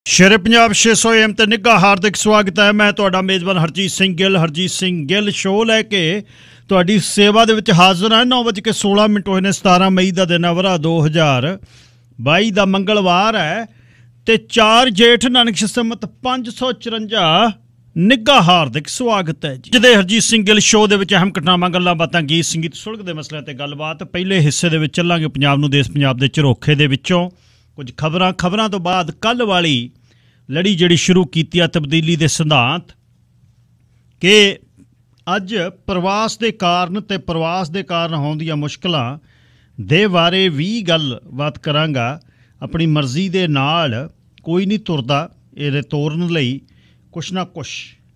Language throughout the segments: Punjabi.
शेरे पंजाब 600 AM ते निघा हार्दिक स्वागत है। मैं तुहाडा मेज़बान हरजीत सिंह गिल शो लैके तुहाडी सेवा दे विच हाज़र है। 9:16 होए ने। 17 मई का दिन वरा 2022 का मंगलवार है ते 4 जेठ नानक संमत 554 निघा हार्दिक स्वागत है जी। जिहदे हरजीत सिंह गिल शो दे विच अहम घटनावां गल्लां बातां गीत संगीत सुलग दे मसलिਆਂ ते गलबात। पहले हिस्से दे विच चलांगे पंजाब नूं देश पंजाब दे झरोखे दे विचों कुछ खबरां तो बाद कल वाली लड़ी जिहड़ी शुरू की तब्दीली के सिद्धांत कि अज प्रवास के कारण ते प्रवास के कारण होंदियां मुश्किलां दे बारे भी गलबात करांगा। अपनी मर्जी दे नाल कोई नहीं तुरदा, इहदे तोरन लई कुछ ना कुछ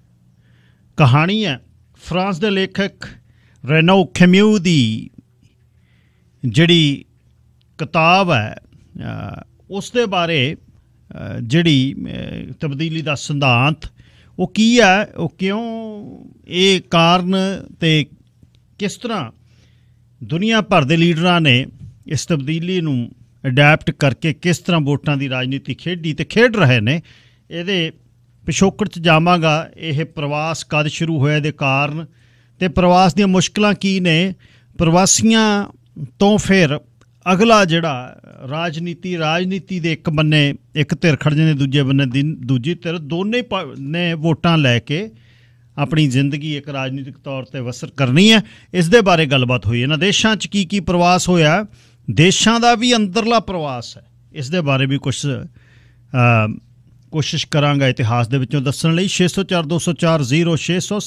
कहानी है। फ्रांस के लेखक रेनो कैम्यू दी जिहड़ी किताब है उस दे बारे जिहड़ी तब्दीली का सिद्धांत वो की है, वो क्यों ये कारण ते किस तरह दुनिया भर के लीडरां ने इस तब्दीली नूं अडैप्ट करके किस तरह वोटां की राजनीति खेडी ते खेड रहे ने। इहदे पिछोकड़ च जावांगा। यह प्रवास कद शुरू होया, दे कारण ते प्रवास दीयां मुश्किलां की ने। प्रवासियां तो फिर अगला जिहड़ा राजनीति दे एक बन्ने एक धिर खड़ जाने, दूजे बन्ने दूजी धिर, दोने ने वोटां लैके अपनी जिंदगी एक राजनीतिक तौर पर वसर करनी है। इस दे बारे गलबात हुई। इन्हां देशां च की प्रवास होया, देशां दा भी अंदरला प्रवास है, इस दे बारे भी कुछ कोशिश करांगा इतिहास दे विचों दस्सण लई। 604 204 0600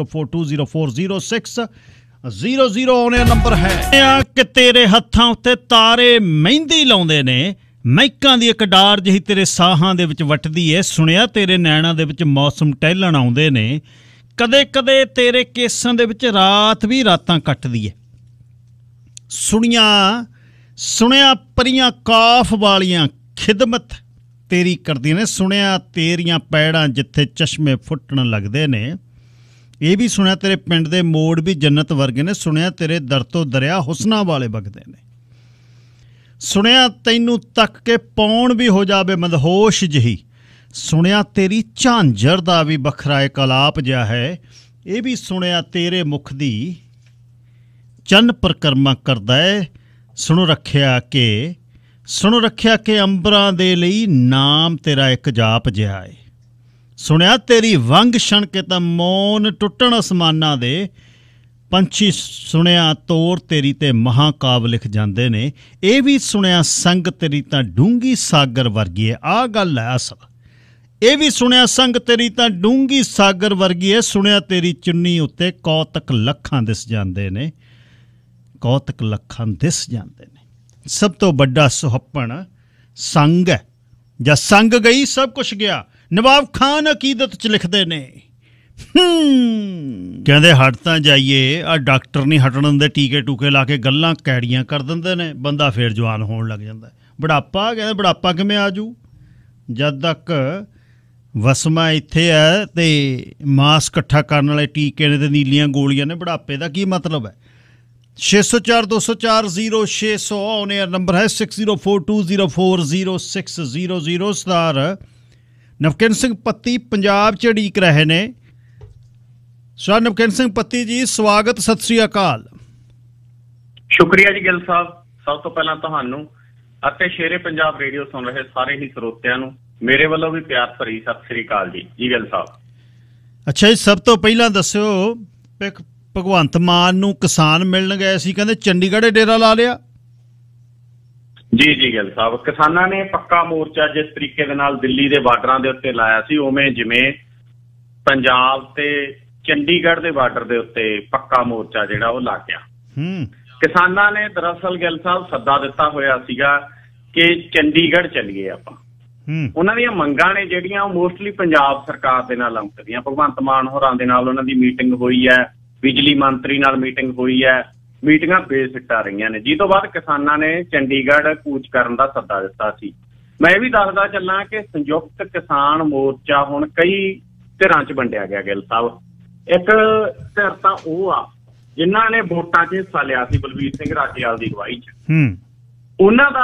60420406 00 आने नंबर है कि तेरे हत्थां उत्ते तारे मेहंदी लाउंदे ने, महकां दी इक डार जही तेरे साहां दे विच वटदी है। सुनिया तेरे नैणां दे विच मौसम टहलण आउंदे ने, कदे कदे तेरे केसां दे विच रात भी रातां कटदी है। सुनिया परियां काफ वालियां खिदमत तेरी करदियां ने, सुनिया तेरियां पैड़ां जिथे चश्मे फुटण लगदे ने। ये भी सुनिया तेरे पिंड दे मोड़ भी जन्नत वर्गे ने, सुनिया तेरे दर तो दरिया हुसना वाले बगदे ने। सुनिया तैनू तक के पौण भी हो जावे मदहोश जही, सुनिया तेरी झांझर दा भी बखरा एक अलाप जिहा है। ये भी सुनिया तेरे मुख दी चन्न परिक्रमा करदा है। सुन रखिया के अंबरां दे लई नाम तेरा एक जाप जिहा है। सुनिया तेरी वंग छण के तां मौन टुटण असमानां दे, पंछी सुनिया तोर तेरी ते महाकाव लिख जांदे ने। ये भी सुनिया संग तेरी तां डूंगी सागर वर्गी है। आ गल है असल। ये भी सुनिया संग तेरी तां डूंगी सागर वर्गी है। सुनिया तेरी चुन्नी उत्ते कौतक लखां दिस जांदे ने, कौतक लखां दिस जांदे ने। सब तो बड़ा सुहप्पण संग है, जां संग गई सब कुछ गया। नवाब खान अकीदत च लिखते ने, कहते हट तां जाइए, आ डॉक्टर नहीं हटण दिंदे, टीके टूके ला के गल्लां कैड़ियां कर दिंदे ने, बंदा फिर जवान होण लग जांदा। बुढ़ापा कहते बुढ़ापा किवें आजू, जद तक वसमा इत्थे है ते मास कट्ठा करन वाले टीके ने ते नीलियां गोलियां ने, बुढ़ापे दा की मतलब है। 604 204 0600 आने नंबर है। 6042040600 सरदार नवकिन सिंह पत्ती पंजाब च उड़ीक रहे ने। सर नवकिन सिंह पत्ती जी स्वागत, सत श्री अकाल। शुक्रिया जी गिल साहब। सब तो पहला तुहानू अते शेरे पंजाब रेडियो सुन रहे सारे ही ਸਰੋਤਿਆਂ ਨੂੰ मेरे वालों भी प्यार भरी सत श्री अकाल जी। जी गिल साहब। अच्छा जी, सब तो पहला दस्यो भगवंत मान नूं किसान मिलण गए सी, कहंदे चंडीगढ़ डेरा ला लिया। जी जी गिल साहब, किसानां ने पक्का मोर्चा जिस तरीके दे नाल दिल्ली दे बार्डरां दे उत्ते लाया सी, उवें जिवें पंजाब ते चंडीगढ़ दे बार्डर दे उत्ते पक्का मोर्चा जिहड़ा वो ला गया। किसानां ने दरअसल गिल साहब सद्दा दिता होया सीगा कि चंडीगढ़ चलीए आपां। उन्हां दीयां मंगां ने जिहड़ियां मोस्टली पंजाब सरकार दे नाल लमकदियां। भगवंत मान होरां दे नाल उन्हां दी मीटिंग हुई है, बिजली मंत्री नाल मीटिंग हुई है, मीटिंगां बेसिट्टा रहीआं ने, जिस तो बाद किसानां ने चंडीगढ़ कूच करन दा सद्दा दित्ता सी। मैं भी दसदा चलां कि संयुक्त किसान मोर्चा हुण कई धिरां च वंडिया गया गिल साहब। एक धिर तां ओह आ जिन्हां ने वोटां 'च हिस्सा लिया सी बलबीर सिंह राजेवाल दी अगवाई 'च, उन्हां दा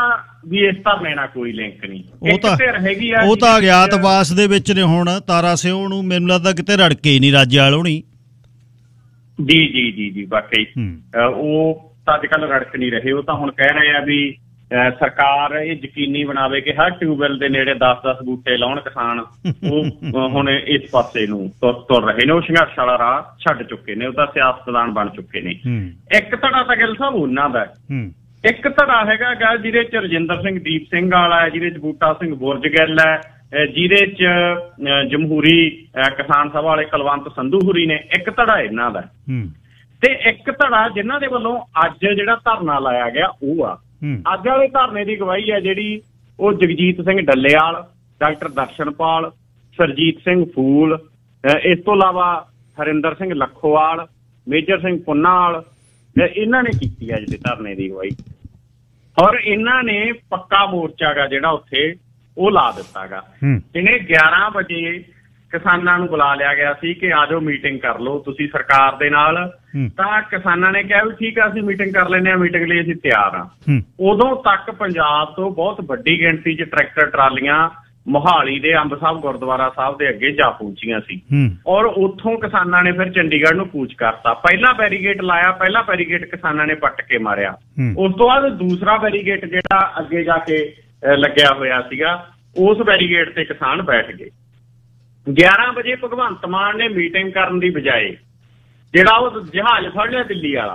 ਵੀ ਇਸ ਧਰਨੇ ਨਾਲ ਕੋਈ ਲਿੰਕ ਨਹੀਂ। ਉਹ ਤਾਂ ਅਗਿਆਤਵਾਸ ਦੇ ਵਿੱਚ ਨੇ ਹੁਣ। ਤਾਰਾ ਸਿਉ ਨੂੰ ਮੈਨੂੰ ਲੱਗਦਾ ਕਿਤੇ ਰੜਕੇ ਹੀ ਨਹੀਂ ਰਾਜੇ ਵਾਲ ਹੋਣੀ। ਜੀ ਜੀ ਜੀ ਜੀ ਵਾਕਈ ਉਹ ਤਾਂ ਅੱਜ ਕੱਲ੍ਹ ਰੜਕ ਨਹੀਂ ਰਹੇ। ਉਹ ਤਾਂ ਹੁਣ ਕਹਿ ਰਹੇ ਆ ਵੀ ਸਰਕਾਰ ਇਹ ਯਕੀਨੀ ਬਣਾਵੇ ਕਿ ਹਰ ਟਿਊਬਵੈੱਲ ਦੇ ਨੇੜੇ 10-10 ਬੂਟੇ ਲਾਉਣ ਕਿਸਾਨ। ਉਹ ਹੁਣ ਇਸ ਪਾਸੇ ਨੂੰ ਤੁਰ ਰਹੇ ਨੇ। ਉਹ ਸੰਘਰਸ਼ ਵਾਲਾ ਰਾਹ ਛੱਡ ਚੁੱਕੇ ਨੇ। ਉਹ ਤਾਂ ਸਿਆਸਤਦਾਨ ਬਣ ਚੁੱਕੇ ਨੇ। ਇੱਕ ਧੜਾ ਤਾਂ ਗਿੱਲ ਸਾਹਿਬ ਉਹਨਾਂ ਦਾ, ਇੱਕ ਧੜਾ ਹੈਗਾ ਗਾ ਜਿਹਦੇ ਚ ਰਜਿੰਦਰ ਸਿੰਘ ਦੀਪ ਸਿੰਘ ਵਾਲਾ ਹੈ, ਜਿਹਦੇ ਚ ਬੂਟਾ ਸਿੰਘ ਬੁਰਜ ਗਿੱਲ ਹੈ, ਜਿਹਦੇ ਚ ਜਮਹੂਰੀ ਕਿਸਾਨ ਸਭਾ ਵਾਲੇ ਕੁਲਵੰਤ ਸੰਧੂ ਹੁਰੀ ਨੇ। ਇੱਕ ਧੜਾ ਇਹਨਾਂ ਦਾ ਤੇ ਇੱਕ ਧੜਾ ਜਿਨ੍ਹਾਂ ਦੇ ਵੱਲੋਂ ਅੱਜ ਜਿਹੜਾ ਧਰਨਾ ਲਾਇਆ ਗਿਆ ਉਹ ਆ। ਅੱਜ ਵਾਲੇ ਧਰਨੇ ਦੀ ਅਗਵਾਈ ਹੈ ਜਿਹੜੀ ਉਹ ਜਗਜੀਤ ਸਿੰਘ ਡੱਲੇਵਾਲ, ਡਾਕਟਰ ਦਰਸ਼ਨਪਾਲ, ਸਰਜੀਤ ਸਿੰਘ ਫੂਲ, ਇਸ ਤੋਂ ਇਲਾਵਾ ਹਰਿੰਦਰ ਸਿੰਘ ਲੱਖੋਵਾਲ, ਮੇਜਰ ਸਿੰਘ ਪੁੰਨਾਵਾਲ, ਇਹਨਾਂ ਨੇ ਕੀਤੀ ਹੈ ਜਿਹੜੇ ਧਰਨੇ ਦੀ ਅਗਵਾਈ। ਔਰ ਇਹਨਾਂ ਨੇ ਪੱਕਾ ਮੋਰਚਾ ਗਾ ਜਿਹੜਾ ਉੱਥੇ ਉਹ ਲਾ ਦਿੱਤਾ ਗਾ। ਇਹਨੇ 11 ਵਜੇ ਕਿਸਾਨਾਂ ਨੂੰ ਬੁਲਾ ਲਿਆ ਗਿਆ ਸੀ ਕਿ ਆ ਜਾਓ ਮੀਟਿੰਗ ਕਰ ਲਓ ਤੁਸੀਂ ਸਰਕਾਰ ਦੇ ਨਾਲ। ਤਾਂ ਕਿਸਾਨਾਂ ਨੇ ਕਿਹਾ ਵੀ ਠੀਕ ਆ ਅਸੀਂ ਮੀਟਿੰਗ ਕਰ ਲੈਂਦੇ ਹਾਂ, ਮੀਟਿੰਗ ਲਈ ਅਸੀਂ ਤਿਆਰ ਹਾਂ। ਉਦੋਂ ਤੱਕ ਪੰਜਾਬ ਤੋਂ ਬਹੁਤ ਵੱਡੀ ਗਿਣਤੀ 'ਚ ਟਰੈਕਟਰ ਟਰਾਲੀਆਂ ਮੋਹਾਲੀ ਦੇ ਅੰਬ ਸਾਹਿਬ ਗੁਰਦੁਆਰਾ ਸਾਹਿਬ ਦੇ ਅੱਗੇ ਜਾ ਪਹੁੰਚੀਆਂ ਸੀ। ਔਰ ਉੱਥੋਂ ਕਿਸਾਨਾਂ ਨੇ ਫਿਰ ਚੰਡੀਗੜ੍ਹ ਨੂੰ ਕੂਚ ਕਰਤਾ। ਪਹਿਲਾ ਬੈਰੀਗੇਟ ਲਾਇਆ, ਪਹਿਲਾ ਬੈਰੀਗੇਟ ਕਿਸਾਨਾਂ ਨੇ ਪੱਟ ਕੇ ਮਾਰਿਆ। ਉਸ ਤੋਂ ਬਾਅਦ ਦੂਸਰਾ ਬੈਰੀਗੇਟ ਜਿਹੜਾ ਅੱਗੇ ਜਾ ਕੇ ਲੱਗਿਆ ਹੋਇਆ ਸੀਗਾ ਉਸ ਬੈਰੀਗੇਟ ਤੇ ਕਿਸਾਨ ਬੈਠ ਗਏ। 11 ਵਜੇ ਭਗਵੰਤ ਮਾਨ ਨੇ ਮੀਟਿੰਗ ਕਰਨ ਦੀ ਬਜਾਏ ਜਿਹੜਾ ਉਹ ਜਹਾਜ਼ ਫੜ ਲਿਆ ਦਿੱਲੀ ਵਾਲਾ।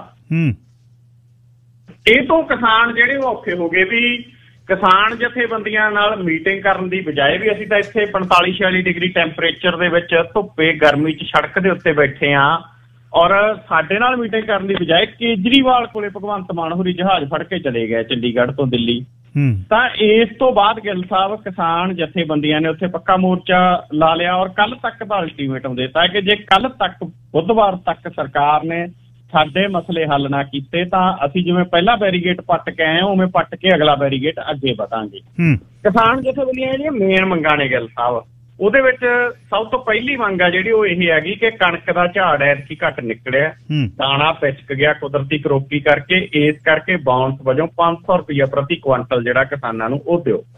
ਇਹ ਤੋਂ ਕਿਸਾਨ ਜਿਹੜੇ ਉਹ ਔਖੇ ਹੋ ਗਏ ਵੀ ਕਿਸਾਨ ਜਥੇਬੰਦੀਆਂ ਨਾਲ ਮੀਟਿੰਗ ਕਰਨ ਦੀ ਬਜਾਏ ਵੀ ਅਸੀਂ ਤਾਂ ਇੱਥੇ 45-46 ਡਿਗਰੀ ਟੈਂਪਰੇਚਰ ਦੇ ਵਿੱਚ ਧੁੱਪੇ ਗਰਮੀ 'ਚ ਸੜਕ ਦੇ ਉੱਤੇ ਬੈਠੇ ਆ ਔਰ ਸਾਡੇ ਨਾਲ ਮੀਟਿੰਗ ਕਰਨ ਦੀ ਬਜਾਏ ਕੇਜਰੀਵਾਲ ਕੋਲੇ ਭਗਵੰਤ ਮਾਨ ਹੋਰੀ ਜਹਾਜ਼ ਫੜ ਕੇ ਚਲੇ ਗਏ ਚੰਡੀਗੜ੍ਹ ਤੋਂ ਦਿੱਲੀ। ਤਾਂ ਇਸ ਤੋਂ ਬਾਅਦ ਗਿੱਲ ਸਾਹਿਬ ਕਿਸਾਨ ਜਥੇਬੰਦੀਆਂ ਨੇ ਉੱਥੇ ਪੱਕਾ ਮੋਰਚਾ ਲਾ ਲਿਆ ਔਰ ਕੱਲ ਤੱਕ ਦਾ ਅਲਟੀਮੇਟਮ ਦਿੱਤਾ ਕਿ ਜੇ ਕੱਲ ਤੱਕ ਬੁੱਧਵਾਰ ਤੱਕ ਸਰਕਾਰ ਨੇ ਸਾਡੇ ਮਸਲੇ ਹੱਲ ਨਾ ਕੀਤੇ ਤਾਂ ਅਸੀਂ ਜਿਵੇਂ ਪਹਿਲਾ ਬੈਰੀਗੇਟ ਪੱਟ ਕੇ ਆਏ ਉਵੇਂ ਪੱਟ ਕੇ ਅਗਲਾ ਬੈਰੀਗੇਟ ਅੱਗੇ ਵਧਾਂਗੇ। ਕਿਸਾਨ ਜਥੇਬੰਦੀਆਂ ਜਿਹੜੀਆਂ ਮੇਨ ਮੰਗਾਂ ਨੇ ਗਿੱਲ ਸਾਹਿਬ, ਉਹਦੇ ਵਿੱਚ ਸਭ ਤੋਂ ਪਹਿਲੀ ਮੰਗ ਆ ਜਿਹੜੀ ਉਹ ਇਹ ਹੈਗੀ ਕਿ ਕਣਕ ਦਾ ਝਾੜ ਐਤਕੀ ਘੱਟ ਨਿਕਲਿਆ, ਦਾਣਾ ਪਿਚਕ ਗਿਆ ਕੁਦਰਤੀ ਕਰੋਪੀ ਕਰਕੇ, ਇਸ ਕਰਕੇ ਬਾਉਂਸ ਵਜੋਂ 500 ਰੁਪਇਆ ਪ੍ਰਤੀ ਕੁਆਂਟਲ ਜਿਹੜਾ ਕਿਸਾਨਾਂ ਨੂੰ ਉਹ ਦਿਓ।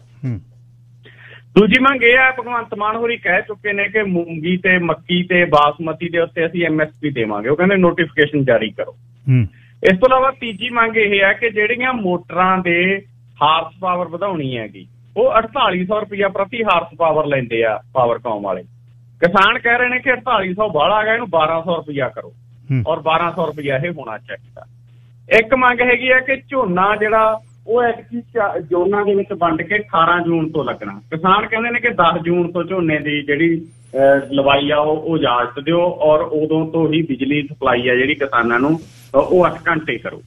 ਦੂਜੀ ਮੰਗ ਇਹ ਹੈ ਭਗਵੰਤ ਮਾਨ ਹੋਰੀ ਕਹਿ ਚੁੱਕੇ ਨੇ ਕਿ ਮੂੰਗੀ ਤੇ ਮੱਕੀ ਤੇ ਬਾਸਮਤੀ ਦੇ ਉੱਤੇ ਅਸੀਂ MSP ਦੇਵਾਂਗੇ। ਉਹ ਕਹਿੰਦੇ ਨੋਟੀਫਿਕੇਸ਼ਨ ਜਾਰੀ ਕਰੋ। ਇਸ ਤੋਂ ਇਲਾਵਾ ਤੀਜੀ ਮੰਗ ਇਹ ਹੈ ਕਿ ਜਿਹੜੀਆਂ ਮੋਟਰਾਂ ਦੇ ਹਾਰਸ ਪਾਵਰ ਵਧਾਉਣੀ ਹੈਗੀ ਉਹ 4800 ਰੁਪਇਆ ਪ੍ਰਤੀ ਹਾਰਸ ਪਾਵਰ ਲੈਂਦੇ ਆ ਪਾਵਰਕਾਮ ਵਾਲੇ। ਕਿਸਾਨ ਕਹਿ ਰਹੇ ਨੇ ਕਿ 4800 ਬਾਹਲਾ ਗਿਆ, ਇਹਨੂੰ 1200 ਰੁਪਇਆ ਕਰੋ ਔਰ 1200 ਰੁਪਇਆ ਇਹ ਹੋਣਾ ਚਾਹੀਦਾ। ਇੱਕ ਮੰਗ ਹੈਗੀ ਹੈ ਕਿ ਝੋਨਾ ਜਿਹੜਾ ਉਹ ਐਤਕੀ ਜ਼ੋਨਾਂ ਦੇ ਵਿੱਚ ਵੰਡ ਕੇ 18 ਜੂਨ ਤੋਂ ਲੱਗਣਾ। ਕਿਸਾਨ ਕਹਿੰਦੇ ਨੇ ਕਿ 10 ਜੂਨ ਤੋਂ ਝੋਨੇ ਦੀ ਜਿਹੜੀ ਲਵਾਈ ਆ ਉਹ ਇਜਾਜ਼ਤ ਦਿਓ ਔਰ ਉਦੋਂ ਤੋਂ ਹੀ ਬਿਜਲੀ ਸਪਲਾਈ ਆ ਜਿਹੜੀ ਕਿਸਾਨਾਂ ਨੂੰ ਉਹ 8 ਘੰਟੇ ਕਰੋ।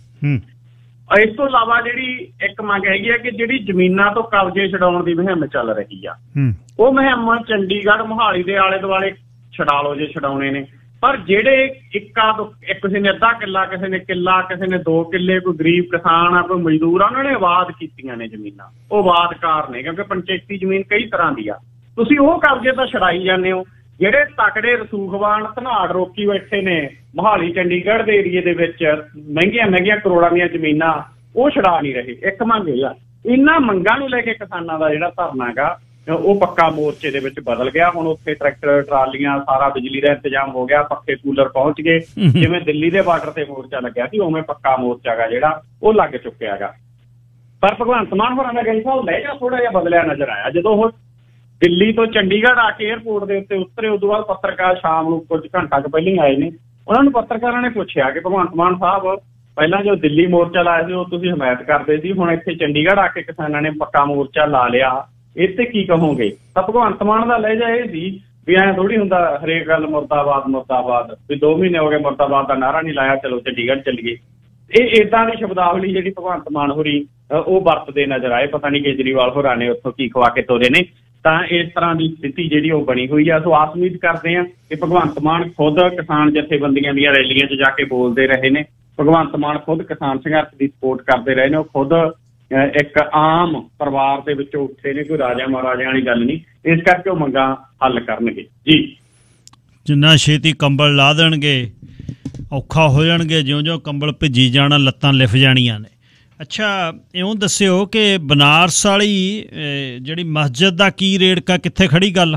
ਇਸ ਤੋਂ ਇਲਾਵਾ ਜਿਹੜੀ ਇੱਕ ਮੰਗ ਹੈਗੀ ਆ ਕਿ ਜਿਹੜੀ ਜ਼ਮੀਨਾਂ ਤੋਂ ਕਬਜ਼ੇ ਛਡਾਉਣ ਦੀ ਮੁਹਿੰਮ ਚੱਲ ਰਹੀ ਆ ਉਹ ਮੁਹਿੰਮ ਚੰਡੀਗੜ੍ਹ ਮੋਹਾਲੀ ਦੇ ਆਲੇ ਦੁਆਲੇ ਛਡਾ ਲਓ ਜੇ ਛਡਾਉਣੇ ਨੇ। ਪਰ ਜਿਹੜੇ ਕਿਸੇ ਨੇ ਅੱਧਾ ਕਿੱਲਾ, ਕਿਸੇ ਨੇ ਕਿੱਲਾ, ਕਿਸੇ ਨੇ 2 ਕਿੱਲੇ, ਕੋਈ ਗਰੀਬ ਕਿਸਾਨ ਆ, ਕੋਈ ਮਜ਼ਦੂਰ ਆ, ਉਹਨਾਂ ਨੇ ਆਬਾਦ ਕੀਤੀਆਂ ਨੇ ਜ਼ਮੀਨਾਂ, ਉਹ ਆਬਾਦਕਾਰ ਨੇ ਕਿਉਂਕਿ ਪੰਚਾਇਤੀ ਜ਼ਮੀਨ ਕਈ ਤਰ੍ਹਾਂ ਦੀ ਆ। ਤੁਸੀਂ ਉਹ ਕਬਜ਼ੇ ਤਾਂ ਛਡਾਈ ਜਾਂਦੇ ਹੋ। ਜਿਹੜੇ ਤਕੜੇ ਰਸੂਖਵਾਨ ਧਨਾੜ ਰੋਕੀ ਬੈਠੇ ਨੇ ਮੋਹਾਲੀ ਚੰਡੀਗੜ੍ਹ ਦੇ ਏਰੀਏ ਦੇ ਵਿੱਚ ਮਹਿੰਗੀਆਂ ਕਰੋੜਾਂ ਦੀਆਂ ਜ਼ਮੀਨਾਂ ਉਹ ਛਡਾ ਨਹੀਂ ਰਹੇ। ਇੱਕ ਮੰਗ ਇਹ ਆ। ਇਹਨਾਂ ਮੰਗਾਂ ਨੂੰ ਲੈ ਕੇ ਕਿਸਾਨਾਂ ਦਾ ਜਿਹੜਾ ਧਰਨਾ ਗਾ ਉਹ ਪੱਕਾ ਮੋਰਚੇ ਦੇ ਵਿੱਚ ਬਦਲ ਗਿਆ। ਹੁਣ ਉੱਥੇ ਟਰੈਕਟਰ ਟਰਾਲੀਆਂ ਸਾਰਾ ਬਿਜਲੀ ਦਾ ਇੰਤਜ਼ਾਮ ਹੋ ਗਿਆ, ਪੱਖੇ ਕੂਲਰ ਪਹੁੰਚ ਗਏ। ਜਿਵੇਂ ਦਿੱਲੀ ਦੇ ਬਾਰਡਰ ਤੇ ਮੋਰਚਾ ਲੱਗਿਆ ਸੀ ਉਵੇਂ ਪੱਕਾ ਮੋਰਚਾ ਗਾ ਜਿਹੜਾ ਉਹ ਲੱਗ ਚੁੱਕਿਆ ਗਾ। ਪਰ ਭਗਵੰਤ ਮਾਨ ਹੋਰਾਂ ਦਾ ਗਿੱਲ ਸਾਹਿਬ ਲਹਿਜਾ ਥੋੜਾ ਜਿਹਾ ਬਦਲਿਆ ਨਜ਼ਰ ਆਇਆ। ਜਦੋਂ ਉਹ ਦਿੱਲੀ ਤੋਂ ਚੰਡੀਗੜ੍ਹ ਆ ਕੇ ਏਅਰਪੋਰਟ ਦੇ ਉੱਤੇ ਉਤਰੇ ਉਦੋਂ ਬਾਅਦ ਪੱਤਰਕਾਰ ਸ਼ਾਮ ਨੂੰ ਕੁਝ ਘੰਟਾ ਕੁ ਪਹਿਲਾਂ ਹੀ ਆਏ ਨੇ। ਉਹਨਾਂ ਨੂੰ ਪੱਤਰਕਾਰਾਂ ਨੇ ਪੁੱਛਿਆ ਕਿ ਭਗਵੰਤ ਮਾਨ ਸਾਹਿਬ ਪਹਿਲਾਂ ਜੋ ਦਿੱਲੀ ਮੋਰਚਾ ਲਾਇਆ ਸੀ ਉਹ ਤੁਸੀਂ ਹਮਾਇਤ ਕਰਦੇ ਸੀ, ਹੁਣ ਇੱਥੇ ਚੰਡੀਗੜ੍ਹ ਆ ਕੇ ਕਿਸਾਨਾਂ ਨੇ ਪੱਕਾ ਮੋਰਚਾ ਲਾ ਲਿਆ, ਇਹ ਤੇ ਕੀ ਕਹੋਗੇ? ਤਾਂ ਭਗਵੰਤ ਮਾਨ ਦਾ ਲਹਿਜਾ ਇਹ ਸੀ ਵੀ ਐਂ ਥੋੜ੍ਹੀ ਹੁੰਦਾ ਹਰੇਕ ਗੱਲ ਮੁਰਦਾਬਾਦ ਮੁਰਦਾਬਾਦ, ਵੀ 2 ਮਹੀਨੇ ਹੋ ਗਏ ਮੁਰਦਾਬਾਦ ਦਾ ਨਾਅਰਾ ਨਹੀਂ ਲਾਇਆ, ਚਲੋ ਚੰਡੀਗੜ੍ਹ ਚੱਲੀਏ। ਇਹ ਏਦਾਂ ਦੀ ਸ਼ਬਦਾਵਲੀ ਜਿਹੜੀ ਭਗਵੰਤ ਮਾਨ ਹੋਰੀ ਉਹ ਵਰਤਦੇ ਨਜ਼ਰ ਆਏ। ਪਤਾ ਨਹੀਂ ਕੇਜਰੀਵਾਲ ਹੋਰਾਂ ਨੇ ਉੱਥੋਂ ਕੀ ਖਵਾ ਕੇ ਤੋਰੇ ਨੇ। ਤਾਂ ਇਸ ਤਰ੍ਹਾਂ ਦੀ ਸਥਿਤੀ ਜਿਹੜੀ ਉਹ ਬਣੀ ਹੋਈ ਆ। ਸੋ ਆਸ ਉਮੀਦ ਕਰਦੇ ਆ ਕਿ ਭਗਵੰਤ ਮਾਨ ਖੁਦ ਕਿਸਾਨ ਜਥੇਬੰਦੀਆਂ ਦੀਆਂ ਰੈਲੀਆਂ 'ਚ ਜਾ ਕੇ ਬੋਲਦੇ ਰਹੇ ਨੇ। ਭਗਵੰਤ ਮਾਨ ਖੁਦ ਕਿਸਾਨ ਸੰਘਰਸ਼ ਦੀ ਸਪੋਰਟ ਕਰਦੇ ਰਹੇ ਨੇ। ਉਹ ਖੁਦ ਇੱਕ ਆਮ ਪਰਿਵਾਰ ਦੇ ਵਿੱਚੋਂ ਉੱਠੇ ਨੇ, ਕੋਈ ਰਾਜਾ ਮਹਾਰਾਜਿਆਂ ਵਾਲੀ ਗੱਲ ਨਹੀਂ। ਇਸ ਕਰਕੇ ਉਹ ਮੰਗਾਂ ਹੱਲ ਕਰਨਗੇ ਜੀ। ਜਿੰਨਾ ਛੇਤੀ ਕੰਬਲ ਲਾ ਦੇਣਗੇ ਔਖਾ ਹੋ ਜਾਣਗੇ। ਜਿਉਂ-ਜਿਉਂ ਕੰਬਲ ਭਿੱਜੀ ਜਾਣਾ ਲੱਤਾਂ ਲਿਫ ਜਾਣੀਆਂ ਨੇ। ਅੱਛਾ, ਇਉਂ ਦੱਸਿਓ ਕਿ ਬਨਾਰਸ ਵਾਲੀ ਜਿਹੜੀ ਮਸਜਿਦ ਦਾ ਕੀ ਰੇੜਕਾ, ਕਿੱਥੇ ਖੜੀ ਗੱਲ?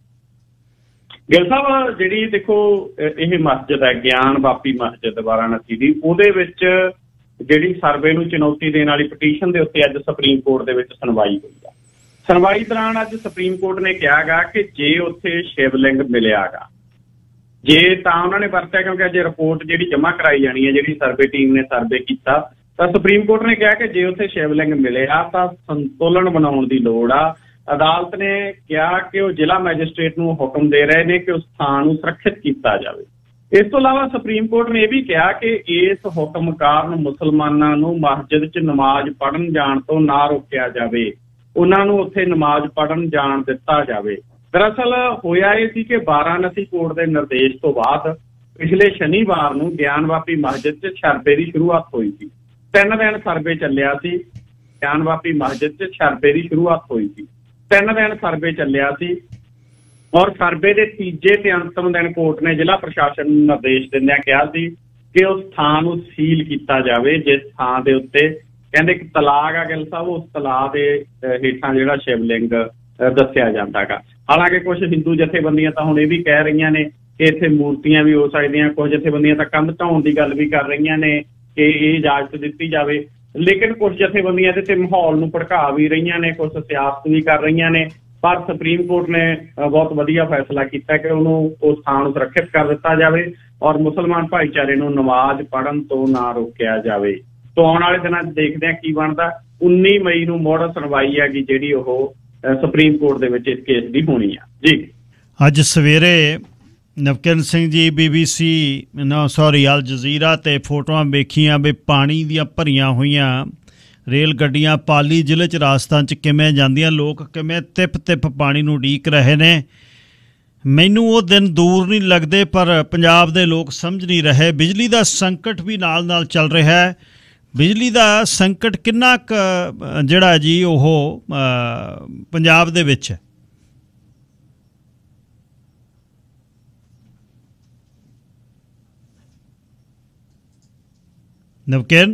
ਗਿੱਲ ਸਾਹਿਬ, ਜਿਹੜੀ ਦੇਖੋ ਇਹ ਮਸਜਿਦ ਹੈ ਗਿਆਨ ਵਾਪੀ ਮਸਜਿਦ ਵਾਰਾਣਸੀ ਦੀ, ਉਹਦੇ ਵਿੱਚ ਜਿਹੜੀ ਸਰਵੇ ਨੂੰ ਚੁਣੌਤੀ ਦੇਣ ਵਾਲੀ ਪਟੀਸ਼ਨ ਦੇ ਉੱਤੇ ਅੱਜ ਸੁਪਰੀਮ ਕੋਰਟ ਦੇ ਵਿੱਚ ਸੁਣਵਾਈ ਹੋਈ ਆ। ਸੁਣਵਾਈ ਦੌਰਾਨ ਅੱਜ ਸੁਪਰੀਮ ਕੋਰਟ ਨੇ ਕਿਹਾ ਗਾ ਕਿ ਜੇ ਉੱਥੇ ਸ਼ਿਵਲਿੰਗ ਮਿਲਿਆ ਗਾ, ਜੇ ਤਾਂ ਉਹਨਾਂ ਨੇ ਵਰਤਿਆ, ਕਿਉਂਕਿ ਅੱਜ ਰਿਪੋਰਟ ਜਿਹੜੀ ਜਮ੍ਹਾਂ ਕਰਾਈ ਜਾਣੀ ਹੈ, ਜਿਹੜੀ ਸਰਵੇ ਟੀਮ ਨੇ ਸਰਵੇ ਕੀਤਾ, ਤਾਂ ਸੁਪਰੀਮ ਕੋਰਟ ਨੇ ਕਿਹਾ ਕਿ ਜੇ ਉੱਥੇ ਸ਼ਿਵਲਿੰਗ ਮਿਲਿਆ ਤਾਂ ਸੰਤੁਲਨ ਬਣਾਉਣ ਦੀ ਲੋੜ ਆ। ਅਦਾਲਤ ਨੇ ਕਿਹਾ ਕਿ ਉਹ ਜ਼ਿਲ੍ਹਾ ਮੈਜਿਸਟ੍ਰੇਟ ਨੂੰ ਹੁਕਮ ਦੇ ਰਹੇ ਨੇ ਕਿ ਉਸ ਥਾਂ ਨੂੰ ਸੁਰੱਖਿਅਤ ਕੀਤਾ ਜਾਵੇ। ਇਸ ਤੋਂ ਇਲਾਵਾ ਸੁਪਰੀਮ ਕੋਰਟ ਨੇ ਇਹ ਵੀ ਕਿਹਾ ਕਿ ਇਸ ਹੁਕਮ ਕਾਰਨ ਮੁਸਲਮਾਨਾਂ ਨੂੰ ਮਸਜਿਦ 'ਚ ਨਮਾਜ਼ ਪੜ੍ਹਨ ਜਾਣ ਤੋਂ ਨਾ ਰੋਕਿਆ ਜਾਵੇ, ਉਹਨਾਂ ਨੂੰ ਉੱਥੇ ਨਮਾਜ਼ ਪੜ੍ਹਨ ਜਾਣ ਦਿੱਤਾ ਜਾਵੇ। ਦਰਅਸਲ ਹੋਇਆ ਇਹ ਸੀ ਕਿ ਵਾਰਾਣਸੀ ਕੋਰਟ ਦੇ ਨਿਰਦੇਸ਼ ਤੋਂ ਬਾਅਦ ਪਿਛਲੇ ਸ਼ਨੀਵਾਰ ਨੂੰ ਗਿਆਨ ਵਾਪੀ ਮਸਜਿਦ 'ਚ ਸਰਵੇ ਦੀ ਸ਼ੁਰੂਆਤ ਹੋਈ ਸੀ। 3 ਦਿਨ ਸਰਵੇ ਚੱਲਿਆ ਸੀ। ਗਿਆਨ ਵਾਪੀ ਮਸਜਿਦ 'ਚ ਸਰਵੇ ਦੀ ਸ਼ੁਰੂਆਤ ਹੋਈ ਸੀ। 3 ਦਿਨ ਸਰਵੇ ਚੱਲਿਆ ਸੀ ਔਰ ਸਰਵੇ ਦੇ ਤੀਜੇ ਤੇ ਅੰਤਮ ਦਿਨ ਕੋਰਟ ਨੇ ਜ਼ਿਲ੍ਹਾ ਪ੍ਰਸ਼ਾਸਨ ਨੂੰ ਨਿਰਦੇਸ਼ ਦਿੰਦਿਆਂ ਕਿਹਾ ਸੀ ਕਿ ਉਸ ਥਾਂ ਨੂੰ ਸੀਲ ਕੀਤਾ ਜਾਵੇ ਜਿਸ ਥਾਂ ਦੇ ਉੱਤੇ ਕਹਿੰਦੇ ਇੱਕ ਤਲਾਅ ਆ ਗਿੱਲ ਸਾਹਿਬ, ਉਸ ਤਲਾਅ ਦੇ ਹੇਠਾਂ ਜਿਹੜਾ ਸ਼ਿਵਲਿੰਗ ਦੱਸਿਆ ਜਾਂਦਾ ਗਾ। ਹਾਲਾਂਕਿ ਕੁਝ ਹਿੰਦੂ ਜਥੇਬੰਦੀਆਂ ਤਾਂ ਹੁਣ ਇਹ ਵੀ ਕਹਿ ਰਹੀਆਂ ਨੇ ਕਿ ਇੱਥੇ ਮੂਰਤੀਆਂ ਵੀ ਹੋ ਸਕਦੀਆਂ, ਕੁਝ ਜਥੇਬੰਦੀਆਂ ਤਾਂ ਕੰਧ ਢਾਉਣ ਦੀ ਗੱਲ ਵੀ ਕਰ ਰਹੀਆਂ ਨੇ ਕਿ ਇਹ ਇਜਾਜ਼ਤ ਦਿੱਤੀ ਜਾਵੇ, ਲੇਕਿਨ ਕੁਝ ਜਥੇਬੰਦੀਆਂ ਇਹਦੇ ਤੇ ਮਾਹੌਲ ਨੂੰ ਭੜਕਾ ਵੀ ਰਹੀਆਂ ਨੇ, ਕੁਝ ਸਿਆਸਤ ਵੀ ਕਰ ਰਹੀਆਂ ਨੇ। ਪਰ ਸੁਪਰੀਮ ਕੋਰਟ ਨੇ ਬਹੁਤ ਵਧੀਆ ਫੈਸਲਾ ਕੀਤਾ ਕਿ ਉਹਨੂੰ ਉਸ ਥਾਂ ਨੂੰ ਸੁਰੱਖਿਅਤ ਕਰ ਦਿੱਤਾ ਜਾਵੇ ਔਰ ਮੁਸਲਮਾਨ ਭਾਈਚਾਰੇ ਨੂੰ ਨਮਾਜ਼ ਪੜ੍ਹਨ ਤੋਂ ਨਾ ਰੋਕਿਆ ਜਾਵੇ। ਤੋਂ ਆਉਣ ਵਾਲੇ ਦਿਨਾਂ 'ਚ ਦੇਖਦੇ ਹਾਂ ਕੀ ਬਣਦਾ। 19 ਮਈ ਨੂੰ ਮੁੜ ਸੁਣਵਾਈ ਹੈਗੀ ਜਿਹੜੀ ਉਹ ਸੁਪਰੀਮ ਕੋਰਟ ਦੇ ਵਿੱਚ ਇਸ ਕੇਸ ਦੀ ਹੋਣੀ ਆ ਜੀ। ਅੱਜ ਸਵੇਰੇ Navkiran Singh ji BBC Al Jazeera 'ਤੇ ਫੋਟੋਆਂ ਵੇਖੀਆਂ ਵੀ ਪਾਣੀ ਦੀਆਂ ਭਰੀਆਂ ਹੋਈਆਂ ਰੇਲ ਗੱਡੀਆਂ ਪਾਲੀ ਜ਼ਿਲ੍ਹੇ 'ਚ ਰਾਜਸਥਾਨ 'ਚ ਕਿਵੇਂ ਜਾਂਦੀਆਂ, ਲੋਕ ਕਿਵੇਂ ਤਿਪ ਪਾਣੀ ਨੂੰ ਉਡੀਕ ਰਹੇ ਨੇ। ਮੈਨੂੰ ਉਹ ਦਿਨ ਦੂਰ ਨਹੀਂ ਲੱਗਦੇ ਪਰ ਪੰਜਾਬ ਦੇ ਲੋਕ ਸਮਝ ਨਹੀਂ ਰਹੇ। ਬਿਜਲੀ ਦਾ ਸੰਕਟ ਵੀ ਨਾਲ ਚੱਲ ਰਿਹਾ ਹੈ। ਬਿਜਲੀ ਦਾ ਸੰਕਟ ਕਿੰਨਾ ਕੁ ਜਿਹੜਾ ਜੀ ਉਹ ਪੰਜਾਬ ਦੇ ਵਿੱਚ ਹੈ? ਨਵਕਿਰਨ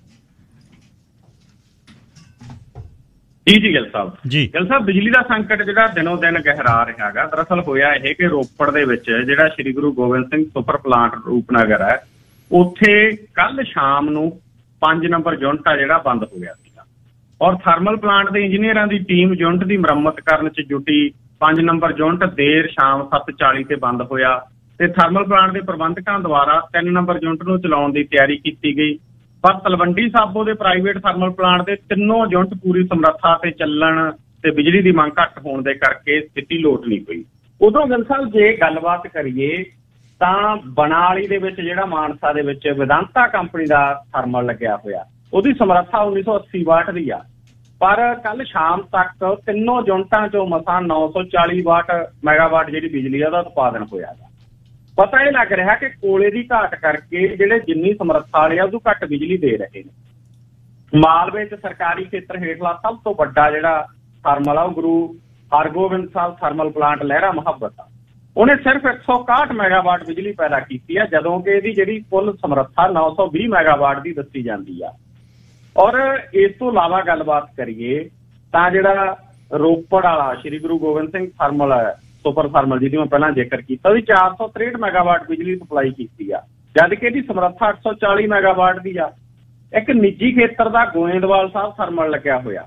ਜੀ ਗਿੱਲ ਸਾਹਿਬ ਗਿੱਲ ਸਾਹਿਬ, ਬਿਜਲੀ ਦਾ ਸੰਕਟ ਜਿਹੜਾ ਦਿਨੋਂ ਦਿਨ ਗਹਿਰਾ ਰਿਹਾ ਹੈਗਾ। ਦਰਅਸਲ ਹੋਇਆ ਇਹ ਕਿ ਰੋਪੜ ਦੇ ਵਿੱਚ ਜਿਹੜਾ ਸ਼੍ਰੀ ਗੁਰੂ ਗੋਬਿੰਦ ਸਿੰਘ ਸੁਪਰ ਪਲਾਂਟ ਰੂਪਨਗਰ ਹੈ, ਉੱਥੇ ਕੱਲ ਸ਼ਾਮ ਨੂੰ 5 ਨੰਬਰ ਯੂਨਿਟ ਆ ਜਿਹੜਾ ਬੰਦ ਹੋ ਗਿਆ ਸੀਗਾ ਔਰ ਥਰਮਲ ਪਲਾਂਟ ਦੇ ਇੰਜੀਨੀਅਰਾਂ ਦੀ ਟੀਮ ਯੂਨਿਟ ਦੀ ਮੁਰੰਮਤ ਕਰਨ 'ਚ ਜੁਟੀ। 5 ਨੰਬਰ ਯੂਨਿਟ ਦੇਰ ਸ਼ਾਮ 7:40 ਤੇ ਬੰਦ ਹੋਇਆ ਤੇ ਥਰਮਲ ਪਲਾਂਟ ਦੇ ਪ੍ਰਬੰਧਕਾਂ ਦੁਆਰਾ 3 ਨੰਬਰ ਯੂਨਿਟ ਨੂੰ ਚਲਾਉਣ ਦੀ ਤਿਆਰੀ ਕੀਤੀ ਗਈ। ਪਰ ਤਲਵੰਡੀ ਸਾਬੋ ਦੇ ਪ੍ਰਾਈਵੇਟ ਥਰਮਲ ਪਲਾਂਟ ਦੇ 3 ਯੂਨਿਟ ਪੂਰੀ ਸਮਰੱਥਾ ਤੇ ਚੱਲਣ ਤੇ ਬਿਜਲੀ ਦੀ ਮੰਗ ਘੱਟ ਹੋਣ ਦੇ ਕਰਕੇ ਸਥਿਤੀ ਲੋਟ ਨਹੀਂ ਪਈ। ਉਦੋਂ ਗਿੱਲ ਸਾਹਿਬ ਜੇ ਗੱਲਬਾਤ ਕਰੀਏ ਤਾਂ ਬਨਾਲੀ ਦੇ ਵਿੱਚ ਜਿਹੜਾ ਮਾਨਸਾ ਦੇ ਵਿੱਚ ਵਿਦਾਂਤਾ ਕੰਪਨੀ ਦਾ ਥਰਮਲ ਲੱਗਿਆ ਹੋਇਆ, ਉਹਦੀ ਸਮਰੱਥਾ 1980 ਵਾਟ ਦੀ ਆ। ਪਰ ਕੱਲ ਸ਼ਾਮ ਤੱਕ 3 ਯੂਨਿਟਾਂ ਚੋਂ ਮਸਾਂ 940 ਮੈਗਾਵਾਟ ਜਿਹੜੀ ਬਿਜਲੀ ਆ ਉਹਦਾ ਉਤਪਾਦਨ ਹੋਇਆ। ਪਤਾ ਇਹ ਲੱਗ ਰਿਹਾ ਕਿ ਕੋਲੇ ਦੀ ਘਾਟ ਕਰਕੇ ਜਿਹੜੇ ਜਿੰਨੀ ਸਮਰੱਥਾ ਵਾਲੇ ਆ ਉਦੋਂ ਘੱਟ ਬਿਜਲੀ ਦੇ ਰਹੇ ਨੇ। ਮਾਲਵੇ 'ਚ ਸਰਕਾਰੀ ਖੇਤਰ ਹੇਠਲਾ ਸਭ ਤੋਂ ਵੱਡਾ ਜਿਹੜਾ ਥਰਮਲ ਆ ਉਹ ਗੁਰੂ ਹਰਗੋਬਿੰਦ ਸਾਹਿਬ ਥਰਮਲ ਪਲਾਂਟ ਲਹਿਰਾ ਮੁਹੱਬਤ ਆ। ਉਹਨੇ ਸਿਰਫ 161 ਮੈਗਾਵਾਟ ਬਿਜਲੀ ਪੈਦਾ ਕੀਤੀ ਆ, ਜਦੋਂ ਕਿ ਇਹਦੀ ਜਿਹੜੀ ਕੁੱਲ ਸਮਰੱਥਾ 920 ਮੈਗਾਵਾਟ ਦੀ ਦੱਸੀ ਜਾਂਦੀ ਆ। ਔਰ ਇਸ ਤੋਂ ਇਲਾਵਾ ਗੱਲਬਾਤ ਕਰੀਏ ਤਾਂ ਜਿਹੜਾ ਰੋਪੜ ਵਾਲਾ ਸ਼੍ਰੀ ਗੁਰੂ ਗੋਬਿੰਦ ਸਿੰਘ ਥਰਮਲ ਹੈ, ਸੁਪਰ ਥਰਮਲ, ਜਿਹਦੀ ਮੈਂ ਪਹਿਲਾਂ ਜ਼ਿਕਰ ਕੀਤਾ, ਉਹਦੀ 463 ਮੈਗਾਵਾਟ ਬਿਜਲੀ ਸਪਲਾਈ ਕੀਤੀ ਆ, ਜਦ ਕਿ ਇਹਦੀ ਸਮਰੱਥਾ 840 ਮੈਗਾਵਾਟ ਦੀ ਆ। ਇੱਕ ਨਿੱਜੀ ਖੇਤਰ ਦਾ ਗੋਇੰਦਵਾਲ ਸਾਹਿਬ ਥਰਮਲ ਲੱਗਿਆ ਹੋਇਆ,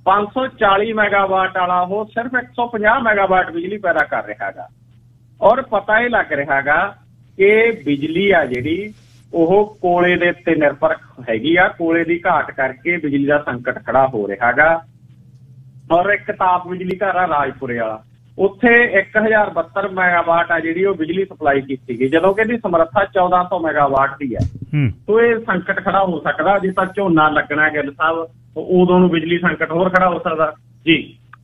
540 ਮੈਗਾਵਾਟ ਵਾਲਾ, ਉਹ ਸਿਰਫ 150 ਮੈਗਾਵਾਟ ਬਿਜਲੀ ਪੈਦਾ ਕਰ ਰਿਹਾ ਹੈਗਾ। ਔਰ ਪਤਾ ਇਹ ਲੱਗ ਰਿਹਾ ਹੈਗਾ ਕਿ ਬਿਜਲੀ ਆ ਜਿਹੜੀ ਉਹ ਕੋਲੇ ਦੇ ਉੱਤੇ ਨਿਰਭਰ ਹੈਗੀ ਆ। ਕੋਲੇ ਦੀ ਘਾਟ ਕਰਕੇ ਬਿਜਲੀ ਦਾ ਸੰਕਟ ਖੜਾ ਹੋ ਰਿਹਾ ਹੈਗਾ। ਔਰ ਇੱਕ ਤਾਪ ਬਿਜਲੀ ਘਰ ਆ ਰਾਜਪੁਰੇ ਵਾਲਾ, ਉੱਥੇ 1072 ਮੈਗਾਵਾਟ ਆ ਜਿਹੜੀ ਉਹ ਬਿਜਲੀ ਸਪਲਾਈ ਕੀਤੀ ਗਈ, ਜਦੋਂ ਕਿ ਇਹਦੀ ਸਮਰੱਥਾ 1400 ਮੈਗਾਵਾਟ ਦੀ ਹੈ। ਸੋ ਇਹ ਸੰਕਟ ਖੜਾ ਹੋ ਸਕਦਾ ਜੇ ਤਾਂ ਝੋਨਾ ਲੱਗਣਾ ਗਿੱਲ ਸਾਹਿਬ, ਉਦੋਂ ਨੂੰ ਬਿਜਲੀ ਸੰਕਟ ਹੋਰ ਖੜਾ ਹੋ ਸਕਦਾ ਜੀ।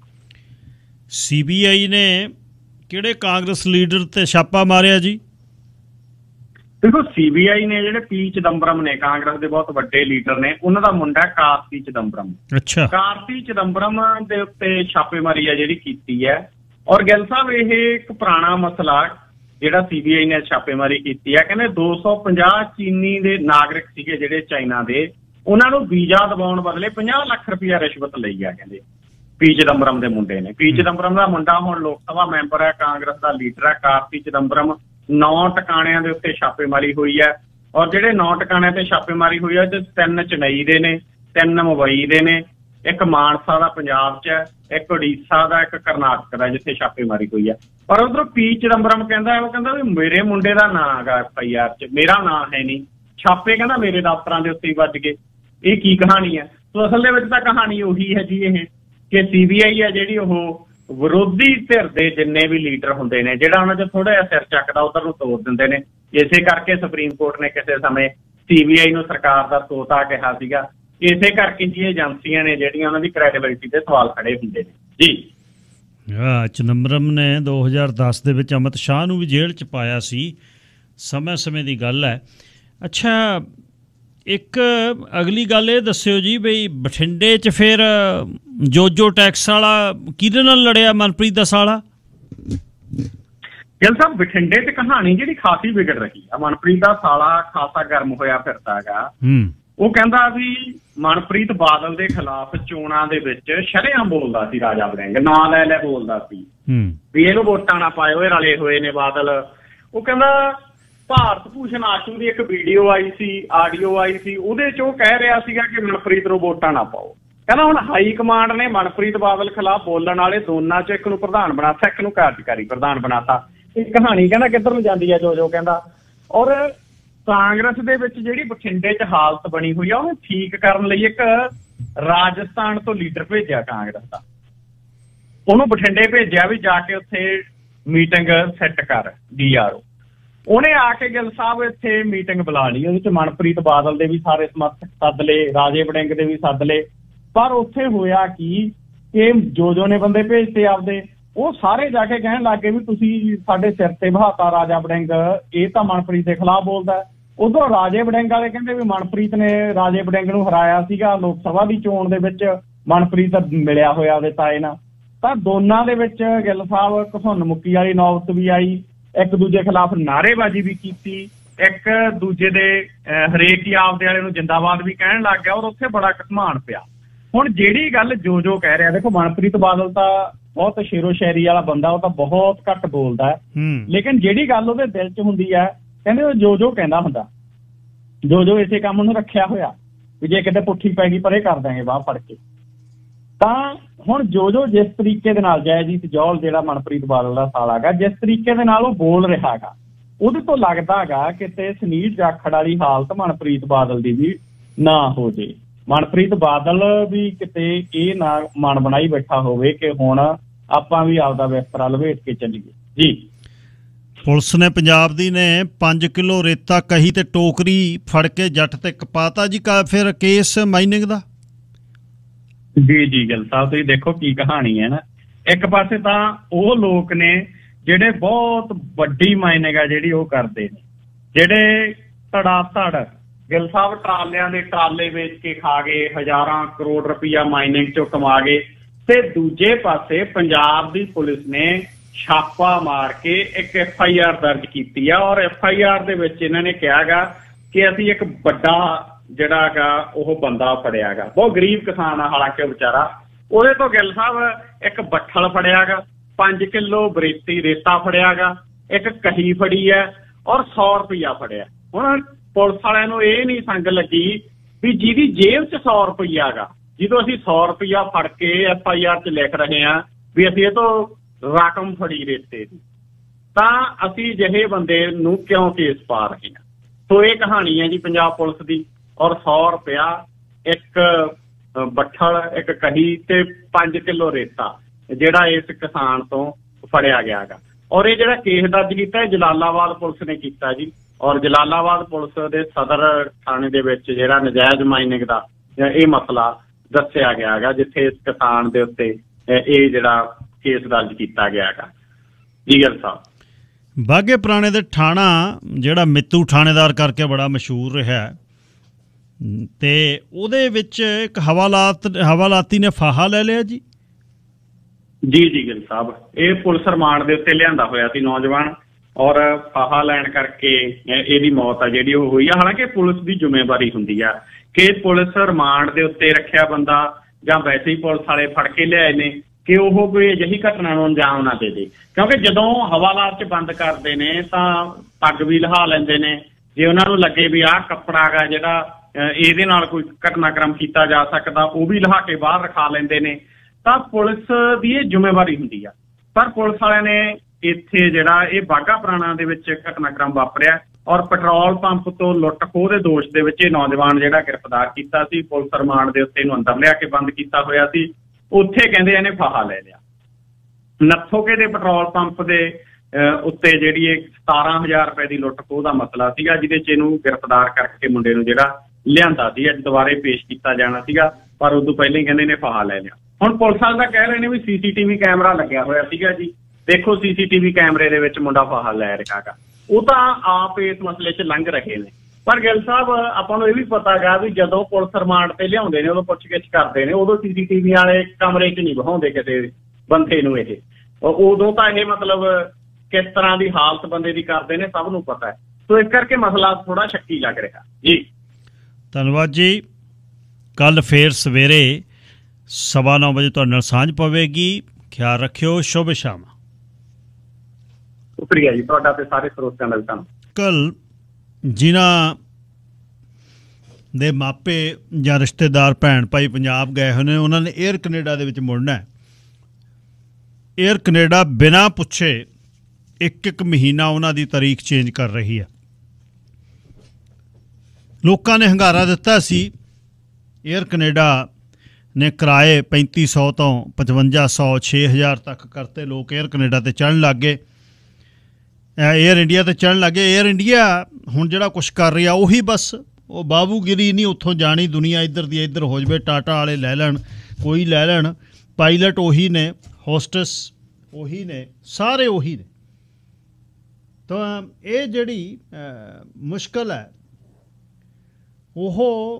CBI ਨੇ ਕਿਹੜੇ ਕਾਂਗਰਸ ਲੀਡਰ ਤੇ ਛਾਪਾ ਮਾਰਿਆ ਜੀ? ਦੇਖੋ, CBI ਨੇ ਜਿਹੜੇ P ਚਿਦੰਬਰਮ ਨੇ, ਕਾਂਗਰਸ ਦੇ ਬਹੁਤ ਵੱਡੇ ਲੀਡਰ ਨੇ, ਉਹਨਾਂ ਦਾ ਮੁੰਡਾ ਕਾਰਤੀ ਚਿਦੰਬਰਮ। ਅੱਛਾ, ਕਾਰਤੀ ਚਿਦੰਬਰਮ ਦੇ ਉੱਤੇ ਛਾਪੇਮਾਰੀ ਆ ਜਿਹੜੀ ਕੀਤੀ ਹੈ। ਔਰ ਗਿੱਲ ਸਾਹਿਬ ਇਹ ਇੱਕ ਪੁਰਾਣਾ ਮਸਲਾ ਜਿਹੜਾ CBI ਨੇ ਛਾਪੇਮਾਰੀ ਕੀਤੀ ਹੈ। ਕਹਿੰਦੇ 250 ਚੀਨੀ ਦੇ ਨਾਗਰਿਕ ਸੀਗੇ ਜਿਹੜੇ ਚਾਈਨਾ ਦੇ, ਉਹਨਾਂ ਨੂੰ ਵੀਜ਼ਾ ਦਿਵਾਉਣ ਬਦਲੇ 50 ਲੱਖ ਰੁਪਇਆ ਰਿਸ਼ਵਤ ਲਈ ਆ ਕਹਿੰਦੇ ਪੀ ਚਿਦੰਬਰਮ ਦੇ ਮੁੰਡੇ ਨੇ। ਪੀ ਚਿਦੰਬਰਮ ਦਾ ਮੁੰਡਾ ਹੁਣ ਲੋਕ ਸਭਾ ਮੈਂਬਰ ਹੈ, ਕਾਂਗਰਸ ਦਾ ਲੀਡਰ ਹੈ। ਕਾਰਤੀ ਚਿਦੰਬਰਮ 9 ਟਿਕਾਣਿਆਂ ਦੇ ਉੱਤੇ ਛਾਪੇਮਾਰੀ ਹੋਈ ਹੈ, ਔਰ ਜਿਹੜੇ 9 ਟਿਕਾਣਿਆਂ ਤੇ ਛਾਪੇਮਾਰੀ ਹੋਈ ਹੈ, 3 ਚੇਨਈ ਦੇ ਨੇ, 3 ਮੁੰਬਈ ਦੇ ਨੇ, ਇੱਕ ਮਾਨਸਾ ਦਾ ਪੰਜਾਬ 'ਚ ਹੈ, ਇੱਕ ਉੜੀਸਾ ਦਾ, ਇੱਕ ਕਰਨਾਟਕ ਦਾ ਜਿੱਥੇ ਛਾਪੇਮਾਰੀ ਹੋਈ ਹੈ। ਪਰ ਉਧਰੋਂ ਪੀ ਚਿਦੰਬਰਮ ਕਹਿੰਦਾ ਵੀ ਮੇਰੇ ਮੁੰਡੇ ਦਾ ਨਾਂ ਹੈਗਾ FIR 'ਚ, ਮੇਰਾ ਨਾਂ ਹੈ ਨਹੀਂ, ਛਾਪੇ ਕਹਿੰਦਾ ਮੇਰੇ ਦਫ਼ਤਰਾਂ ਦੇ ਉੱਤੇ ਹੀ ਵੱਜ ਗਏ। ਇਹ ਕੀ ਕਹਾਣੀ ਹੈ? ਸੋ ਅਸਲ ਦੇ ਵਿੱਚ ਤਾਂ ਕਹਾਣੀ ਉਹੀ ਹੈ ਜੀ, ਇਹ ਕਿ CBI ਹੈ ਜਿਹੜੀ ਉਹ ਵਿਰੋਧੀ ਧਿਰ ਦੇ ਜਿੰਨੇ ਵੀ ਲੀਡਰ ਹੁੰਦੇ ਨੇ, ਜਿਹੜਾ ਉਹਨਾਂ 'ਚ ਥੋੜਾ ਜਿਹਾ ਸਿਰ ਚੱਕਦਾ ਉਧਰ ਨੂੰ ਤੋੜ ਦਿੰਦੇ ਨੇ। ਇਸੇ ਕਰਕੇ ਸੁਪਰੀਮ ਕੋਰਟ ਨੇ ਕਿਸੇ ਸਮੇਂ CBI ਨੂੰ ਸਰਕਾਰ ਦਾ ਤੋਤਾ ਕਿਹਾ ਸੀਗਾ। ਇਸੇ ਕਰਕੇ ਜੀ ਏਜੰਸੀਆਂ ਨੇ ਜਿਹੜੀਆਂ ਉਹਨਾਂ ਦੀ ਕ੍ਰੈਡੀਬਿਲਿਟੀ ਤੇ ਸਵਾਲ ਖੜੇ ਹੁੰਦੇ ਨੇ ਜੀ। ਚਿਦੰਬਰਮ ਨੇ 2010 ਦੇ ਵਿੱਚ ਅਮਿਤ ਸ਼ਾਹ ਨੂੰ ਵੀ ਜੇਲ੍ਹ 'ਚ ਪਾਇਆ ਸੀ, ਸਮੇਂ ਦੀ ਗੱਲ ਹੈ। ਅੱਛਾ, ਇੱਕ ਅਗਲੀ ਗੱਲ ਇਹ ਦੱਸਿਓ ਜੀ ਬਈ ਬਠਿੰਡੇ 'ਚ ਫਿਰ ਜੋਜੋ ਟੈਕਸ ਵਾਲਾ ਕਿਹਦੇ ਨਾਲ ਲੜਿਆ? ਮਨਪ੍ਰੀਤ ਦਾ ਸਾਲਾ। ਗਿੱਲ ਸਾਹਿਬ, ਬਠਿੰਡੇ 'ਚ ਕਹਾਣੀ ਜਿਹੜੀ ਖਾਸੀ ਵਿਗੜ ਰਹੀ ਆ। ਮਨਪ੍ਰੀਤ ਦਾ ਸਾਲਾ ਖਾਸਾ ਗਰਮ ਹੋਇਆ ਫਿਰਦਾ ਹੈਗਾ। ਉਹ ਕਹਿੰਦਾ ਵੀ ਮਨਪ੍ਰੀਤ ਬਾਦਲ ਦੇ ਖਿਲਾਫ ਚੋਣਾਂ ਦੇ ਵਿੱਚ ਸ਼ਰੇਆਮ ਬੋਲਦਾ ਸੀ, ਰਾਜਾ ਵੜਿੰਗ ਨਾਂ ਲੈ ਬੋਲਦਾ ਸੀ ਵੀ ਇਹਨੂੰ ਵੋਟਾਂ ਨਾ ਪਾਇਓ, ਇਹ ਰਲੇ ਹੋਏ ਨੇ ਬਾਦਲ। ਉਹ ਕਹਿੰਦਾ ਭਾਰਤ ਭੂਸ਼ਣ ਆਸ਼ੂ ਦੀ ਇੱਕ ਵੀਡੀਓ ਆਈ ਸੀ, ਆਡੀਓ ਆਈ ਸੀ, ਉਹਦੇ 'ਚ ਉਹ ਕਹਿ ਰਿਹਾ ਸੀਗਾ ਕਿ ਮਨਪ੍ਰੀਤ ਨੂੰ ਵੋਟਾਂ ਨਾ ਪਾਓ। ਕਹਿੰਦਾ ਹੁਣ ਹਾਈ ਕਮਾਂਡ ਨੇ ਮਨਪ੍ਰੀਤ ਬਾਦਲ ਖਿਲਾਫ ਬੋਲਣ ਵਾਲੇ ਦੋਨਾਂ 'ਚ ਇੱਕ ਨੂੰ ਪ੍ਰਧਾਨ ਬਣਾਤਾ, ਇੱਕ ਨੂੰ ਕਾਰਜਕਾਰੀ ਪ੍ਰਧਾਨ ਬਣਾਤਾ। ਇਹ ਕਹਾਣੀ ਕਹਿੰਦਾ ਕਿੱਧਰ ਨੂੰ ਜਾਂਦੀ ਹੈ ਜੋ ਕਹਿੰਦਾ। ਔਰ ਕਾਂਗਰਸ ਦੇ ਵਿੱਚ ਜਿਹੜੀ ਬਠਿੰਡੇ 'ਚ ਹਾਲਤ ਬਣੀ ਹੋਈ ਆ, ਉਹਨੂੰ ਠੀਕ ਕਰਨ ਲਈ ਇੱਕ ਰਾਜਸਥਾਨ ਤੋਂ ਲੀਡਰ ਭੇਜਿਆ ਕਾਂਗਰਸ ਦਾ। ਉਹਨੂੰ ਬਠਿੰਡੇ ਭੇਜਿਆ ਵੀ ਜਾ ਕੇ ਉੱਥੇ ਮੀਟਿੰਗ ਸੈੱਟ ਕਰ DRO। ਉਹਨੇ ਆ ਕੇ ਗਿੱਲ ਸਾਹਿਬ ਇੱਥੇ ਮੀਟਿੰਗ ਬੁਲਾ ਲਈ। ਉਹਦੇ 'ਚ ਮਨਪ੍ਰੀਤ ਬਾਦਲ ਦੇ ਵੀ ਸਾਰੇ ਸਮਰਥਕ ਸੱਦ ਲਏ, ਰਾਜੇ ਵੜਿੰਗ ਦੇ ਵੀ ਸੱਦ ਲਏ। ਪਰ ਉੱਥੇ ਹੋਇਆ ਕੀ ਕਿ ਜੋ ਨੇ ਬੰਦੇ ਭੇਜਤੇ ਆਪਦੇ, ਉਹ ਸਾਰੇ ਜਾ ਕੇ ਕਹਿਣ ਲੱਗ ਗਏ ਵੀ ਤੁਸੀਂ ਸਾਡੇ ਸਿਰ ਤੇ ਬਹਾਤਾ ਰਾਜਾ ਵੜਿੰਗ, ਇਹ ਤਾਂ ਮਨਪ੍ਰੀਤ ਦੇ ਖਿਲਾਫ ਬੋਲਦਾ। ਉਧਰੋਂ ਰਾਜੇ ਵੜਿੰਗ ਵਾਲੇ ਕਹਿੰਦੇ ਵੀ ਮਨਪ੍ਰੀਤ ਨੇ ਰਾਜੇ ਵੜਿੰਗ ਨੂੰ ਹਰਾਇਆ ਸੀਗਾ ਲੋਕ ਸਭਾ ਦੀ ਚੋਣ ਦੇ ਵਿੱਚ, ਮਨਪ੍ਰੀਤ ਮਿਲਿਆ ਹੋਇਆ ਉਹਦੇ ਤਾਏ ਨਾਲ। ਤਾਂ ਦੋਨਾਂ ਦੇ ਵਿੱਚ ਗਿੱਲ ਸਾਹਿਬ ਘਸੁੰਨ ਮੁੱਕੀ ਵਾਲੀ ਨੌਬਤ ਵੀ ਆਈ, ਇੱਕ ਦੂਜੇ ਖਿਲਾਫ ਨਾਅਰੇਬਾਜ਼ੀ ਵੀ ਕੀਤੀ, ਇੱਕ ਦੂਜੇ ਦੇ ਹਰੇਕ ਹੀ ਆਪਦੇ ਵਾਲੇ ਨੂੰ ਜਿੰਦਾਬਾਦ ਵੀ ਕਹਿਣ ਲੱਗ ਗਿਆ, ਔਰ ਉੱਥੇ ਬੜਾ ਘਸਮਾਨ ਪਿਆ। ਹੁਣ ਜਿਹੜੀ ਗੱਲ ਜੋ ਕਹਿ ਰਿਹਾ, ਦੇਖੋ ਮਨਪ੍ਰੀਤ ਬਾਦਲ ਤਾਂ ਬਹੁਤ ਸ਼ੇਰੋ ਸ਼ਾਇਰੀ ਵਾਲਾ ਬੰਦਾ, ਉਹ ਤਾਂ ਬਹੁਤ ਘੱਟ ਬੋਲਦਾ ਹੈ, ਲੇਕਿਨ ਜਿਹੜੀ ਗੱਲ ਉਹਦੇ ਦਿਲ 'ਚ ਹੁੰਦੀ ਹੈ, ਕਹਿੰਦੇ ਉਹ ਜੋ ਕਹਿੰਦਾ ਹੁੰਦਾ। ਜੋ ਇਸੇ ਕੰਮ ਨੂੰ ਰੱਖਿਆ ਹੋਇਆ ਵੀ ਜੇ ਕਿਤੇ ਪੁੱਠੀ ਪੈ ਗਈ ਪਰੇ ਕਰ ਦਾਂਗੇ ਬਾਹ ਫੜ ਕੇ। ਤਾਂ ਹੁਣ ਜੋ ਜਿਸ ਤਰੀਕੇ ਦੇ ਨਾਲ ਜੈਜੀਤ ਜੌਲ ਜਿਹੜਾ ਮਨਪ੍ਰੀਤ ਬਾਦਲ ਦਾ ਸਾਲਾ ਹੈਗਾ, ਜਿਸ ਤਰੀਕੇ ਦੇ ਨਾਲ ਉਹ ਬੋਲ ਰਿਹਾ ਹੈਗਾ, ਉਹਦੇ ਤੋਂ ਲੱਗਦਾ ਹੈਗਾ ਕਿਤੇ ਸੁਨੀਲ ਜਾਖੜ ਵਾਲੀ ਹਾਲਤ ਮਨਪ੍ਰੀਤ ਬਾਦਲ ਦੀ ਵੀ ਨਾ ਹੋ ਜੇ। ਮਨਪ੍ਰੀਤ ਬਾਦਲ ਵੀ ਕਿਤੇ ਇਹ ਨਾ ਮਨ ਬਣਾਈ ਬੈਠਾ ਹੋਵੇ ਕਿ ਹੁਣ ਆਪਾਂ ਵੀ ਆਪਦਾ ਬਿਸਤਰਾ ਲਵੇਟ ਕੇ ਚੱਲੀਏ ਜੀ। ਪੁਲਿਸ ਨੇ ਪੰਜਾਬ ਦੀ ਨੇ 5 ਕਿਲੋ ਰੇਤਾ ਕਹੀ ਤੇ ਟੋਕਰੀ ਫੜ ਕੇ ਜੱਟ ਤੇ ਕਪਾਤਾ ਜੀ। ਫਿਰ ਕੇਸ ਮਾਈਨਿੰਗ ਦਾ ਜੀ ਗਿੱਲ ਸਾਹਿਬ, ਤੁਸੀਂ ਦੇਖੋ ਕੀ ਕਹਾਣੀ ਹੈ ਨਾ। ਇੱਕ ਪਾਸੇ ਤਾਂ ਉਹ ਲੋਕ ਨੇ ਜਿਹੜੇ ਬਹੁਤ ਵੱਡੀ ਮਾਈਨਿੰਗ ਆ ਜਿਹੜੀ ਉਹ ਕਰਦੇ ਨੇ, ਜਿਹੜੇ ਧੜਾ ਧੜ ਗਿੱਲ ਸਾਹਿਬ ਟਰਾਲਿਆਂ ਦੇ ਟਰਾਲੇ ਵੇਚ ਕੇ ਖਾ ਗਏ, ਹਜ਼ਾਰਾਂ ਕਰੋੜ ਰੁਪਈਆ ਮਾਈਨਿੰਗ ਚੋਂ ਕਮਾ ਗਏ। ਤੇ ਦੂਜੇ ਪਾਸੇ ਪੰਜਾਬ ਦੀ ਪੁਲਿਸ ਨੇ ਛਾਪਾ ਮਾਰ ਕੇ ਇੱਕ FIR ਦਰਜ ਕੀਤੀ ਆ, ਔਰ FIR ਦੇ ਵਿੱਚ ਇਹਨਾਂ ਨੇ ਕਿਹਾ ਗਾ ਕਿ ਅਸੀਂ ਇੱਕ ਵੱਡਾ ਜਿਹੜਾ ਗਾ ਉਹ ਬੰਦਾ ਫੜਿਆ ਗਾ, ਬਹੁਤ ਗਰੀਬ ਕਿਸਾਨ ਆ ਹਾਲਾਂਕਿ ਉਹ ਵਿਚਾਰਾ। ਉਹਦੇ ਤੋਂ ਗਿੱਲ ਸਾਹਿਬ ਇੱਕ ਬੱਠਲ ਫੜਿਆ ਗਾ, 5 ਕਿਲੋ ਬਰੇਤੀ ਰੇਤਾ ਫੜਿਆ ਗਾ, ਇੱਕ ਕਹੀ ਫੜੀ ਹੈ, ਔਰ 100 ਰੁਪਈਆ ਫੜਿਆ। ਹੁਣ ਪੁਲਿਸ ਵਾਲਿਆਂ ਨੂੰ ਇਹ ਨਹੀਂ ਸੰਗ ਲੱਗੀ ਵੀ ਜਿਹਦੀ ਜੇਬ 'ਚ 100 ਰੁਪਈਆ ਗਾ, ਜਦੋਂ ਅਸੀਂ 100 ਰੁਪਈਆ ਫੜ ਕੇ FIR 'ਚ ਲਿਖ ਰਹੇ ਹਾਂ ਵੀ ਅਸੀਂ ਇਹ ਤੋਂ ਰਕਮ ਫੜੀ ਰੇਤੇ ਦੀ, ਤਾਂ ਅਸੀਂ ਜਿਹੇ ਬੰਦੇ ਨੂੰ ਕਿਉਂ ਕੇਸ ਪਾ ਰਹੇ ਹਾਂ। ਸੋ ਇਹ ਕਹਾਣੀ ਹੈ ਜੀ ਪੰਜਾਬ ਪੁਲਿਸ ਦੀ। ਔਰ 100 ਰੁਪਇਆ, ਇੱਕ ਬੱਠਲ, ਇੱਕ ਕਹੀ ਤੇ 5 ਕਿਲੋ ਰੇਤਾ ਜਿਹੜਾ ਇਸ ਕਿਸਾਨ ਤੋਂ ਫੜਿਆ ਗਿਆ ਗਾ। ਔਰ ਇਹ ਜਿਹੜਾ ਕੇਸ ਦਰਜ ਕੀਤਾ ਜਲਾਲਾਬਾਦ ਪੁਲਿਸ ਨੇ ਕੀਤਾ ਜੀ। ਔਰ ਜਲਾਲਾਬਾਦ ਪੁਲਿਸ ਦੇ ਸਦਰ ਥਾਣੇ ਦੇ ਵਿੱਚ ਜਿਹੜਾ ਨਜਾਇਜ਼ ਮਾਈਨਿੰਗ ਦਾ ਇਹ ਮਸਲਾ ਦੱਸਿਆ ਗਿਆ ਗਾ, ਜਿੱਥੇ ਇਸ ਕਿਸਾਨ ਦੇ ਉੱਤੇ ਇਹ ਜਿਹੜਾ ਕੇਸ ਦਰਜ ਕੀਤਾ ਗਿਆ ਗਾ ਜੀ। ਗਿੱਲ ਸਾਹਿਬ, ਬਾਘੇ ਪੁਰਾਣੇ ਦੇ ਥਾਣਾ ਜਿਹੜਾ ਮਿੱਤੂ ਥਾਣੇਦਾਰ ਕਰਕੇ ਬੜਾ ਮਸ਼ਹੂਰ ਰਿਹਾ, ਤੇ ਉਹਦੇ ਵਿੱਚ ਇੱਕ ਹਵਾਲਾਤੀ ਨੇ ਫਾਹਾ ਲੈ ਲਿਆ ਜੀ। ਜੀ ਗਿੱਲ ਸਾਹਿਬ, ਇਹ ਪੁਲਿਸ ਰਿਮਾਂਡ ਦੇ ਉੱਤੇ ਲਿਆਂਦਾ ਹੋਇਆ ਸੀ ਨੌਜਵਾਨ, ਔਰ ਫਾਹਾ ਲੈਣ ਕਰਕੇ ਇਹਦੀ ਮੌਤ ਆ ਜਿਹੜੀ ਉਹ ਹੋਈ ਆ। ਹਾਲਾਂਕਿ ਪੁਲਿਸ ਦੀ ਜ਼ਿੰਮੇਵਾਰੀ ਹੁੰਦੀ ਆ कि पुलिस रिमांड के उत्ते रखिया बंदा ਜਾਂ वैसे ही पुलिस वाले फड़ के लियाए ने कि वो कोई अजिही घटना नूं अंजाम ना दे दे, क्योंकि जदों हवालात च बंद करते हैं तो पग भी लहा लेंदे ने, जे उन्होंने लगे भी आह कपड़ा गा जिहड़ा ਇਹਦੇ ਨਾਲ कोई घटनाक्रम किया जा सकता वो भी लहा के बाहर रखा लेंदे ने, तो पुलिस की ये जिम्मेवारी हुंदी आ। पर पुलिस वालिਆਂ ने ਇੱਥੇ ਜਿਹੜਾ ਇਹ ਬਾਘਾ ਪੁਰਾਣਾ ਦੇ ਵਿੱਚ ਘਟਨਾक्रम ਵਾਪਰਿਆ ਔਰ ਪੈਟਰੋਲ ਪੰਪ ਤੋਂ ਲੁੱਟ ਖੋਹ ਦੇ ਦੋਸ਼ ਦੇ ਵਿੱਚ ਇਹ ਨੌਜਵਾਨ ਜਿਹੜਾ ਗ੍ਰਿਫਤਾਰ ਕੀਤਾ ਸੀ, ਪੁਲਿਸ ਰਿਮਾਂਡ ਦੇ ਉੱਤੇ ਇਹਨੂੰ ਅੰਦਰ ਲਿਆ ਕੇ ਬੰਦ ਕੀਤਾ ਹੋਇਆ ਸੀ। ਉੱਥੇ ਕਹਿੰਦੇ ਇਹਨੇ ਫਾਹਾ ਲੈ ਲਿਆ। ਨੱਥੋਕੇ ਦੇ ਪੈਟਰੋਲ ਪੰਪ ਦੇ ਉੱਤੇ ਜਿਹੜੀ ਇਹ 17,000 ਰੁਪਏ ਦੀ ਲੁੱਟ ਖੋਹ ਦਾ ਮਸਲਾ ਸੀਗਾ, ਜਿਹਦੇ 'ਚ ਇਹਨੂੰ ਗ੍ਰਿਫਤਾਰ ਕਰਕੇ ਮੁੰਡੇ ਨੂੰ ਜਿਹੜਾ ਲਿਆਂਦਾ ਸੀ, ਅੱਜ ਦੁਬਾਰੇ ਪੇਸ਼ ਕੀਤਾ ਜਾਣਾ ਸੀਗਾ, ਪਰ ਉਦੋਂ ਪਹਿਲਾਂ ਹੀ ਕਹਿੰਦੇ ਨੇ ਫਾਹਾ ਲੈ ਲਿਆ। ਹੁਣ ਪੁਲਿਸ ਵਾਲੇ ਤਾਂ ਕਹਿ ਰਹੇ ਨੇ ਵੀ CCTV ਕੈਮਰਾ ਲੱਗਿਆ ਹੋਇਆ ਸੀਗਾ ਜੀ, ਦੇਖੋ CCTV ਕੈਮਰੇ ਦੇ ਵਿੱਚ ਮੁੰਡਾ ਫਾਹਾ ਲੈ ਰਿਹਾ ਗਾ। ਉਹ ਤਾਂ ਆਪ ਇਸ ਮਸਲੇ 'ਚ ਲੰਘ ਰਹੇ ਨੇ। ਪਰ ਗਿੱਲ ਸਾਹਿਬ ਆਪਾਂ ਨੂੰ ਇਹ ਵੀ ਪਤਾ ਗਾ ਵੀ ਜਦੋਂ ਪੁਲਿਸ ਰਿਮਾਂਡ ਤੇ ਲਿਆਉਂਦੇ ਨੇ, ਉਦੋਂ ਪੁੱਛਗਿੱਛ ਕਰਦੇ ਨੇ, ਉਦੋਂ CCTV ਵਾਲੇ ਕਮਰੇ 'ਚ ਨਹੀਂ ਬਹਾਉਂਦੇ ਕਿਸੇ ਬੰਦੇ ਨੂੰ। ਇਹ ਉਦੋਂ ਤਾਂ ਇਹ ਮਤਲਬ ਕਿਸ ਤਰ੍ਹਾਂ ਦੀ ਹਾਲਤ ਬੰਦੇ ਦੀ ਕਰਦੇ ਨੇ ਸਭ ਨੂੰ ਪਤਾ ਹੈ। ਸੋ ਇਸ ਕਰਕੇ ਮਸਲਾ ਥੋੜਾ ਸ਼ੱਕੀ ਲੱਗ ਰਿਹਾ ਜੀ। ਧੰਨਵਾਦ ਜੀ। ਕੱਲ ਫੇਰ ਸਵੇਰੇ 9:15 ਵਜੇ ਤੁਹਾਡੇ ਨਾਲ ਸਾਂਝ ਪਵੇਗੀ। ਖਿਆਲ ਰੱਖਿਓ। ਸ਼ੁਭ ਸ਼ਾਮ। ਸ਼ੁਕਰੀਆ ਜੀ ਤੁਹਾਡਾ ਤੇ ਸਾਰੇ ਸਰੋਤਿਆਂ ਦਾ ਵੀ ਧੰਨਵਾਦ। ਕੱਲ ਜਿਨ੍ਹਾਂ ਦੇ ਮਾਪੇ ਜਾਂ ਰਿਸ਼ਤੇਦਾਰ ਭੈਣ ਭਾਈ ਪੰਜਾਬ ਗਏ ਹੋਏ ਨੇ, ਉਹਨਾਂ ਨੇ ਏਅਰ ਕੈਨੇਡਾ ਦੇ ਵਿੱਚ ਮੁੜਨਾ ਹੈ। ਏਅਰ ਕੈਨੇਡਾ ਬਿਨਾਂ ਪੁੱਛੇ ਇੱਕ ਮਹੀਨਾ ਉਹਨਾਂ ਦੀ ਤਾਰੀਖ ਚੇਂਜ ਕਰ ਰਹੀ ਹੈ। ਲੋਕਾਂ ਨੇ ਹੰਗਾਰਾ ਦਿੱਤਾ ਸੀ। ਏਅਰ ਕੈਨੇਡਾ ਨੇ ਕਿਰਾਏ 3500 ਤੋਂ 5500 6000 ਤੱਕ ਕਰਤੇ। ਲੋਕ ਏਅਰ ਕੈਨੇਡਾ ਤੇ ਚੜ੍ਹਨ ਲੱਗ ਗਏ, ਏਅਰ ਇੰਡੀਆ ਤੇ ਚੜ੍ਹਨ ਲੱਗ ਗਏ। ਏਅਰ ਇੰਡੀਆ ਹੁਣ ਜਿਹੜਾ ਕੁਛ ਕਰ ਰਹੀ ਆ ਉਹੀ ਬਸ ਉਹ ਬਾਬੂਗਿਰੀ ਨਹੀਂ, ਉੱਥੋਂ ਜਾਣੀ ਦੁਨੀਆ ਇੱਧਰ ਦੀ ਇੱਧਰ ਹੋ ਜਾਵੇ, ਟਾਟਾ ਵਾਲੇ ਲੈ ਲੈਣ, ਕੋਈ ਲੈ ਲੈਣ, ਪਾਇਲਟ ਉਹੀ ਨੇ, ਹੋਸਟਸ ਉਹੀ ਨੇ, ਸਾਰੇ ਉਹੀ ਨੇ। ਤਾਂ ਇਹ ਜਿਹੜੀ ਮੁਸ਼ਕਲ ਹੈ ਉਹ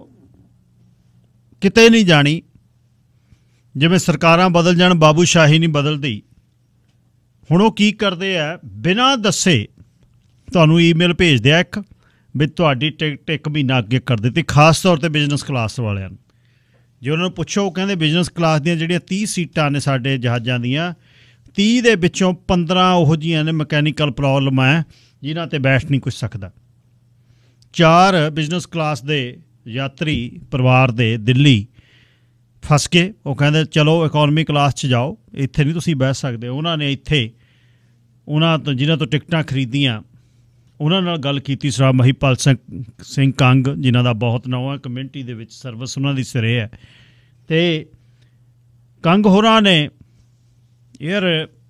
ਕਿਤੇ ਨਹੀਂ ਜਾਣੀ। ਜਿਵੇਂ ਸਰਕਾਰਾਂ ਬਦਲ ਜਾਣ, ਬਾਬੂਸ਼ਾਹੀ ਨਹੀਂ ਬਦਲਦੀ। ਹੁਣ ਉਹ ਕੀ ਕਰਦੇ ਆ, ਬਿਨਾਂ ਦੱਸੇ ਤੁਹਾਨੂੰ ਈਮੇਲ ਭੇਜਦੇ ਆ ਇੱਕ ਵੀ ਤੁਹਾਡੀ ਟਿਕਟ 1 ਮਹੀਨਾ ਅੱਗੇ ਕਰ ਦਿੱਤੀ। ਖਾਸ ਤੌਰ 'ਤੇ ਬਿਜ਼ਨਸ ਕਲਾਸ ਵਾਲਿਆਂ ਨੂੰ ਜੇ ਉਹਨਾਂ ਨੂੰ ਪੁੱਛੋ, ਉਹ ਕਹਿੰਦੇ ਬਿਜ਼ਨਸ ਕਲਾਸ ਦੀਆਂ ਜਿਹੜੀਆਂ 30 ਸੀਟਾਂ ਨੇ ਸਾਡੇ ਜਹਾਜ਼ਾਂ ਦੀਆਂ, 30 ਦੇ ਵਿੱਚੋਂ 15 ਉਹੋ ਜਿਹੀਆਂ ਨੇ ਮਕੈਨੀਕਲ ਪ੍ਰੋਬਲਮ ਹੈ ਜਿਨ੍ਹਾਂ 'ਤੇ ਬੈਠ ਨਹੀਂ ਕੁਛ ਸਕਦਾ। 4 ਬਿਜ਼ਨਸ ਕਲਾਸ ਦੇ ਯਾਤਰੀ ਪਰਿਵਾਰ ਦੇ ਦਿੱਲੀ ਫਸ ਕੇ ਉਹ ਕਹਿੰਦੇ ਚਲੋ ਇਕੋਨਮੀ ਕਲਾਸ 'ਚ ਜਾਓ, ਇੱਥੇ ਨਹੀਂ ਤੁਸੀਂ ਬਹਿ ਸਕਦੇ। ਉਹਨਾਂ ਨੇ ਇੱਥੇ ਉਹਨਾਂ ਤੋਂ ਜਿਨ੍ਹਾਂ ਤੋਂ ਟਿਕਟਾਂ ਖਰੀਦੀਆਂ ਉਹਨਾਂ ਨਾਲ ਗੱਲ ਕੀਤੀ। ਸਰਦਾਰ ਮਹੀਪਾਲ ਸਿੰਘ ਕੰਗ ਜਿਨ੍ਹਾਂ ਦਾ ਬਹੁਤ ਨਵਾਂ ਕਮਿਊਨਿਟੀ ਦੇ ਵਿੱਚ ਸਰਵਿਸ ਉਹਨਾਂ ਦੀ ਸਿਰੇ ਹੈ, ਅਤੇ ਕੰਗ ਹੋਰਾਂ ਨੇ ਏਅਰ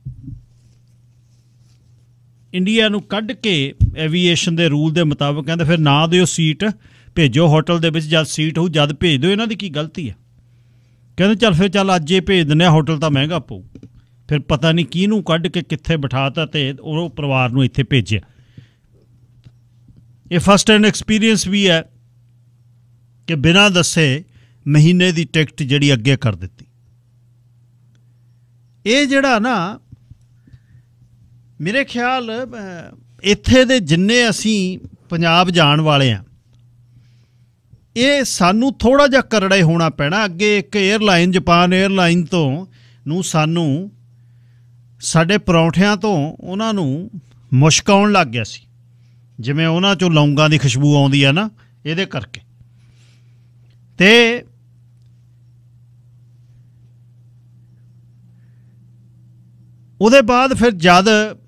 ਇੰਡੀਆ ਨੂੰ ਕੱਢ ਕੇ ਐਵੀਏਸ਼ਨ ਦੇ ਰੂਲ ਦੇ ਮੁਤਾਬਕ ਕਹਿੰਦੇ ਫਿਰ ਨਾ ਦਿਓ ਸੀਟ, ਭੇਜੋ ਹੋਟਲ ਦੇ ਵਿੱਚ, ਜਦ ਸੀਟ ਹੋਊ ਜਦ ਭੇਜ ਦਿਓ। ਇਹਨਾਂ ਦੀ ਕੀ ਗਲਤੀ ਹੈ? ਕਹਿੰਦੇ ਚੱਲ ਅੱਜ ਇਹ ਭੇਜ ਦਿੰਦੇ ਹਾਂ, ਹੋਟਲ ਤਾਂ ਮਹਿੰਗਾ ਪਊ। ਫਿਰ ਪਤਾ ਨਹੀਂ ਕਿਹਨੂੰ ਕੱਢ ਕੇ ਕਿੱਥੇ ਬਿਠਾਤਾ ਅਤੇ ਉਹ ਪਰਿਵਾਰ ਨੂੰ ਇੱਥੇ ਭੇਜਿਆ। ਇਹ ਫਸਟ ਹੈਂਡ ਐਕਸਪੀਰੀਅੰਸ ਵੀ ਹੈ ਕਿ ਬਿਨਾਂ ਦੱਸੇ ਮਹੀਨੇ ਦੀ ਟਿਕਟ ਜਿਹੜੀ ਅੱਗੇ ਕਰ ਦਿੱਤੀ। ਇਹ ਜਿਹੜਾ ਨਾ ਮੇਰੇ ਖਿਆਲ ਇੱਥੇ ਦੇ ਜਿੰਨੇ ਅਸੀਂ ਪੰਜਾਬ ਜਾਣ ਵਾਲੇ ਹਾਂ, ਇਹ ਸਾਨੂੰ ਥੋੜ੍ਹਾ ਜਿਹਾ ਕਰੜੇ ਹੋਣਾ ਪੈਣਾ। ਅੱਗੇ ਇੱਕ ਏਅਰਲਾਈਨ ਜਾਪਾਨ ਏਅਰਲਾਈਨ ਤੋਂ ਨੂੰ ਸਾਨੂੰ ਸਾਡੇ ਪਰੌਂਠਿਆਂ ਤੋਂ ਉਹਨਾਂ ਨੂੰ ਮੁਸ਼ਕ ਆਉਣ ਲੱਗ ਗਿਆ ਸੀ, ਜਿਵੇਂ ਉਹਨਾਂ 'ਚੋਂ ਲੌਂਗਾਂ ਦੀ ਖੁਸ਼ਬੂ ਆਉਂਦੀ ਹੈ ਨਾ, ਇਹਦੇ ਕਰਕੇ। ਅਤੇ ਉਹਦੇ ਬਾਅਦ ਫਿਰ ਜਦ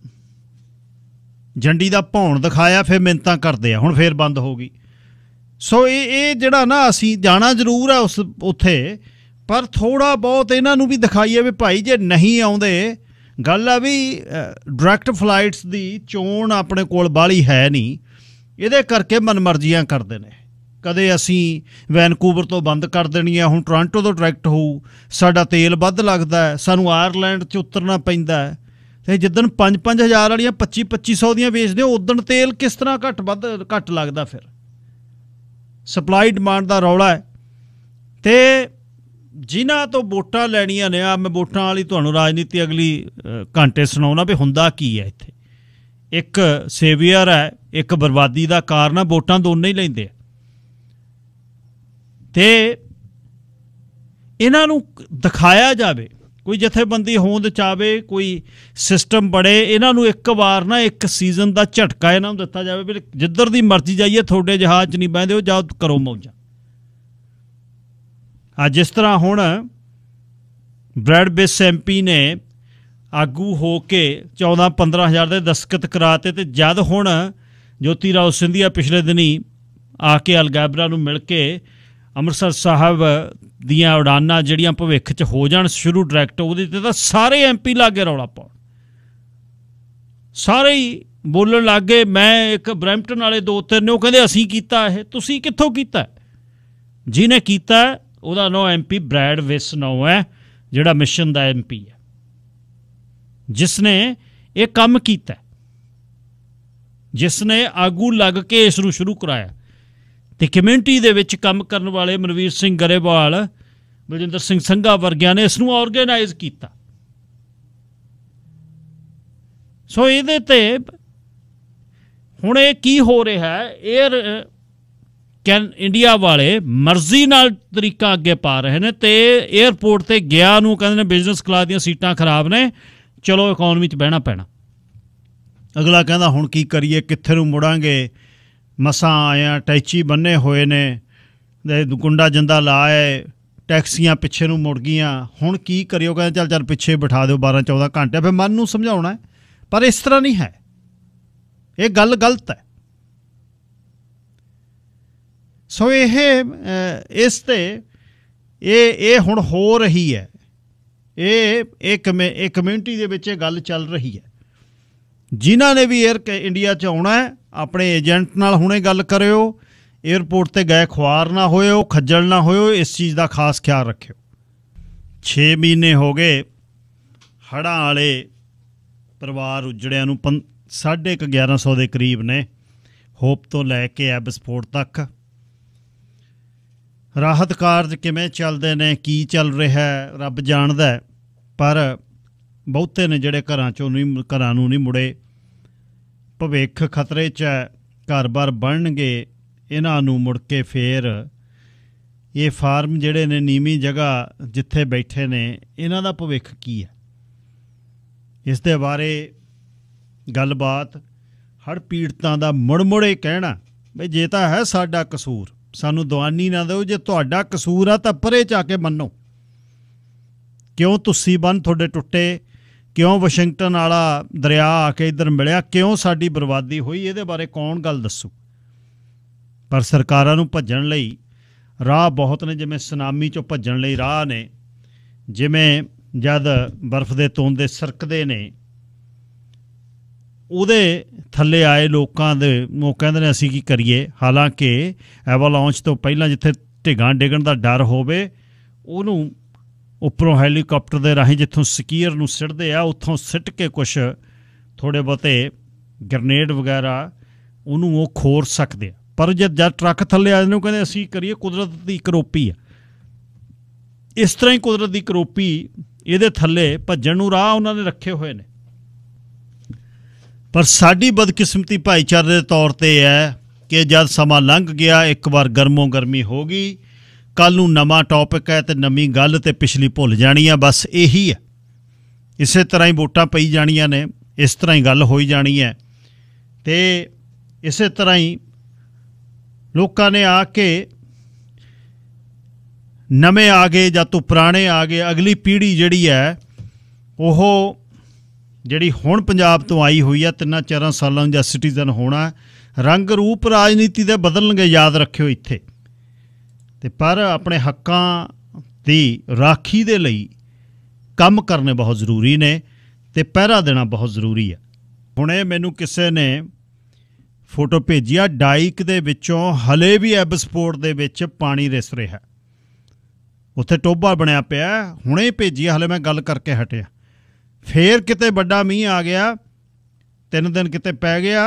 ਝੰਡੀ ਦਾ ਭੌਣ ਦਿਖਾਇਆ ਫਿਰ ਮਿੰਨਤਾਂ ਕਰਦੇ ਆ, ਹੁਣ ਫਿਰ ਬੰਦ ਹੋ ਗਈ। ਸੋ ਇਹ ਜਿਹੜਾ ਨਾ ਅਸੀਂ ਜਾਣਾ ਜ਼ਰੂਰ ਆ ਉੱਥੇ, ਪਰ ਥੋੜ੍ਹਾ ਬਹੁਤ ਇਹਨਾਂ ਨੂੰ ਵੀ ਦਿਖਾਈਏ ਵੀ ਭਾਈ ਜੇ ਨਹੀਂ ਆਉਂਦੇ। ਗੱਲ ਆ ਵੀ ਡਾਇਰੈਕਟ ਫਲਾਈਟਸ ਦੀ ਚੋਣ ਆਪਣੇ ਕੋਲ ਬਾਹਲੀ ਹੈ ਨਹੀਂ, ਇਹਦੇ ਕਰਕੇ ਮਨਮਰਜ਼ੀਆਂ ਕਰਦੇ ਨੇ। ਕਦੇ ਅਸੀਂ ਵੈਨਕੂਵਰ ਤੋਂ ਬੰਦ ਕਰ ਦੇਣੀ ਹੈ, ਹੁਣ ਟੋਰਾਂਟੋ ਤੋਂ ਡਾਇਰੈਕਟ ਹੋਊ, ਸਾਡਾ ਤੇਲ ਵੱਧ ਲੱਗਦਾ ਹੈ, ਸਾਨੂੰ ਆਇਰਲੈਂਡ 'ਚ ਉਤਰਨਾ ਪੈਂਦਾ ਹੈ। ਅਤੇ ਜਿੱਦਣ 5-5 ਹਜ਼ਾਰ ਵਾਲੀਆਂ 25-2500 ਦੀਆਂ ਵੇਚਦੇ ਹੋ, ਉਦਣ ਤੇਲ ਕਿਸ ਤਰ੍ਹਾਂ ਘੱਟ ਲੱਗਦਾ। ਫਿਰ ਸਪਲਾਈ ਡਿਮਾਂਡ ਦਾ ਰੌਲਾ ਹੈ। ਅਤੇ ਜਿਨ੍ਹਾਂ ਤੋਂ ਵੋਟਾਂ ਲੈਣੀਆਂ ਨੇ, ਮੈਂ ਵੋਟਾਂ ਵਾਲੀ ਤੁਹਾਨੂੰ ਰਾਜਨੀਤੀ ਅਗਲੀ ਘੰਟੇ ਸੁਣਾਉਣਾ ਵੀ ਹੁੰਦਾ ਕੀ ਹੈ ਇੱਥੇ। ਇੱਕ ਸੇਵੀਅਰ ਹੈ, ਇੱਕ ਬਰਬਾਦੀ ਦਾ ਕਾਰਨ ਹੈ। ਵੋਟਾਂ ਦੋਨੇ ਹੀ ਲੈਂਦੇ ਆ। ਤੇ ਇਹਨਾਂ ਨੂੰ ਦਿਖਾਇਆ ਜਾਵੇ, ਕੋਈ ਜਥੇਬੰਦੀ ਹੋਂਦ ਚਾਵੇ, ਕੋਈ ਸਿਸਟਮ ਬਣੇ, ਇਹਨਾਂ ਨੂੰ ਇੱਕ ਵਾਰ ਨਾ ਇੱਕ ਸੀਜ਼ਨ ਦਾ ਝਟਕਾ ਇਹਨਾਂ ਨੂੰ ਦਿੱਤਾ ਜਾਵੇ ਵੀ ਜਿੱਧਰ ਦੀ ਮਰਜ਼ੀ ਜਾਈਏ, ਤੁਹਾਡੇ ਜਹਾਜ਼ 'ਚ ਨਹੀਂ ਬਹਿੰਦੇ ਹੋ, ਜਾਓ ਕਰੋ ਮੌਜਾਂ। ਜਿਸ ਤਰ੍ਹਾਂ ਹੁਣ ਬ੍ਰੈਡ ਬਿਸ MP ਨੇ ਆਗੂ ਹੋ ਕੇ 14-15 ਹਜ਼ਾਰ ਦੇ ਦਸਤਖਤ ਕਰਾਤੇ, ਤੇ ਜਦ ਹੁਣ ਜੋਤੀ ਰਾਓ ਸਿੰਧੀਆ ਪਿਛਲੇ ਦਿਨੀ ਆ ਕੇ ਅਲਗੈਬਰਾ ਨੂੰ ਮਿਲ ਕੇ ਅੰਮ੍ਰਿਤਸਰ ਸਾਹਿਬ ਦੀਆਂ ਉਡਾਨਾਂ ਜਿਹੜੀਆਂ ਭਵਿੱਖ 'ਚ ਹੋ ਜਾਣ ਸ਼ੁਰੂ ਡਾਇਰੈਕਟ, ਉਹਦੇ 'ਤੇ ਤਾਂ ਸਾਰੇ MP ਲੱਗ ਗਏ ਰੌਲਾ ਪਾਉਣ, ਸਾਰੇ ਹੀ ਬੋਲਣ ਲੱਗ ਗਏ। ਮੈਂ ਇੱਕ ਬਰੈਂਪਟਨ ਵਾਲੇ 2-3 ਨੇ, ਉਹ ਕਹਿੰਦੇ ਅਸੀਂ ਕੀਤਾ ਇਹ। ਤੁਸੀਂ ਕਿੱਥੋਂ ਕੀਤਾ? ਜਿਹਨੇ ਕੀਤਾ ਉਹਦਾ ਨਾਂ MP ਬ੍ਰੈਡ ਬਿਸ ਨਾਂ ਹੈ, ਜਿਹੜਾ ਮਿਸ਼ਨ ਦਾ MP ਹੈ, ਜਿਸ ਨੇ ਇਹ ਕੰਮ ਕੀਤਾ, ਜਿਸ ਨੇ ਆਗੂ ਲੱਗ ਕੇ ਇਸ ਨੂੰ ਸ਼ੁਰੂ ਕਰਾਇਆ। ਤੇ ਕਮਿਊਨਿਟੀ ਦੇ ਵਿੱਚ ਕੰਮ ਕਰਨ ਵਾਲੇ ਮਨਵੀਰ ਸਿੰਘ ਗਰੇਵਾਲ, ਬਲਜਿੰਦਰ ਸਿੰਘ ਸੰਘਾ ਵਰਗਿਆਂ ਨੇ ਇਸ ਨੂੰ ਆਰਗੇਨਾਈਜ਼ ਕੀਤਾ। ਸੋ ਇਹਦੇ ਤੇ ਹੁਣ ਇਹ ਕੀ ਹੋ ਰਿਹਾ ਹੈ, ਇੰਡੀਆ ਵਾਲੇ ਮਰਜ਼ੀ ਨਾਲ ਤਰੀਕਾ ਅੱਗੇ ਪਾ ਰਹੇ ਨੇ, ਤੇ ਏਅਰਪੋਰਟ ਤੇ ਗਿਆ ਨੂੰ ਕਹਿੰਦੇ ਨੇ ਬਿਜ਼ਨਸ ਕਲਾਸ ਦੀਆਂ ਸੀਟਾਂ ਖਰਾਬ ਨੇ, ਚਲੋ ਇਕੋਨਮੀ 'ਚ ਬਹਿਣਾ ਪੈਣਾ। ਅਗਲਾ ਕਹਿੰਦਾ ਹੁਣ ਕੀ ਕਰੀਏ, ਕਿੱਥੇ ਨੂੰ ਮੁੜਾਂਗੇ, ਮਸਾਂ ਆਇਆ, ਟੈਚੀ ਬੰਨੇ ਹੋਏ ਨੇ, ਗੁੰਡਾ ਜੰਦਾ ਲਾਏ, ਟੈਕਸੀਆਂ ਪਿੱਛੇ ਨੂੰ ਮੁੜ ਗਈਆਂ, ਹੁਣ ਕੀ ਕਰਿਓ? ਕਹਿੰਦੇ ਚੱਲ ਪਿੱਛੇ ਬਿਠਾ ਦਿਓ 12-14 ਘੰਟੇ। ਫਿਰ ਮਨ ਨੂੰ ਸਮਝਾਉਣਾ, ਪਰ ਇਸ ਤਰ੍ਹਾਂ ਨਹੀਂ ਹੈ, ਇਹ ਗੱਲ ਗਲਤ ਹੈ। ਸੋ ਇਸ ਤੇ ਇਹ ਹੁਣ ਹੋ ਰਹੀ ਹੈ, ਇਹ ਕਮਿਊਨਿਟੀ ਦੇ ਵਿੱਚ ਇਹ ਗੱਲ ਚੱਲ ਰਹੀ ਹੈ। ਜਿਨ੍ਹਾਂ ਨੇ ਵੀ ਇੰਡੀਆ 'ਚ ਆਉਣਾ ਹੈ, ਆਪਣੇ ਏਜੰਟ ਨਾਲ ਹੁਣੇ ਗੱਲ ਕਰਿਓ, ਏਅਰਪੋਰਟ 'ਤੇ ਗਏ ਖੁਆਰ ਨਾ ਹੋਇਓ, ਖੱਜਲ ਨਾ ਹੋਇਓ, ਇਸ ਚੀਜ਼ ਦਾ ਖਾਸ ਖਿਆਲ ਰੱਖਿਓ। 6 ਮਹੀਨੇ ਹੋ ਗਏ ਹੜ੍ਹਾਂ ਵਾਲੇ ਪਰਿਵਾਰ ਉਜੜਿਆਂ ਨੂੰ, 1150 ਦੇ ਕਰੀਬ ਨੇ, ਹੋਪ ਤੋਂ ਲੈ ਕੇ ਐਬਸਪੋਰਟ ਤੱਕ। ਰਾਹਤ ਕਾਰਜ ਕਿਵੇਂ ਚੱਲਦੇ ਨੇ, ਕੀ ਚੱਲ ਰਿਹਾ, ਰੱਬ ਜਾਣਦਾ, ਪਰ ਬਹੁਤੇ ਨੇ ਜਿਹੜੇ ਘਰਾਂ ਨੂੰ ਨਹੀਂ ਮੁੜੇ। ਭਵਿੱਖ ਖਤਰੇ 'ਚ ਹੈ, ਘਰ-ਬਾਰ ਬਣਨਗੇ, ਇਹਨਾਂ ਨੂੰ ਮੁੜ ਕੇ ਫੇਰ ਇਹ ਫਾਰਮ ਜਿਹੜੇ ਨੇ, ਨੀਵੀਂ ਜਗ੍ਹਾ ਜਿੱਥੇ ਬੈਠੇ ਨੇ, ਇਹਨਾਂ ਦਾ ਭਵਿੱਖ ਕੀ ਹੈ? ਇਸ ਦੇ ਬਾਰੇ ਗੱਲਬਾਤ ਹੜ੍ਹ ਪੀੜਤਾਂ ਦਾ ਮੁੜ ਇਹ ਕਹਿਣਾ ਵੀ ਜੇ ਤਾਂ ਹੈ ਸਾਡਾ ਕਸੂਰ, ਸਾਨੂੰ ਦਵਾਨੀ ਨਾ ਦਿਓ, ਜੇ ਤੁਹਾਡਾ ਕਸੂਰ ਆ ਤਾਂ ਪਰੇ 'ਚ ਆ ਕੇ ਮੰਨੋ। ਕਿਉਂ ਤੁਸੀਂ ਬੰਨ੍ਹ ਤੁਹਾਡੇ ਟੁੱਟੇ, ਕਿਉਂ ਵਾਸ਼ਿੰਗਟਨ ਵਾਲਾ ਦਰਿਆ ਆ ਕੇ ਇੱਧਰ ਮਿਲਿਆ, ਕਿਉਂ ਸਾਡੀ ਬਰਬਾਦੀ ਹੋਈ, ਇਹਦੇ ਬਾਰੇ ਕੌਣ ਗੱਲ ਦੱਸੂ? ਪਰ ਸਰਕਾਰਾਂ ਨੂੰ ਭੱਜਣ ਲਈ ਰਾਹ ਬਹੁਤ ਨੇ, ਜਿਵੇਂ ਸੁਨਾਮੀ 'ਚੋਂ ਭੱਜਣ ਲਈ ਰਾਹ ਨੇ, ਜਿਵੇਂ ਜਦ ਬਰਫ਼ ਦੇ ਤੋਂਦੇ ਸਰਕਦੇ ਨੇ, ਉਹਦੇ ਥੱਲੇ ਆਏ ਲੋਕਾਂ ਦੇ ਉਹ ਕਹਿੰਦੇ ਨੇ ਅਸੀਂ ਕੀ ਕਰੀਏ। ਹਾਲਾਂਕਿ ਐਵਾਲਾਂਚ ਤੋਂ ਪਹਿਲਾਂ ਜਿੱਥੇ ਢਿੱਗਾਂ ਡਿੱਗਣ ਦਾ ਡਰ ਹੋਵੇ, ਉਹਨੂੰ ਉੱਪਰੋਂ ਹੈਲੀਕਾਪਟਰ ਦੇ ਰਾਹੀਂ ਜਿੱਥੋਂ ਸਕੀਅਰ ਨੂੰ ਸਿੱਟਦੇ ਆ, ਉੱਥੋਂ ਸਿੱਟ ਕੇ ਕੁਛ ਥੋੜ੍ਹੇ ਬਹੁਤੇ ਗ੍ਰਨੇਡ ਵਗੈਰਾ ਉਹਨੂੰ ਉਹ ਖੋਰ ਸਕਦੇ ਆ। ਪਰ ਜਦ ਟਰੱਕ ਥੱਲੇ ਆ ਜਾਂਦੇ, ਉਹ ਕਹਿੰਦੇ ਅਸੀਂ ਕਰੀਏ, ਕੁਦਰਤ ਦੀ ਕਰੋਪੀ ਆ। ਇਸ ਤਰ੍ਹਾਂ ਹੀ ਕੁਦਰਤ ਦੀ ਕਰੋਪੀ, ਇਹਦੇ ਥੱਲੇ ਭੱਜਣ ਨੂੰ ਰਾਹ ਉਹਨਾਂ ਨੇ ਰੱਖੇ ਹੋਏ ਨੇ। ਪਰ ਸਾਡੀ ਬਦਕਿਸਮਤੀ ਭਾਈਚਾਰੇ ਦੇ ਤੌਰ 'ਤੇ ਹੈ ਕਿ ਜਦ ਸਮਾਂ ਲੰਘ ਗਿਆ, ਇੱਕ ਵਾਰ ਗਰਮੋ ਗਰਮੀ ਹੋ ਗਈ, ਕੱਲ੍ਹ ਨੂੰ ਨਵਾਂ ਟੌਪਿਕ ਹੈ ਅਤੇ ਨਵੀਂ ਗੱਲ, ਅਤੇ ਪਿਛਲੀ ਭੁੱਲ ਜਾਣੀ ਆ। ਬਸ ਇਹੀ ਹੈ, ਇਸੇ ਤਰ੍ਹਾਂ ਹੀ ਵੋਟਾਂ ਪਈ ਜਾਣੀਆਂ ਨੇ, ਇਸ ਤਰ੍ਹਾਂ ਹੀ ਗੱਲ ਹੋਈ ਜਾਣੀ ਹੈ, ਅਤੇ ਇਸੇ ਤਰ੍ਹਾਂ ਹੀ ਲੋਕਾਂ ਨੇ ਆ ਕੇ ਨਵੇਂ ਆ ਗਏ ਜਾਂ ਤੋਂ ਪੁਰਾਣੇ ਆ ਗਏ। ਅਗਲੀ ਪੀੜ੍ਹੀ ਜਿਹੜੀ ਹੈ, ਉਹ ਜਿਹੜੀ ਹੁਣ ਪੰਜਾਬ ਤੋਂ ਆਈ ਹੋਈ ਆ, 3-4 ਸਾਲਾਂ ਜਾਂ ਸਿਟੀਜ਼ਨ ਹੋਣਾ, ਰੰਗ ਰੂਪ ਰਾਜਨੀਤੀ ਦੇ ਬਦਲਣਗੇ, ਯਾਦ ਰੱਖਿਓ ਇੱਥੇ। ਅਤੇ ਪਰ ਆਪਣੇ ਹੱਕਾਂ ਦੀ ਰਾਖੀ ਦੇ ਲਈ ਕੰਮ ਕਰਨੇ ਬਹੁਤ ਜ਼ਰੂਰੀ ਨੇ, ਅਤੇ ਪਹਿਰਾ ਦੇਣਾ ਬਹੁਤ ਜ਼ਰੂਰੀ ਹੈ। ਹੁਣੇ ਮੈਨੂੰ ਕਿਸੇ ਨੇ ਫੋਟੋ ਭੇਜੀ ਆ, ਡਾਈਕ ਦੇ ਵਿੱਚੋਂ ਹਲੇ ਵੀ ਐਬਸਪੋਰਟ ਦੇ ਵਿੱਚ ਪਾਣੀ ਰਿਸ ਰਿਹਾ, ਉੱਥੇ ਟੋਭਾ ਬਣਿਆ ਪਿਆ, ਹੁਣੇ ਭੇਜੀ ਆ, ਹਲੇ ਮੈਂ ਗੱਲ ਕਰਕੇ ਹਟਿਆ। ਫੇਰ ਕਿਤੇ ਵੱਡਾ ਮੀਂਹ ਆ ਗਿਆ, 3 ਦਿਨ ਕਿਤੇ ਪੈ ਗਿਆ,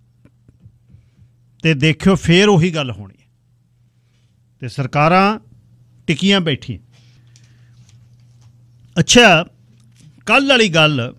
ਅਤੇ ਦੇਖਿਓ ਫੇਰ ਉਹੀ ਗੱਲ ਹੋਣੀ, ਅਤੇ ਸਰਕਾਰਾਂ ਟਿਕੀਆਂ ਬੈਠੀਆਂ। ਅੱਛਾ, ਕੱਲ੍ਹ ਵਾਲੀ ਗੱਲ,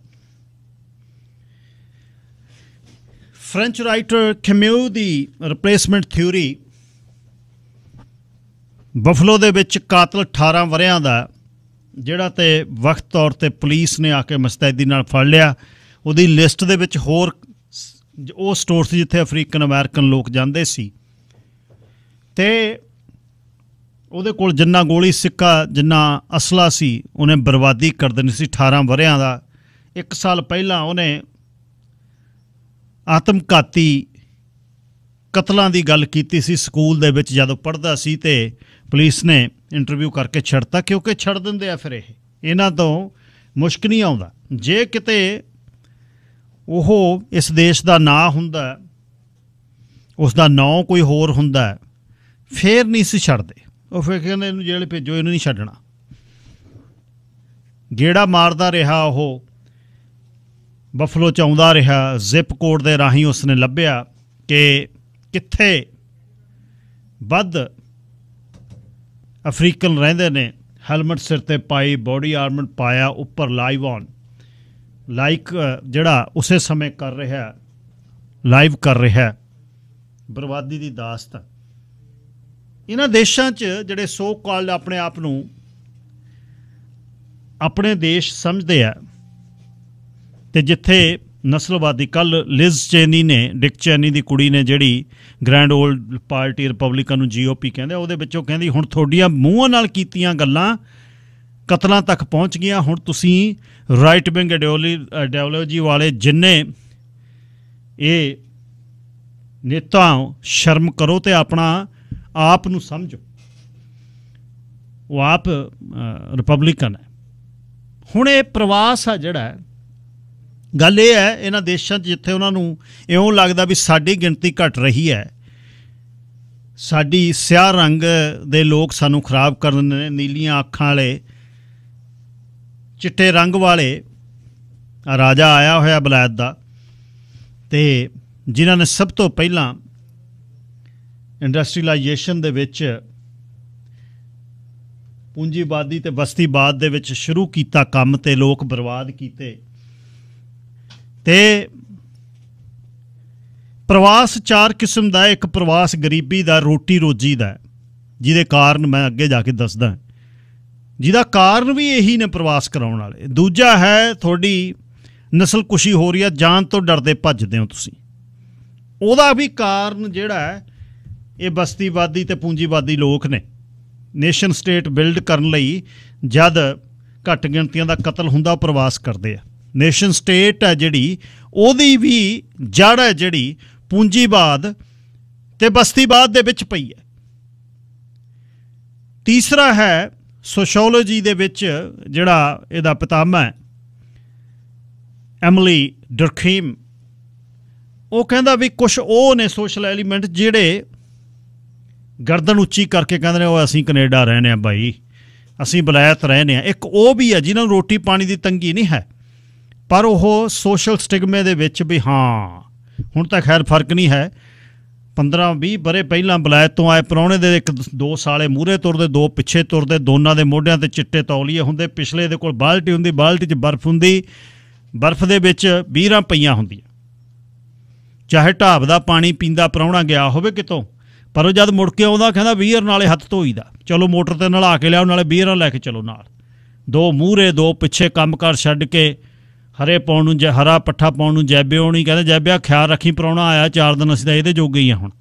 ਫਰੈਂਚ ਰਾਈਟਰ ਕੈਮਿਊ ਦੀ ਰਿਪਲੇਸਮੈਂਟ ਥਿਊਰੀ ਬਫਲੋ ਦੇ ਵਿੱਚ ਕਾਤਲ 18 ਵਰਿਆਂ ਦਾ ਜਿਹੜਾ ਤੇ ਵਕਤ ਤੌਰ ਤੇ ਪੁਲਿਸ ਨੇ ਆ ਕੇ ਮੁਸਤੈਦੀ ਨਾਲ ਫੜ ਲਿਆ। ਉਹਦੀ ਲਿਸਟ ਦੇ ਵਿੱਚ ਹੋਰ ਉਹ ਸਟੋਰ ਸੀ ਜਿੱਥੇ ਅਫਰੀਕਨ ਅਮਰੀਕਨ ਲੋਕ ਜਾਂਦੇ ਸੀ, ਅਤੇ ਉਹਦੇ ਕੋਲ ਜਿੰਨਾ ਗੋਲੀ ਸਿੱਕਾ ਜਿੰਨਾ ਅਸਲਾ ਸੀ ਉਹਨੇ ਬਰਬਾਦੀ ਕਰ ਦੇਣੀ ਸੀ 18 ਵਰਿਆਂ ਦਾ। 1 ਸਾਲ ਪਹਿਲਾਂ ਉਹਨੇ ਆਤਮਘਾਤੀ ਕਤਲਾਂ ਦੀ ਗੱਲ ਕੀਤੀ ਸੀ ਸਕੂਲ ਦੇ ਵਿੱਚ ਜਦੋਂ ਪੜ੍ਹਦਾ ਸੀ, ਅਤੇ ਪੁਲਿਸ ਨੇ ਇੰਟਰਵਿਊ ਕਰਕੇ ਛੱਡਤਾ ਕਿਉਂਕਿ ਛੱਡ ਦਿੰਦੇ ਆ। ਫਿਰ ਇਹਨਾਂ ਤੋਂ ਮੁਸ਼ਕ ਨਹੀਂ ਆਉਂਦਾ। ਜੇ ਕਿਤੇ ਉਹ ਇਸ ਦੇਸ਼ ਦਾ ਨਾਂ ਹੁੰਦਾ, ਉਸ ਦਾ ਨਾਂ ਕੋਈ ਹੋਰ ਹੁੰਦਾ, ਫਿਰ ਨਹੀਂ ਸੀ ਛੱਡਦੇ। ਉਹ ਫਿਰ ਕਹਿੰਦੇ ਇਹਨੂੰ ਜੇਲ੍ਹ ਭੇਜੋ, ਇਹਨੂੰ ਨਹੀਂ ਛੱਡਣਾ। ਗੇੜਾ ਮਾਰਦਾ ਰਿਹਾ ਉਹ, ਬਫਲੋ 'ਚ ਆਉਂਦਾ ਰਿਹਾ। ਜ਼ਿਪ ਕੋਡ ਦੇ ਰਾਹੀਂ ਉਸਨੇ ਲੱਭਿਆ ਕਿ ਕਿੱਥੇ ਵੱਧ ਅਫਰੀਕਨ ਰਹਿੰਦੇ ਨੇ। ਹੈਲਮਟ ਸਿਰ 'ਤੇ ਪਾਈ, ਬੋਡੀ ਆਰਮਰ ਪਾਇਆ, ਉੱਪਰ ਲਾਈਵ ਔਨ ਜਿਹੜਾ ਉਸੇ ਸਮੇਂ ਕਰ ਰਿਹਾ, ਲਾਈਵ ਕਰ ਰਿਹਾ ਬਰਬਾਦੀ ਦੀ ਦਾਸਤਾਨ। ਇਹਨਾਂ ਦੇਸ਼ਾਂ 'ਚ ਜਿਹੜੇ ਸੋ ਕਾਲਡ ਆਪਣੇ ਆਪ ਨੂੰ ਆਪਣੇ ਦੇਸ਼ ਸਮਝਦੇ ਆ, ਅਤੇ ਜਿੱਥੇ ਨਸਲਵਾਦੀ, ਕੱਲ੍ਹ ਲਿਜ਼ ਚੇਨੀ ਨੇ, ਡਿਕ ਚੈਨੀ ਦੀ ਕੁੜੀ ਨੇ, ਜਿਹੜੀ ਗ੍ਰੈਂਡ ਓਲਡ ਪਾਰਟੀ ਰਿਪਬਲਿਕਨ ਨੂੰ GOP ਕਹਿੰਦੇ, ਉਹਦੇ ਵਿੱਚੋਂ ਕਹਿੰਦੀ ਹੁਣ ਤੁਹਾਡੀਆਂ ਮੂੰਹਾਂ ਨਾਲ ਕੀਤੀਆਂ ਗੱਲਾਂ ਕਤਲਾਂ ਤੱਕ ਪਹੁੰਚ ਗਈਆਂ। ਹੁਣ ਤੁਸੀਂ ਰਾਈਟ ਵਿੰਗ ਆਈਡੀਓਲੋਜੀ ਵਾਲੇ ਜਿੰਨੇ ਇਹ ਨੇਤਾ ਸ਼ਰਮ ਕਰੋ ਅਤੇ ਆਪਣਾ ਆਪ ਨੂੰ ਸਮਝੋ। ਉਹ ਆਪ ਰਿਪਬਲਿਕਨ ਹੈ। ਹੁਣ ਇਹ ਪ੍ਰਵਾਸ ਆ ਜਿਹੜਾ, ਗੱਲ ਇਹ ਹੈ ਇਹਨਾਂ ਦੇਸ਼ਾਂ 'ਚ ਜਿੱਥੇ ਉਹਨਾਂ ਨੂੰ ਇਉਂ ਲੱਗਦਾ ਵੀ ਸਾਡੀ ਗਿਣਤੀ ਘਟ ਰਹੀ ਹੈ, ਸਾਡੀ ਸਿਆਹ ਰੰਗ ਦੇ ਲੋਕ ਸਾਨੂੰ ਖਰਾਬ ਕਰ ਦਿੰਦੇ ਨੇ, ਨੀਲੀਆਂ ਅੱਖਾਂ ਵਾਲੇ, ਚਿੱਟੇ ਰੰਗ ਵਾਲੇ ਰਾਜਾ ਆਇਆ ਹੋਇਆ ਬਲੈਤ ਦਾ, ਅਤੇ ਜਿਨ੍ਹਾਂ ਨੇ ਸਭ ਤੋਂ ਪਹਿਲਾਂ ਇੰਡਸਟਰੀਲਾਈਜੇਸ਼ਨ ਦੇ ਵਿੱਚ ਪੂੰਜੀਵਾਦੀ ਅਤੇ ਬਸਤੀਵਾਦ ਦੇ ਵਿੱਚ ਸ਼ੁਰੂ ਕੀਤਾ ਕੰਮ, ਅਤੇ ਲੋਕ ਬਰਬਾਦ ਕੀਤੇ। ਅਤੇ ਪ੍ਰਵਾਸ 4 ਕਿਸਮ ਦਾ। ਇੱਕ ਪ੍ਰਵਾਸ ਗਰੀਬੀ ਦਾ, ਰੋਟੀ ਰੋਜੀ ਦਾ, ਜਿਹਦੇ ਕਾਰਨ ਮੈਂ ਅੱਗੇ ਜਾ ਕੇ ਦੱਸਦਾ, ਜਿਹਦਾ ਕਾਰਨ ਵੀ ਇਹੀ ਨੇ ਪ੍ਰਵਾਸ ਕਰਾਉਣ ਵਾਲੇ। ਦੂਜਾ ਹੈ ਤੁਹਾਡੀ ਨਸਲਕੁਸ਼ੀ ਹੋ ਰਹੀ ਹੈ, ਜਾਨ ਤੋਂ ਡਰਦੇ ਭੱਜਦੇ ਹੋ ਤੁਸੀਂ। ਉਹਦਾ ਵੀ ਕਾਰਨ ਜਿਹੜਾ ਹੈ ਇਹ ਬਸਤੀਵਾਦੀ ਅਤੇ ਪੂੰਜੀਵਾਦੀ ਲੋਕ ਨੇ। ਨੇਸ਼ਨ ਸਟੇਟ ਬਿਲਡ ਕਰਨ ਲਈ ਜਦ ਘੱਟ ਗਿਣਤੀਆਂ ਦਾ ਕਤਲ ਹੁੰਦਾ, ਪ੍ਰਵਾਸ ਕਰਦੇ ਆ। ਨੇਸ਼ਨ ਸਟੇਟ ਹੈ ਜਿਹੜੀ, ਉਹਦੀ ਵੀ ਜੜ੍ਹ ਹੈ ਜਿਹੜੀ ਪੂੰਜੀਵਾਦ ਅਤੇ ਬਸਤੀਵਾਦ ਦੇ ਵਿੱਚ ਪਈ ਹੈ। ਤੀਸਰਾ ਹੈ ਸੋਸ਼ੋਲੋਜੀ ਦੇ ਵਿੱਚ ਜਿਹੜਾ ਇਹਦਾ ਪਿਤਾਮਾ ਹੈ ਐਮਿਲੀ ਡਰਖੀਮ, ਉਹ ਕਹਿੰਦਾ ਵੀ ਕੁਛ ਉਹ ਨੇ ਸੋਸ਼ਲ ਐਲੀਮੈਂਟ ਜਿਹੜੇ ਗਰਦਨ ਉੱਚੀ ਕਰਕੇ ਕਹਿੰਦੇ ਨੇ ਉਹ ਅਸੀਂ ਕੈਨੇਡਾ ਰਹਿੰਦੇ ਹਾਂ ਬਾਈ, ਅਸੀਂ ਬਲੈਤ ਰਹਿੰਦੇ ਹਾਂ। ਇੱਕ ਉਹ ਵੀ ਹੈ ਜਿਨ੍ਹਾਂ ਨੂੰ ਰੋਟੀ ਪਾਣੀ ਦੀ ਤੰਗੀ ਨਹੀਂ ਹੈ, ਪਰ ਉਹ ਸੋਸ਼ਲ ਸਟਿਗਮੇ ਦੇ ਵਿੱਚ ਵੀ ਹਾਂ। ਹੁਣ ਤਾਂ ਖੈਰ ਫਰਕ ਨਹੀਂ ਹੈ, 15-20 ਵਰ੍ਹੇ ਪਹਿਲਾਂ ਬਲੈਤ ਤੋਂ ਆਏ ਪ੍ਰਾਹੁਣੇ ਦੇ 1-2 ਸਾਲੇ ਮੂਹਰੇ ਤੁਰਦੇ, 2 ਪਿੱਛੇ ਤੁਰਦੇ, ਦੋਨਾਂ ਦੇ ਮੋਢਿਆਂ 'ਤੇ ਚਿੱਟੇ ਤੌਲੀਏ ਹੁੰਦੇ, ਪਿਛਲੇ ਦੇ ਕੋਲ ਬਾਲਟੀ ਹੁੰਦੀ, ਬਾਲਟੀ 'ਚ ਬਰਫ਼ ਹੁੰਦੀ, ਬਰਫ਼ ਦੇ ਵਿੱਚ ਬੀਰਾਂ ਪਈਆਂ ਹੁੰਦੀਆਂ। ਚਾਹੇ ਢਾਬ ਦਾ ਪਾਣੀ ਪੀਂਦਾ ਪ੍ਰਾਹੁਣਾ ਗਿਆ ਹੋਵੇ ਕਿਤੋਂ, ਪਰ ਉਹ ਜਦ ਮੁੜ ਕੇ ਆਉਂਦਾ ਕਹਿੰਦਾ ਬੀਅਰ ਨਾਲੇ ਹੱਥ ਧੋਈਦਾ, ਚਲੋ ਮੋਟਰ 'ਤੇ ਨਲਾ ਕੇ ਲਿਆਓ, ਨਾਲੇ ਬੀਅਰਾਂ ਲੈ ਕੇ ਚਲੋ ਨਾਲ। 2 ਮੂਹਰੇ 2 ਪਿੱਛੇ ਕੰਮ ਕਾਰ ਛੱਡ ਕੇ ਹਰੇ ਪਾਉਣ ਨੂੰ, ਹਰਾ ਪੱਠਾ ਪਾਉਣ ਨੂੰ ਜੈਬੇ ਆਉਣੀ, ਕਹਿੰਦੇ ਜੈਬਿਆ ਖਿਆਲ ਰੱਖੀ, ਪ੍ਰਾਹੁਣਾ ਆਇਆ 4 ਦਿਨ, ਅਸੀਂ ਤਾਂ ਇਹਦੇ ਜੋਗੇ ਹੀ ਹਾਂ ਹੁਣ।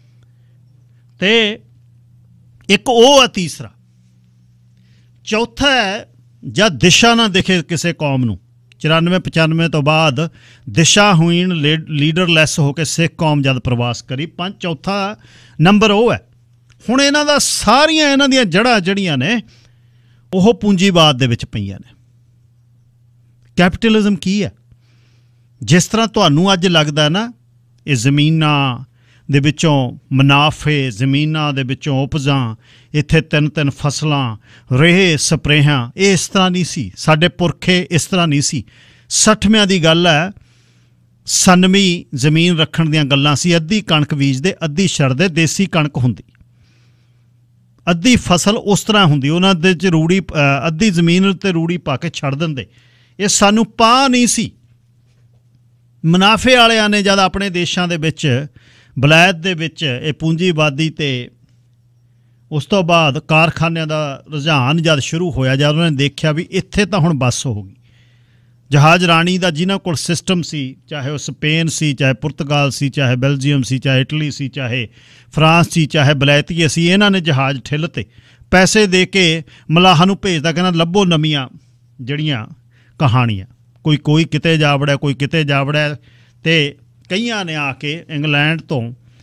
ਅਤੇ ਇੱਕ ਉਹ ਹੈ ਤੀਸਰਾ। ਚੌਥਾ ਹੈ ਜਦ ਦਿਸ਼ਾ ਨਾ ਦਿਖੇ ਕਿਸੇ ਕੌਮ ਨੂੰ। 94-95 ਤੋਂ ਬਾਅਦ ਦਿਸ਼ਾਹੀਣ ਲੀਡਰਲੈਸ ਹੋ ਕੇ ਸਿੱਖ ਕੌਮ ਜਦ ਪ੍ਰਵਾਸ ਕਰੀ। ਚੌਥਾ ਨੰਬਰ ਉਹ ਹੈ। ਹੁਣ ਇਹਨਾਂ ਦਾ ਸਾਰੀਆਂ ਇਹਨਾਂ ਦੀਆਂ ਜੜ੍ਹਾਂ ਜਿਹੜੀਆਂ ਨੇ ਉਹ ਪੂੰਜੀਵਾਦ ਦੇ ਵਿੱਚ ਪਈਆਂ ਨੇ। ਕੈਪੀਟਲਿਜ਼ਮ ਕੀ ਹੈ? ਜਿਸ ਤਰ੍ਹਾਂ ਤੁਹਾਨੂੰ ਅੱਜ ਲੱਗਦਾ ਨਾ ਇਹ ਜ਼ਮੀਨਾਂ ਦੇ ਵਿੱਚੋਂ ਮੁਨਾਫੇ, ਜ਼ਮੀਨਾਂ ਦੇ ਵਿੱਚੋਂ ਉਪਜਾਂ, ਇੱਥੇ 3-3 ਫਸਲਾਂ, ਰੇਹ ਸਪਰੇਹਾਂ, ਇਹ ਇਸ ਤਰ੍ਹਾਂ ਨਹੀਂ ਸੀ। ਸਾਡੇ ਪੁਰਖੇ ਇਸ ਤਰ੍ਹਾਂ ਨਹੀਂ ਸੀ। 60ਵਿਆਂ ਦੀ ਗੱਲ ਹੈ, 97 ਜ਼ਮੀਨ ਰੱਖਣ ਦੀਆਂ ਗੱਲਾਂ ਸੀ। ਅੱਧੀ ਕਣਕ ਬੀਜਦੇ, ਅੱਧੀ ਛੱਡਦੇ, ਦੇਸੀ ਕਣਕ ਹੁੰਦੀ, ਅੱਧੀ ਫਸਲ ਉਸ ਤਰ੍ਹਾਂ ਹੁੰਦੀ, ਉਹਨਾਂ ਦੇ 'ਚ ਰੂੜੀ, ਅੱਧੀ ਜ਼ਮੀਨ 'ਤੇ ਰੂੜੀ ਪਾ ਕੇ ਛੱਡ ਦਿੰਦੇ। ਇਹ ਸਾਨੂੰ ਪਾ ਨਹੀਂ ਸੀ। ਮੁਨਾਫੇ ਵਾਲਿਆਂ ਨੇ ਜਦ ਆਪਣੇ ਦੇਸ਼ਾਂ ਦੇ ਵਿੱਚ, ਬਲੈਤ ਦੇ ਵਿੱਚ ਇਹ ਪੂੰਜੀਵਾਦੀ ਅਤੇ ਉਸ ਤੋਂ ਬਾਅਦ ਕਾਰਖਾਨਿਆਂ ਦਾ ਰੁਝਾਨ ਜਦ ਸ਼ੁਰੂ ਹੋਇਆ, ਜਦ ਉਹਨਾਂ ਨੇ ਦੇਖਿਆ ਵੀ ਇੱਥੇ ਤਾਂ ਹੁਣ ਬੱਸ ਹੋ ਗਈ, ਜਹਾਜ਼ ਰਾਣੀ ਦਾ ਜਿਨ੍ਹਾਂ ਕੋਲ ਸਿਸਟਮ ਸੀ, ਚਾਹੇ ਉਹ ਸਪੇਨ ਸੀ, ਚਾਹੇ ਪੁਰਤਗਾਲ ਸੀ, ਚਾਹੇ ਬੈਲਜੀਅਮ ਸੀ, ਚਾਹੇ ਇਟਲੀ ਸੀ, ਚਾਹੇ ਫਰਾਂਸ ਸੀ, ਚਾਹੇ ਬਲੈਤੀਏ ਸੀ, ਇਹਨਾਂ ਨੇ ਜਹਾਜ਼ ਠਿੱਲ ਤੇ ਪੈਸੇ ਦੇ ਕੇ ਮਲਾਹਾਂ ਨੂੰ ਭੇਜਦਾ, ਕਹਿੰਦਾ ਲੱਭੋ ਨਵੀਆਂ ਜਿਹੜੀਆਂ ਕਹਾਣੀਆਂ, ਕੋਈ ਕਿਤੇ ਜਾ ਵੜਿਆ, ਕੋਈ ਕਿਤੇ ਜਾ ਵੜਿਆ। ਅਤੇ ਕਈਆਂ ਨੇ ਆ ਕੇ ਇੰਗਲੈਂਡ ਤੋਂ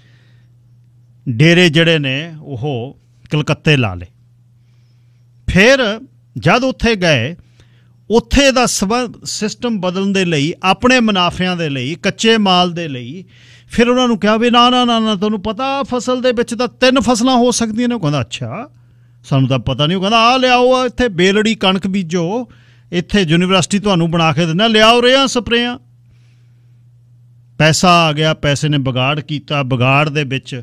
ਡੇਰੇ ਜਿਹੜੇ ਨੇ ਉਹ ਕਲਕੱਤੇ ਲਾ ਲਏ। ਫਿਰ ਜਦ ਉੱਥੇ ਗਏ, ਉੱਥੇ ਦਾ ਸਿਸਟਮ ਬਦਲਣ ਦੇ ਲਈ, ਆਪਣੇ ਮੁਨਾਫਿਆਂ ਦੇ ਲਈ, ਕੱਚੇ ਮਾਲ ਦੇ ਲਈ, ਫਿਰ ਉਹਨਾਂ ਨੂੰ ਕਿਹਾ ਵੀ ਨਾ ਨਾ ਨਾ ਨਾ ਤੁਹਾਨੂੰ ਪਤਾ ਫਸਲ ਦੇ ਵਿੱਚ ਤਾਂ 3 ਫਸਲਾਂ ਹੋ ਸਕਦੀਆਂ ਨੇ। ਉਹ ਕਹਿੰਦਾ ਅੱਛਾ ਸਾਨੂੰ ਤਾਂ ਪਤਾ ਨਹੀਂ। ਉਹ ਕਹਿੰਦਾ ਆਹ ਲਿਆਓ, ਇੱਥੇ ਬੇਲੜੀ ਕਣਕ ਬੀਜੋ, ਇੱਥੇ ਯੂਨੀਵਰਸਿਟੀ ਤੁਹਾਨੂੰ ਬਣਾ ਕੇ ਦਿੰਦਾ, ਲਿਆਓ ਰੇਹਾਂ ਸਪਰੇਆਂ। ਪੈਸਾ ਆ ਗਿਆ, ਪੈਸੇ ਨੇ ਵਿਗਾੜ ਕੀਤਾ। ਵਿਗਾੜ ਦੇ ਵਿੱਚ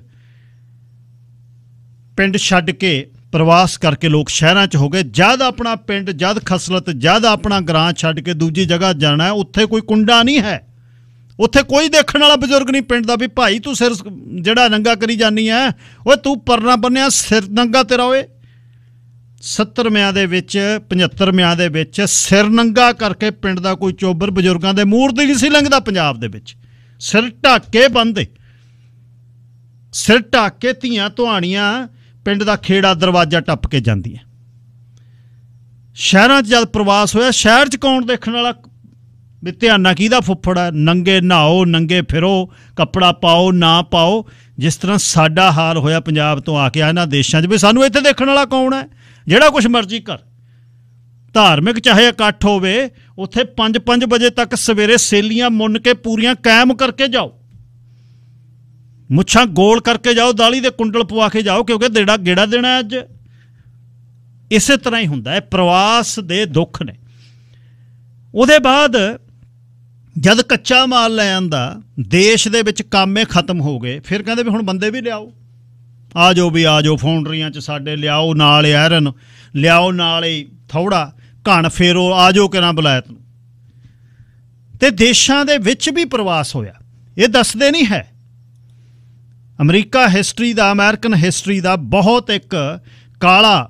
ਪਿੰਡ ਛੱਡ ਕੇ ਪ੍ਰਵਾਸ ਕਰਕੇ ਲੋਕ ਸ਼ਹਿਰਾਂ 'ਚ ਹੋ ਗਏ। ਜਦ ਆਪਣਾ ਪਿੰਡ, ਜਦ ਖਸਲਤ, ਜਦ ਆਪਣਾ ਗ੍ਰਾਂ ਛੱਡ ਕੇ ਦੂਜੀ ਜਗ੍ਹਾ ਜਾਣਾ ਹੈ, ਉੱਥੇ ਕੋਈ ਕੁੰਡਾ ਨਹੀਂ ਹੈ, ਉੱਥੇ ਕੋਈ ਦੇਖਣ ਵਾਲਾ ਬਜ਼ੁਰਗ ਨਹੀਂ ਪਿੰਡ ਦਾ ਵੀ ਭਾਈ ਤੂੰ ਸਿਰ ਜਿਹੜਾ ਨੰਗਾ ਕਰੀ ਜਾਨੀ ਹੈ, ਓਏ ਤੂੰ ਪਰਨਾ ਬੰਨਿਆ ਸਿਰ ਨੰਗਾ ਤੇਰਾ। ਓਏ 70ਵਿਆਂ ਦੇ ਵਿੱਚ, 75ਵਿਆਂ ਦੇ ਵਿੱਚ ਸਿਰ ਨੰਗਾ ਕਰਕੇ ਪਿੰਡ ਦਾ ਕੋਈ ਚੋਬਰ ਬਜ਼ੁਰਗਾਂ ਦੇ ਮੂਹਰ ਦੀ ਨਹੀਂ ਸੀ ਲੰਘਦਾ ਪੰਜਾਬ ਦੇ ਵਿੱਚ। ਸਿਰ ਢੱਕ ਕੇ ਬੰਨ੍ਹਦੇ, ਸਿਰ ਢੱਕ ਕੇ ਧੀਆਂ ਧੁਆਣੀਆਂ ਪਿੰਡ ਦਾ ਖੇੜਾ ਦਰਵਾਜ਼ਾ ਟੱਪ ਕੇ ਜਾਂਦੀਆਂ। ਸ਼ਹਿਰਾਂ 'ਚ ਜਦ ਪ੍ਰਵਾਸ ਹੋਇਆ, ਸ਼ਹਿਰ 'ਚ ਕੌਣ ਦੇਖਣ ਵਾਲਾ ਵੀ ਧਿਆਨਾ ਕਿਹਦਾ ਫੁੱਫੜ ਹੈ? ਨੰਗੇ ਨਹਾਓ, ਨੰਗੇ ਫਿਰੋ, ਕੱਪੜਾ ਪਾਓ ਨਾ ਪਾਓ। ਜਿਸ ਤਰ੍ਹਾਂ ਸਾਡਾ ਹਾਲ ਹੋਇਆ ਪੰਜਾਬ ਤੋਂ ਆ ਕੇ ਇਹਨਾਂ ਦੇਸ਼ਾਂ 'ਚ, ਵੀ ਸਾਨੂੰ ਇੱਥੇ ਦੇਖਣ ਵਾਲਾ ਕੌਣ ਹੈ? ਜਿਹੜਾ ਕੁਛ ਮਰਜ਼ੀ ਕਰ, ਧਾਰਮਿਕ ਚਾਹੇ ਇਕੱਠ ਹੋਵੇ, ਉੱਥੇ 5 ਵਜੇ ਤੱਕ ਸਵੇਰੇ ਸੇਲੀਆਂ ਮੁੰਨ ਕੇ ਪੂਰੀਆਂ ਕਾਇਮ ਕਰਕੇ ਜਾਓ, ਮੁੱਛਾਂ ਗੋਲ ਕਰਕੇ ਜਾਓ, ਦਾਲੀ ਦੇ ਕੁੰਡਲ ਪਵਾ ਕੇ ਜਾਓ, ਕਿਉਂਕਿ ਗੇੜਾ ਦੇਣਾ ਅੱਜ। ਇਸੇ ਤਰ੍ਹਾਂ ਹੀ ਹੁੰਦਾ ਹੈ, ਪ੍ਰਵਾਸ ਦੇ ਦੁੱਖ ਨੇ। ਉਹਦੇ ਬਾਅਦ ਜਦ ਕੱਚਾ ਮਾਲ ਲੈ ਆਂਦਾ, ਦੇਸ਼ ਦੇ ਵਿੱਚ ਕਾਮੇ ਖਤਮ ਹੋ ਗਏ, ਫਿਰ ਕਹਿੰਦੇ ਵੀ ਹੁਣ ਬੰਦੇ ਵੀ ਲਿਆਓ, ਆ ਜਾਓ ਵੀ ਆ ਜਾਓ, ਫਾਊਂਡਰੀਆਂ 'ਚ ਸਾਡੇ ਲਿਆਓ, ਨਾਲ ਆਇਰਨ ਲਿਆਓ, ਨਾਲ ਹੀ ਥੋੜਾ ਘਣ ਫੇਰੋ, ਆ ਜਾਓ ਕਿ ਨਾ ਬੁਲਾਇਤ ਨੂੰ। ਅਤੇ ਦੇਸ਼ਾਂ ਦੇ ਵਿੱਚ ਵੀ ਪ੍ਰਵਾਸ ਹੋਇਆ, ਇਹ ਦੱਸਦੇ ਨਹੀਂ ਹੈ। ਅਮਰੀਕਾ ਹਿਸਟਰੀ ਦਾ, ਅਮਰੀਕਨ ਹਿਸਟਰੀ ਦਾ ਬਹੁਤ ਇੱਕ ਕਾਲਾ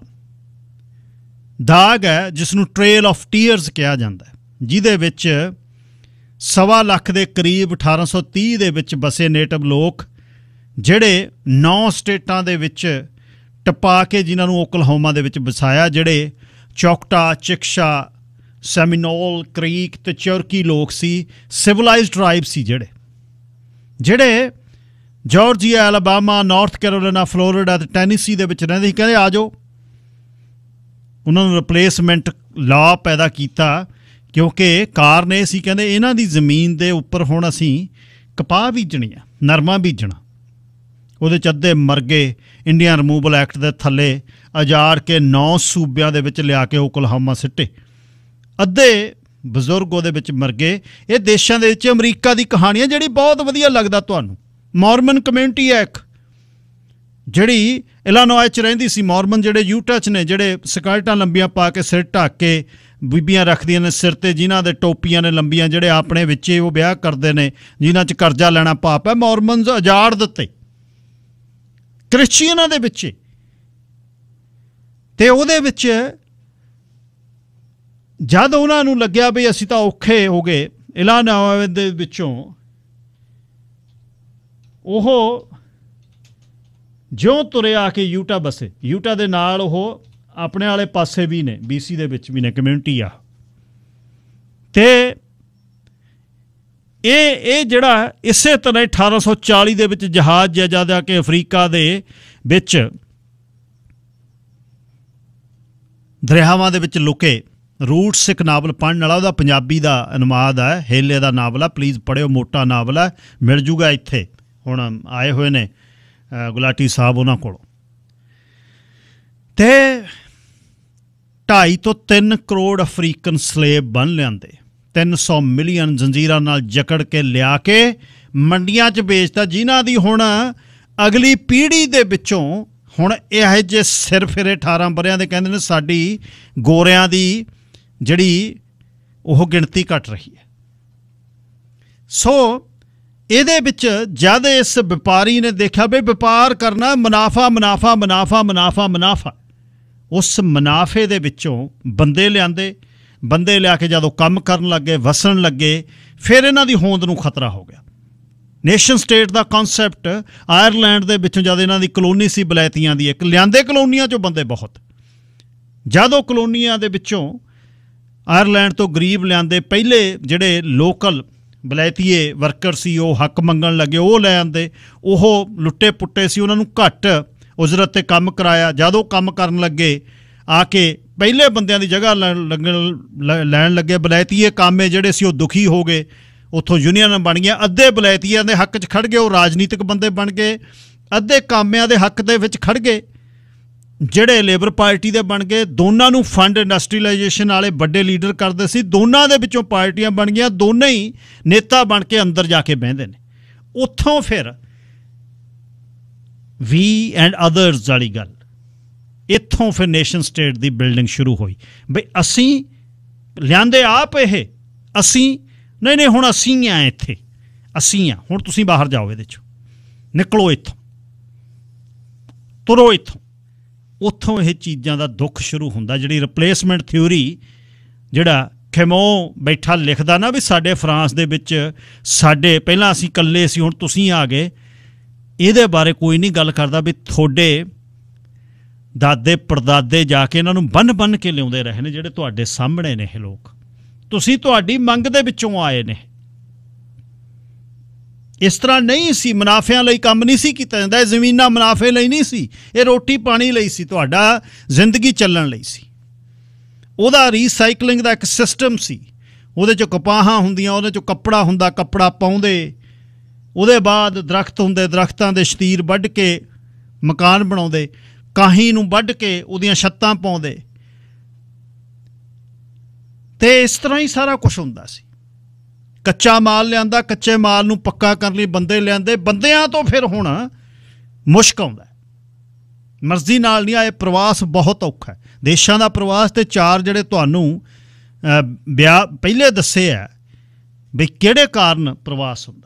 ਦਾਗ ਹੈ, ਜਿਸ ਨੂੰ ਟ੍ਰੇਲ ਆਫ ਟੀਅਰਸ ਕਿਹਾ ਜਾਂਦਾ ਹੈ, ਜਿਹਦੇ ਵਿੱਚ 1.25 ਲੱਖ ਦੇ ਕਰੀਬ 1830 ਦੇ ਵਿੱਚ ਬਸੇ ਨੇਟਿਵ ਲੋਕ, ਜਿਹੜੇ 9 ਸਟੇਟਾਂ ਦੇ ਵਿੱਚ ਟਪਾ ਕੇ, ਜਿਨ੍ਹਾਂ ਨੂੰ ਓਕਲਹੋਮਾ ਦੇ ਵਿੱਚ ਵਸਾਇਆ, ਜਿਹੜੇ ਚੌਕਟਾ, ਚਿਕਸ਼ਾ, ਸੈਮੀਨੋਲ, ਕ੍ਰੀਕ ਅਤੇ ਚਰਕੀ ਲੋਕ ਸੀ, ਸਿਵਲਾਈਜ਼ਡ ਟਰਾਈਬ ਸੀ, ਜਿਹੜੇ Georgia, Alabama, North Carolina, Florida ਅਤੇ ਟੈਨੀਸੀ ਦੇ ਵਿੱਚ ਰਹਿੰਦੇ ਸੀ। ਕਹਿੰਦੇ ਆ ਜਾਓ। ਉਹਨਾਂ ਨੂੰ ਰਿਪਲੇਸਮੈਂਟ ਲਾਅ ਪੈਦਾ ਕੀਤਾ, ਕਿਉਂਕਿ ਕਾਰਨ ਇਹ ਸੀ, ਕਹਿੰਦੇ ਇਹਨਾਂ ਦੀ ਜ਼ਮੀਨ ਦੇ ਉੱਪਰ ਹੁਣ ਅਸੀਂ ਕਪਾਹ ਬੀਜਣੀ ਆ, ਨਰਮਾ ਬੀਜਣਾ। ਉਹਦੇ 'ਚ ਅੱਧੇ ਮਰ ਗਏ, ਇੰਡੀਅਨ ਰਿਮੂਵਲ ਐਕਟ ਦੇ ਥੱਲੇ ਉਜਾੜ ਕੇ 9 ਸੂਬਿਆਂ ਦੇ ਵਿੱਚ ਲਿਆ ਕੇ ਓਕਲਹੋਮਾ ਸਿੱਟੇ, ਅੱਧੇ ਬਜ਼ੁਰਗ ਉਹਦੇ ਵਿੱਚ ਮਰ ਗਏ। ਇਹ ਦੇਸ਼ਾਂ ਦੇ ਵਿੱਚ ਅਮਰੀਕਾ ਦੀ ਕਹਾਣੀ ਹੈ, ਜਿਹੜੀ ਬਹੁਤ ਵਧੀਆ ਲੱਗਦਾ ਤੁਹਾਨੂੰ। ਮੌਰਮਨ ਕਮਿਊਨਿਟੀ ਹੈ ਇੱਕ, ਜਿਹੜੀ ਇਲਾਨੋਏ 'ਚ ਰਹਿੰਦੀ ਸੀ। ਮੌਰਮਨ ਜਿਹੜੇ ਯੂਟਾ 'ਚ ਨੇ, ਜਿਹੜੇ ਸਕਰਟਾਂ ਲੰਬੀਆਂ ਪਾ ਕੇ ਸਿਰ ਢੱਕ ਕੇ ਬੀਬੀਆਂ ਰੱਖਦੀਆਂ ਨੇ ਸਿਰ 'ਤੇ, ਜਿਨ੍ਹਾਂ ਦੇ ਟੋਪੀਆਂ ਨੇ ਲੰਬੀਆਂ, ਜਿਹੜੇ ਆਪਣੇ ਵਿੱਚ ਉਹ ਵਿਆਹ ਕਰਦੇ ਨੇ, ਜਿਨ੍ਹਾਂ 'ਚ ਕਰਜ਼ਾ ਲੈਣਾ ਪਾਪ ਹੈ। ਮੌਰਮਨਜ਼ ਉਜਾੜ ਦਿੱਤੇ ਕ੍ਰਿਸਚੀਅਨਾਂ ਦੇ ਵਿੱਚ। ਅਤੇ ਉਹਦੇ ਵਿੱਚ ਜਦ ਉਹਨਾਂ ਨੂੰ ਲੱਗਿਆ ਵੀ ਅਸੀਂ ਤਾਂ ਔਖੇ ਹੋ ਗਏ, ਇਲਾਨੋਏ ਦੇ ਵਿੱਚੋਂ ਉਹ ਜਿਉਂ ਤੁਰੇ ਆ ਕੇ ਯੂਟਾ ਬਸੇ। ਯੂਟਾ ਦੇ ਨਾਲ ਉਹ ਆਪਣੇ ਵਾਲੇ ਪਾਸੇ ਵੀ ਨੇ, BC ਦੇ ਵਿੱਚ ਵੀ ਨੇ ਕਮਿਊਨਿਟੀ ਆ। ਅਤੇ ਇਹ ਜਿਹੜਾ ਇਸੇ ਤਰ੍ਹਾਂ 1840 ਦੇ ਵਿੱਚ ਜਹਾਜ਼ ਜਦ ਆ ਕੇ ਅਫਰੀਕਾ ਦੇ ਵਿੱਚ ਦਰਿਆਵਾਂ ਦੇ ਵਿੱਚ ਲੁਕੇ। ਰੂਟਸ ਇੱਕ ਨਾਵਲ ਪੜ੍ਹਨ ਵਾਲਾ, ਉਹਦਾ ਪੰਜਾਬੀ ਦਾ ਅਨੁਵਾਦ ਹੈ, ਹੇਲੇ ਦਾ ਨਾਵਲ ਆ, ਪਲੀਜ਼ ਪੜ੍ਹਿਓ, ਮੋਟਾ ਨਾਵਲ ਹੈ, ਮਿਲ ਜੂਗਾ ਇੱਥੇ। ਹੁਣ ਆਏ ਹੋਏ ਨੇ ਗੁਲਾਟੀ ਸਾਹਿਬ ਉਹਨਾਂ ਕੋਲੋਂ। ਅਤੇ 2.5 ਤੋਂ 3 ਕਰੋੜ ਅਫਰੀਕਨ ਸਲੇਬ ਬਣ ਲਿਆਂਦੇ, 300 ਮਿਲੀਅਨ ਜੰਜੀਰਾਂ ਨਾਲ ਜਕੜ ਕੇ ਲਿਆ ਕੇ ਮੰਡੀਆਂ 'ਚ ਵੇਚਦਾ, ਜਿਨ੍ਹਾਂ ਦੀ ਹੁਣ ਅਗਲੀ ਪੀੜ੍ਹੀ ਦੇ ਵਿੱਚੋਂ ਹੁਣ ਇਹੋ ਜਿਹੇ ਸਿਰ ਫਿਰੇ 18 ਵਰ੍ਹਿਆਂ ਦੇ ਕਹਿੰਦੇ ਨੇ ਸਾਡੀ ਗੋਰਿਆਂ ਦੀ ਜਿਹੜੀ ਉਹ ਗਿਣਤੀ ਘਟ ਰਹੀ ਹੈ। ਸੋ ਇਹਦੇ ਵਿੱਚ ਜਦ ਇਸ ਵਪਾਰੀ ਨੇ ਦੇਖਿਆ ਵੀ ਵਪਾਰ ਕਰਨਾ ਮੁਨਾਫਾ ਮੁਨਾਫਾ ਮੁਨਾਫਾ ਮੁਨਾਫਾ ਮੁਨਾਫਾ, ਉਸ ਮੁਨਾਫੇ ਦੇ ਵਿੱਚੋਂ ਬੰਦੇ ਲਿਆਂਦੇ, ਬੰਦੇ ਲਿਆ ਕੇ ਜਦੋਂ ਕੰਮ ਕਰਨ ਲੱਗੇ, ਵਸਣ ਲੱਗੇ, ਫਿਰ ਇਹਨਾਂ ਦੀ ਹੋਂਦ ਨੂੰ ਖਤਰਾ ਹੋ ਗਿਆ। ਨੇਸ਼ਨ ਸਟੇਟ ਦਾ ਕਨਸੈਪਟ ਆਇਰਲੈਂਡ ਦੇ ਵਿੱਚੋਂ ਜਦ ਇਹਨਾਂ ਦੀ ਕਲੋਨੀ ਸੀ ਬਲੈਤੀਆਂ ਦੀ, ਇੱਕ ਲਿਆਂਦੇ ਕਲੋਨੀਆਂ 'ਚੋਂ ਬੰਦੇ ਬਹੁਤ, ਜਦ ਉਹ ਕਲੋਨੀਆਂ ਦੇ ਵਿੱਚੋਂ ਆਇਰਲੈਂਡ ਤੋਂ ਗਰੀਬ ਲਿਆਂਦੇ, ਪਹਿਲੇ ਜਿਹੜੇ ਲੋਕਲ ਬਲੈਤੀਏ ਵਰਕਰ ਸੀ ਉਹ ਹੱਕ ਮੰਗਣ ਲੱਗੇ, ਉਹ ਲੈ ਆਂਦੇ, ਉਹ ਲੁੱਟੇ ਪੁੱਟੇ ਸੀ, ਉਹਨਾਂ ਨੂੰ ਘੱਟ ਉਜਰਤ 'ਤੇ ਕੰਮ ਕਰਾਇਆ। ਜਦ ਉਹ ਕੰਮ ਕਰਨ ਲੱਗੇ ਆ ਕੇ ਪਹਿਲੇ ਬੰਦਿਆਂ ਦੀ ਜਗ੍ਹਾ ਲੈਣ ਲੱਗੇ, ਬਲੈਤੀਏ ਕਾਮੇ ਜਿਹੜੇ ਸੀ ਉਹ ਦੁਖੀ ਹੋ ਗਏ, ਉੱਥੋਂ ਯੂਨੀਅਨ ਬਣ ਗਈਆਂ, ਅੱਧੇ ਬਲੈਤੀਆਂ ਦੇ ਹੱਕ 'ਚ ਖੜ੍ਹ ਗਏ, ਉਹ ਰਾਜਨੀਤਿਕ ਬੰਦੇ ਬਣ ਗਏ, ਅੱਧੇ ਕਾਮਿਆਂ ਦੇ ਹੱਕ ਦੇ ਵਿੱਚ ਖੜ੍ਹ ਗਏ ਜਿਹੜੇ ਲੇਬਰ ਪਾਰਟੀ ਦੇ ਬਣ ਗਏ। ਦੋਨਾਂ ਨੂੰ ਫੰਡ ਇੰਡਸਟਰੀਲਾਈਜੇਸ਼ਨ ਵਾਲੇ ਵੱਡੇ ਲੀਡਰ ਕਰਦੇ ਸੀ, ਦੋਨਾਂ ਦੇ ਵਿੱਚੋਂ ਪਾਰਟੀਆਂ ਬਣ ਗਈਆਂ, ਦੋਨੇ ਹੀ ਨੇਤਾ ਬਣ ਕੇ ਅੰਦਰ ਜਾ ਕੇ ਬਹਿੰਦੇ ਨੇ। ਉੱਥੋਂ ਫਿਰ ਵੀ ਐਂਡ ਅਦਰਸ ਵਾਲੀ ਗੱਲ, ਇੱਥੋਂ ਫਿਰ ਨੇਸ਼ਨ ਸਟੇਟ ਦੀ ਬਿਲਡਿੰਗ ਸ਼ੁਰੂ ਹੋਈ। ਬਈ ਅਸੀਂ ਲਿਆਂਦੇ ਆਪ, ਇਹ ਅਸੀਂ ਨਹੀਂ ਹੁਣ ਅਸੀਂ ਆ, ਇੱਥੇ ਅਸੀਂ ਆ, ਹੁਣ ਤੁਸੀਂ ਬਾਹਰ ਜਾਓ, ਇਹਦੇ 'ਚੋਂ ਨਿਕਲੋ, ਇੱਥੋਂ ਤੁਰੋ ਇੱਥੋਂ। ਉੱਥੋਂ ਇਹ ਚੀਜ਼ਾਂ ਦਾ ਦੁੱਖ ਸ਼ੁਰੂ ਹੁੰਦਾ। ਜਿਹੜੀ ਰਿਪਲੇਸਮੈਂਟ ਥਿਊਰੀ, ਜਿਹੜਾ ਖੈਮੋ ਬੈਠਾ ਲਿਖਦਾ ਨਾ ਵੀ ਸਾਡੇ ਫਰਾਂਸ ਦੇ ਵਿੱਚ ਸਾਡੇ ਪਹਿਲਾਂ ਅਸੀਂ ਇਕੱਲੇ ਸੀ, ਹੁਣ ਤੁਸੀਂ ਆ ਗਏ, ਇਹਦੇ ਬਾਰੇ ਕੋਈ ਨਹੀਂ ਗੱਲ ਕਰਦਾ ਵੀ ਤੁਹਾਡੇ ਦਾਦੇ ਪੜਦਾਦੇ ਜਾ ਕੇ ਇਹਨਾਂ ਨੂੰ ਬੰਨ੍ਹ ਕੇ ਲਿਆਉਂਦੇ ਰਹੇ ਨੇ, ਜਿਹੜੇ ਤੁਹਾਡੇ ਸਾਹਮਣੇ ਨੇ ਇਹ ਲੋਕ, ਤੁਸੀਂ ਤੁਹਾਡੀ ਮੰਗ ਦੇ ਵਿੱਚੋਂ ਆਏ ਨੇ। ਇਸ ਤਰ੍ਹਾਂ ਨਹੀਂ ਸੀ, ਮੁਨਾਫਿਆਂ ਲਈ ਕੰਮ ਨਹੀਂ ਸੀ ਕੀਤਾ ਜਾਂਦਾ, ਇਹ ਜ਼ਮੀਨਾਂ ਮੁਨਾਫੇ ਲਈ ਨਹੀਂ ਸੀ, ਇਹ ਰੋਟੀ ਪਾਣੀ ਲਈ ਸੀ, ਤੁਹਾਡਾ ਜ਼ਿੰਦਗੀ ਚੱਲਣ ਲਈ ਸੀ। ਉਹਦਾ ਰੀਸਾਈਕਲਿੰਗ ਦਾ ਇੱਕ ਸਿਸਟਮ ਸੀ, ਉਹਦੇ 'ਚੋਂ ਕਪਾਹਾਂ ਹੁੰਦੀਆਂ, ਉਹਦੇ 'ਚੋਂ ਕੱਪੜਾ ਹੁੰਦਾ, ਕੱਪੜਾ ਪਾਉਂਦੇ, ਉਹਦੇ ਬਾਅਦ ਦਰਖਤ ਹੁੰਦੇ, ਦਰਖਤਾਂ ਦੇ ਸ਼ਤੀਰ ਵੱਢ ਕੇ ਮਕਾਨ ਬਣਾਉਂਦੇ, ਕਾਹੀਂ ਨੂੰ ਵੱਢ ਕੇ ਉਹਦੀਆਂ ਛੱਤਾਂ ਪਾਉਂਦੇ, ਅਤੇ ਇਸ ਤਰ੍ਹਾਂ ਹੀ ਸਾਰਾ ਕੁਛ ਹੁੰਦਾ ਸੀ। ਕੱਚਾ ਮਾਲ ਲਿਆਂਦਾ, ਕੱਚੇ ਮਾਲ ਨੂੰ ਪੱਕਾ ਕਰਨ ਲਈ ਬੰਦੇ ਲਿਆਂਦੇ, ਬੰਦਿਆਂ ਤੋਂ ਫਿਰ ਹੁਣ ਮੁਸ਼ਕ ਆਉਂਦਾ, ਮਰਜ਼ੀ ਨਾਲ ਨਹੀਂ ਆਏ। ਪ੍ਰਵਾਸ ਬਹੁਤ ਔਖਾ, ਦੇਸ਼ਾਂ ਦਾ ਪ੍ਰਵਾਸ। ਅਤੇ ਚਾਰ ਜਿਹੜੇ ਤੁਹਾਨੂੰ ਪਹਿਲੇ ਦੱਸੇ ਆ ਵੀ ਕਿਹੜੇ ਕਾਰਨ ਪ੍ਰਵਾਸ ਹੁੰਦਾ,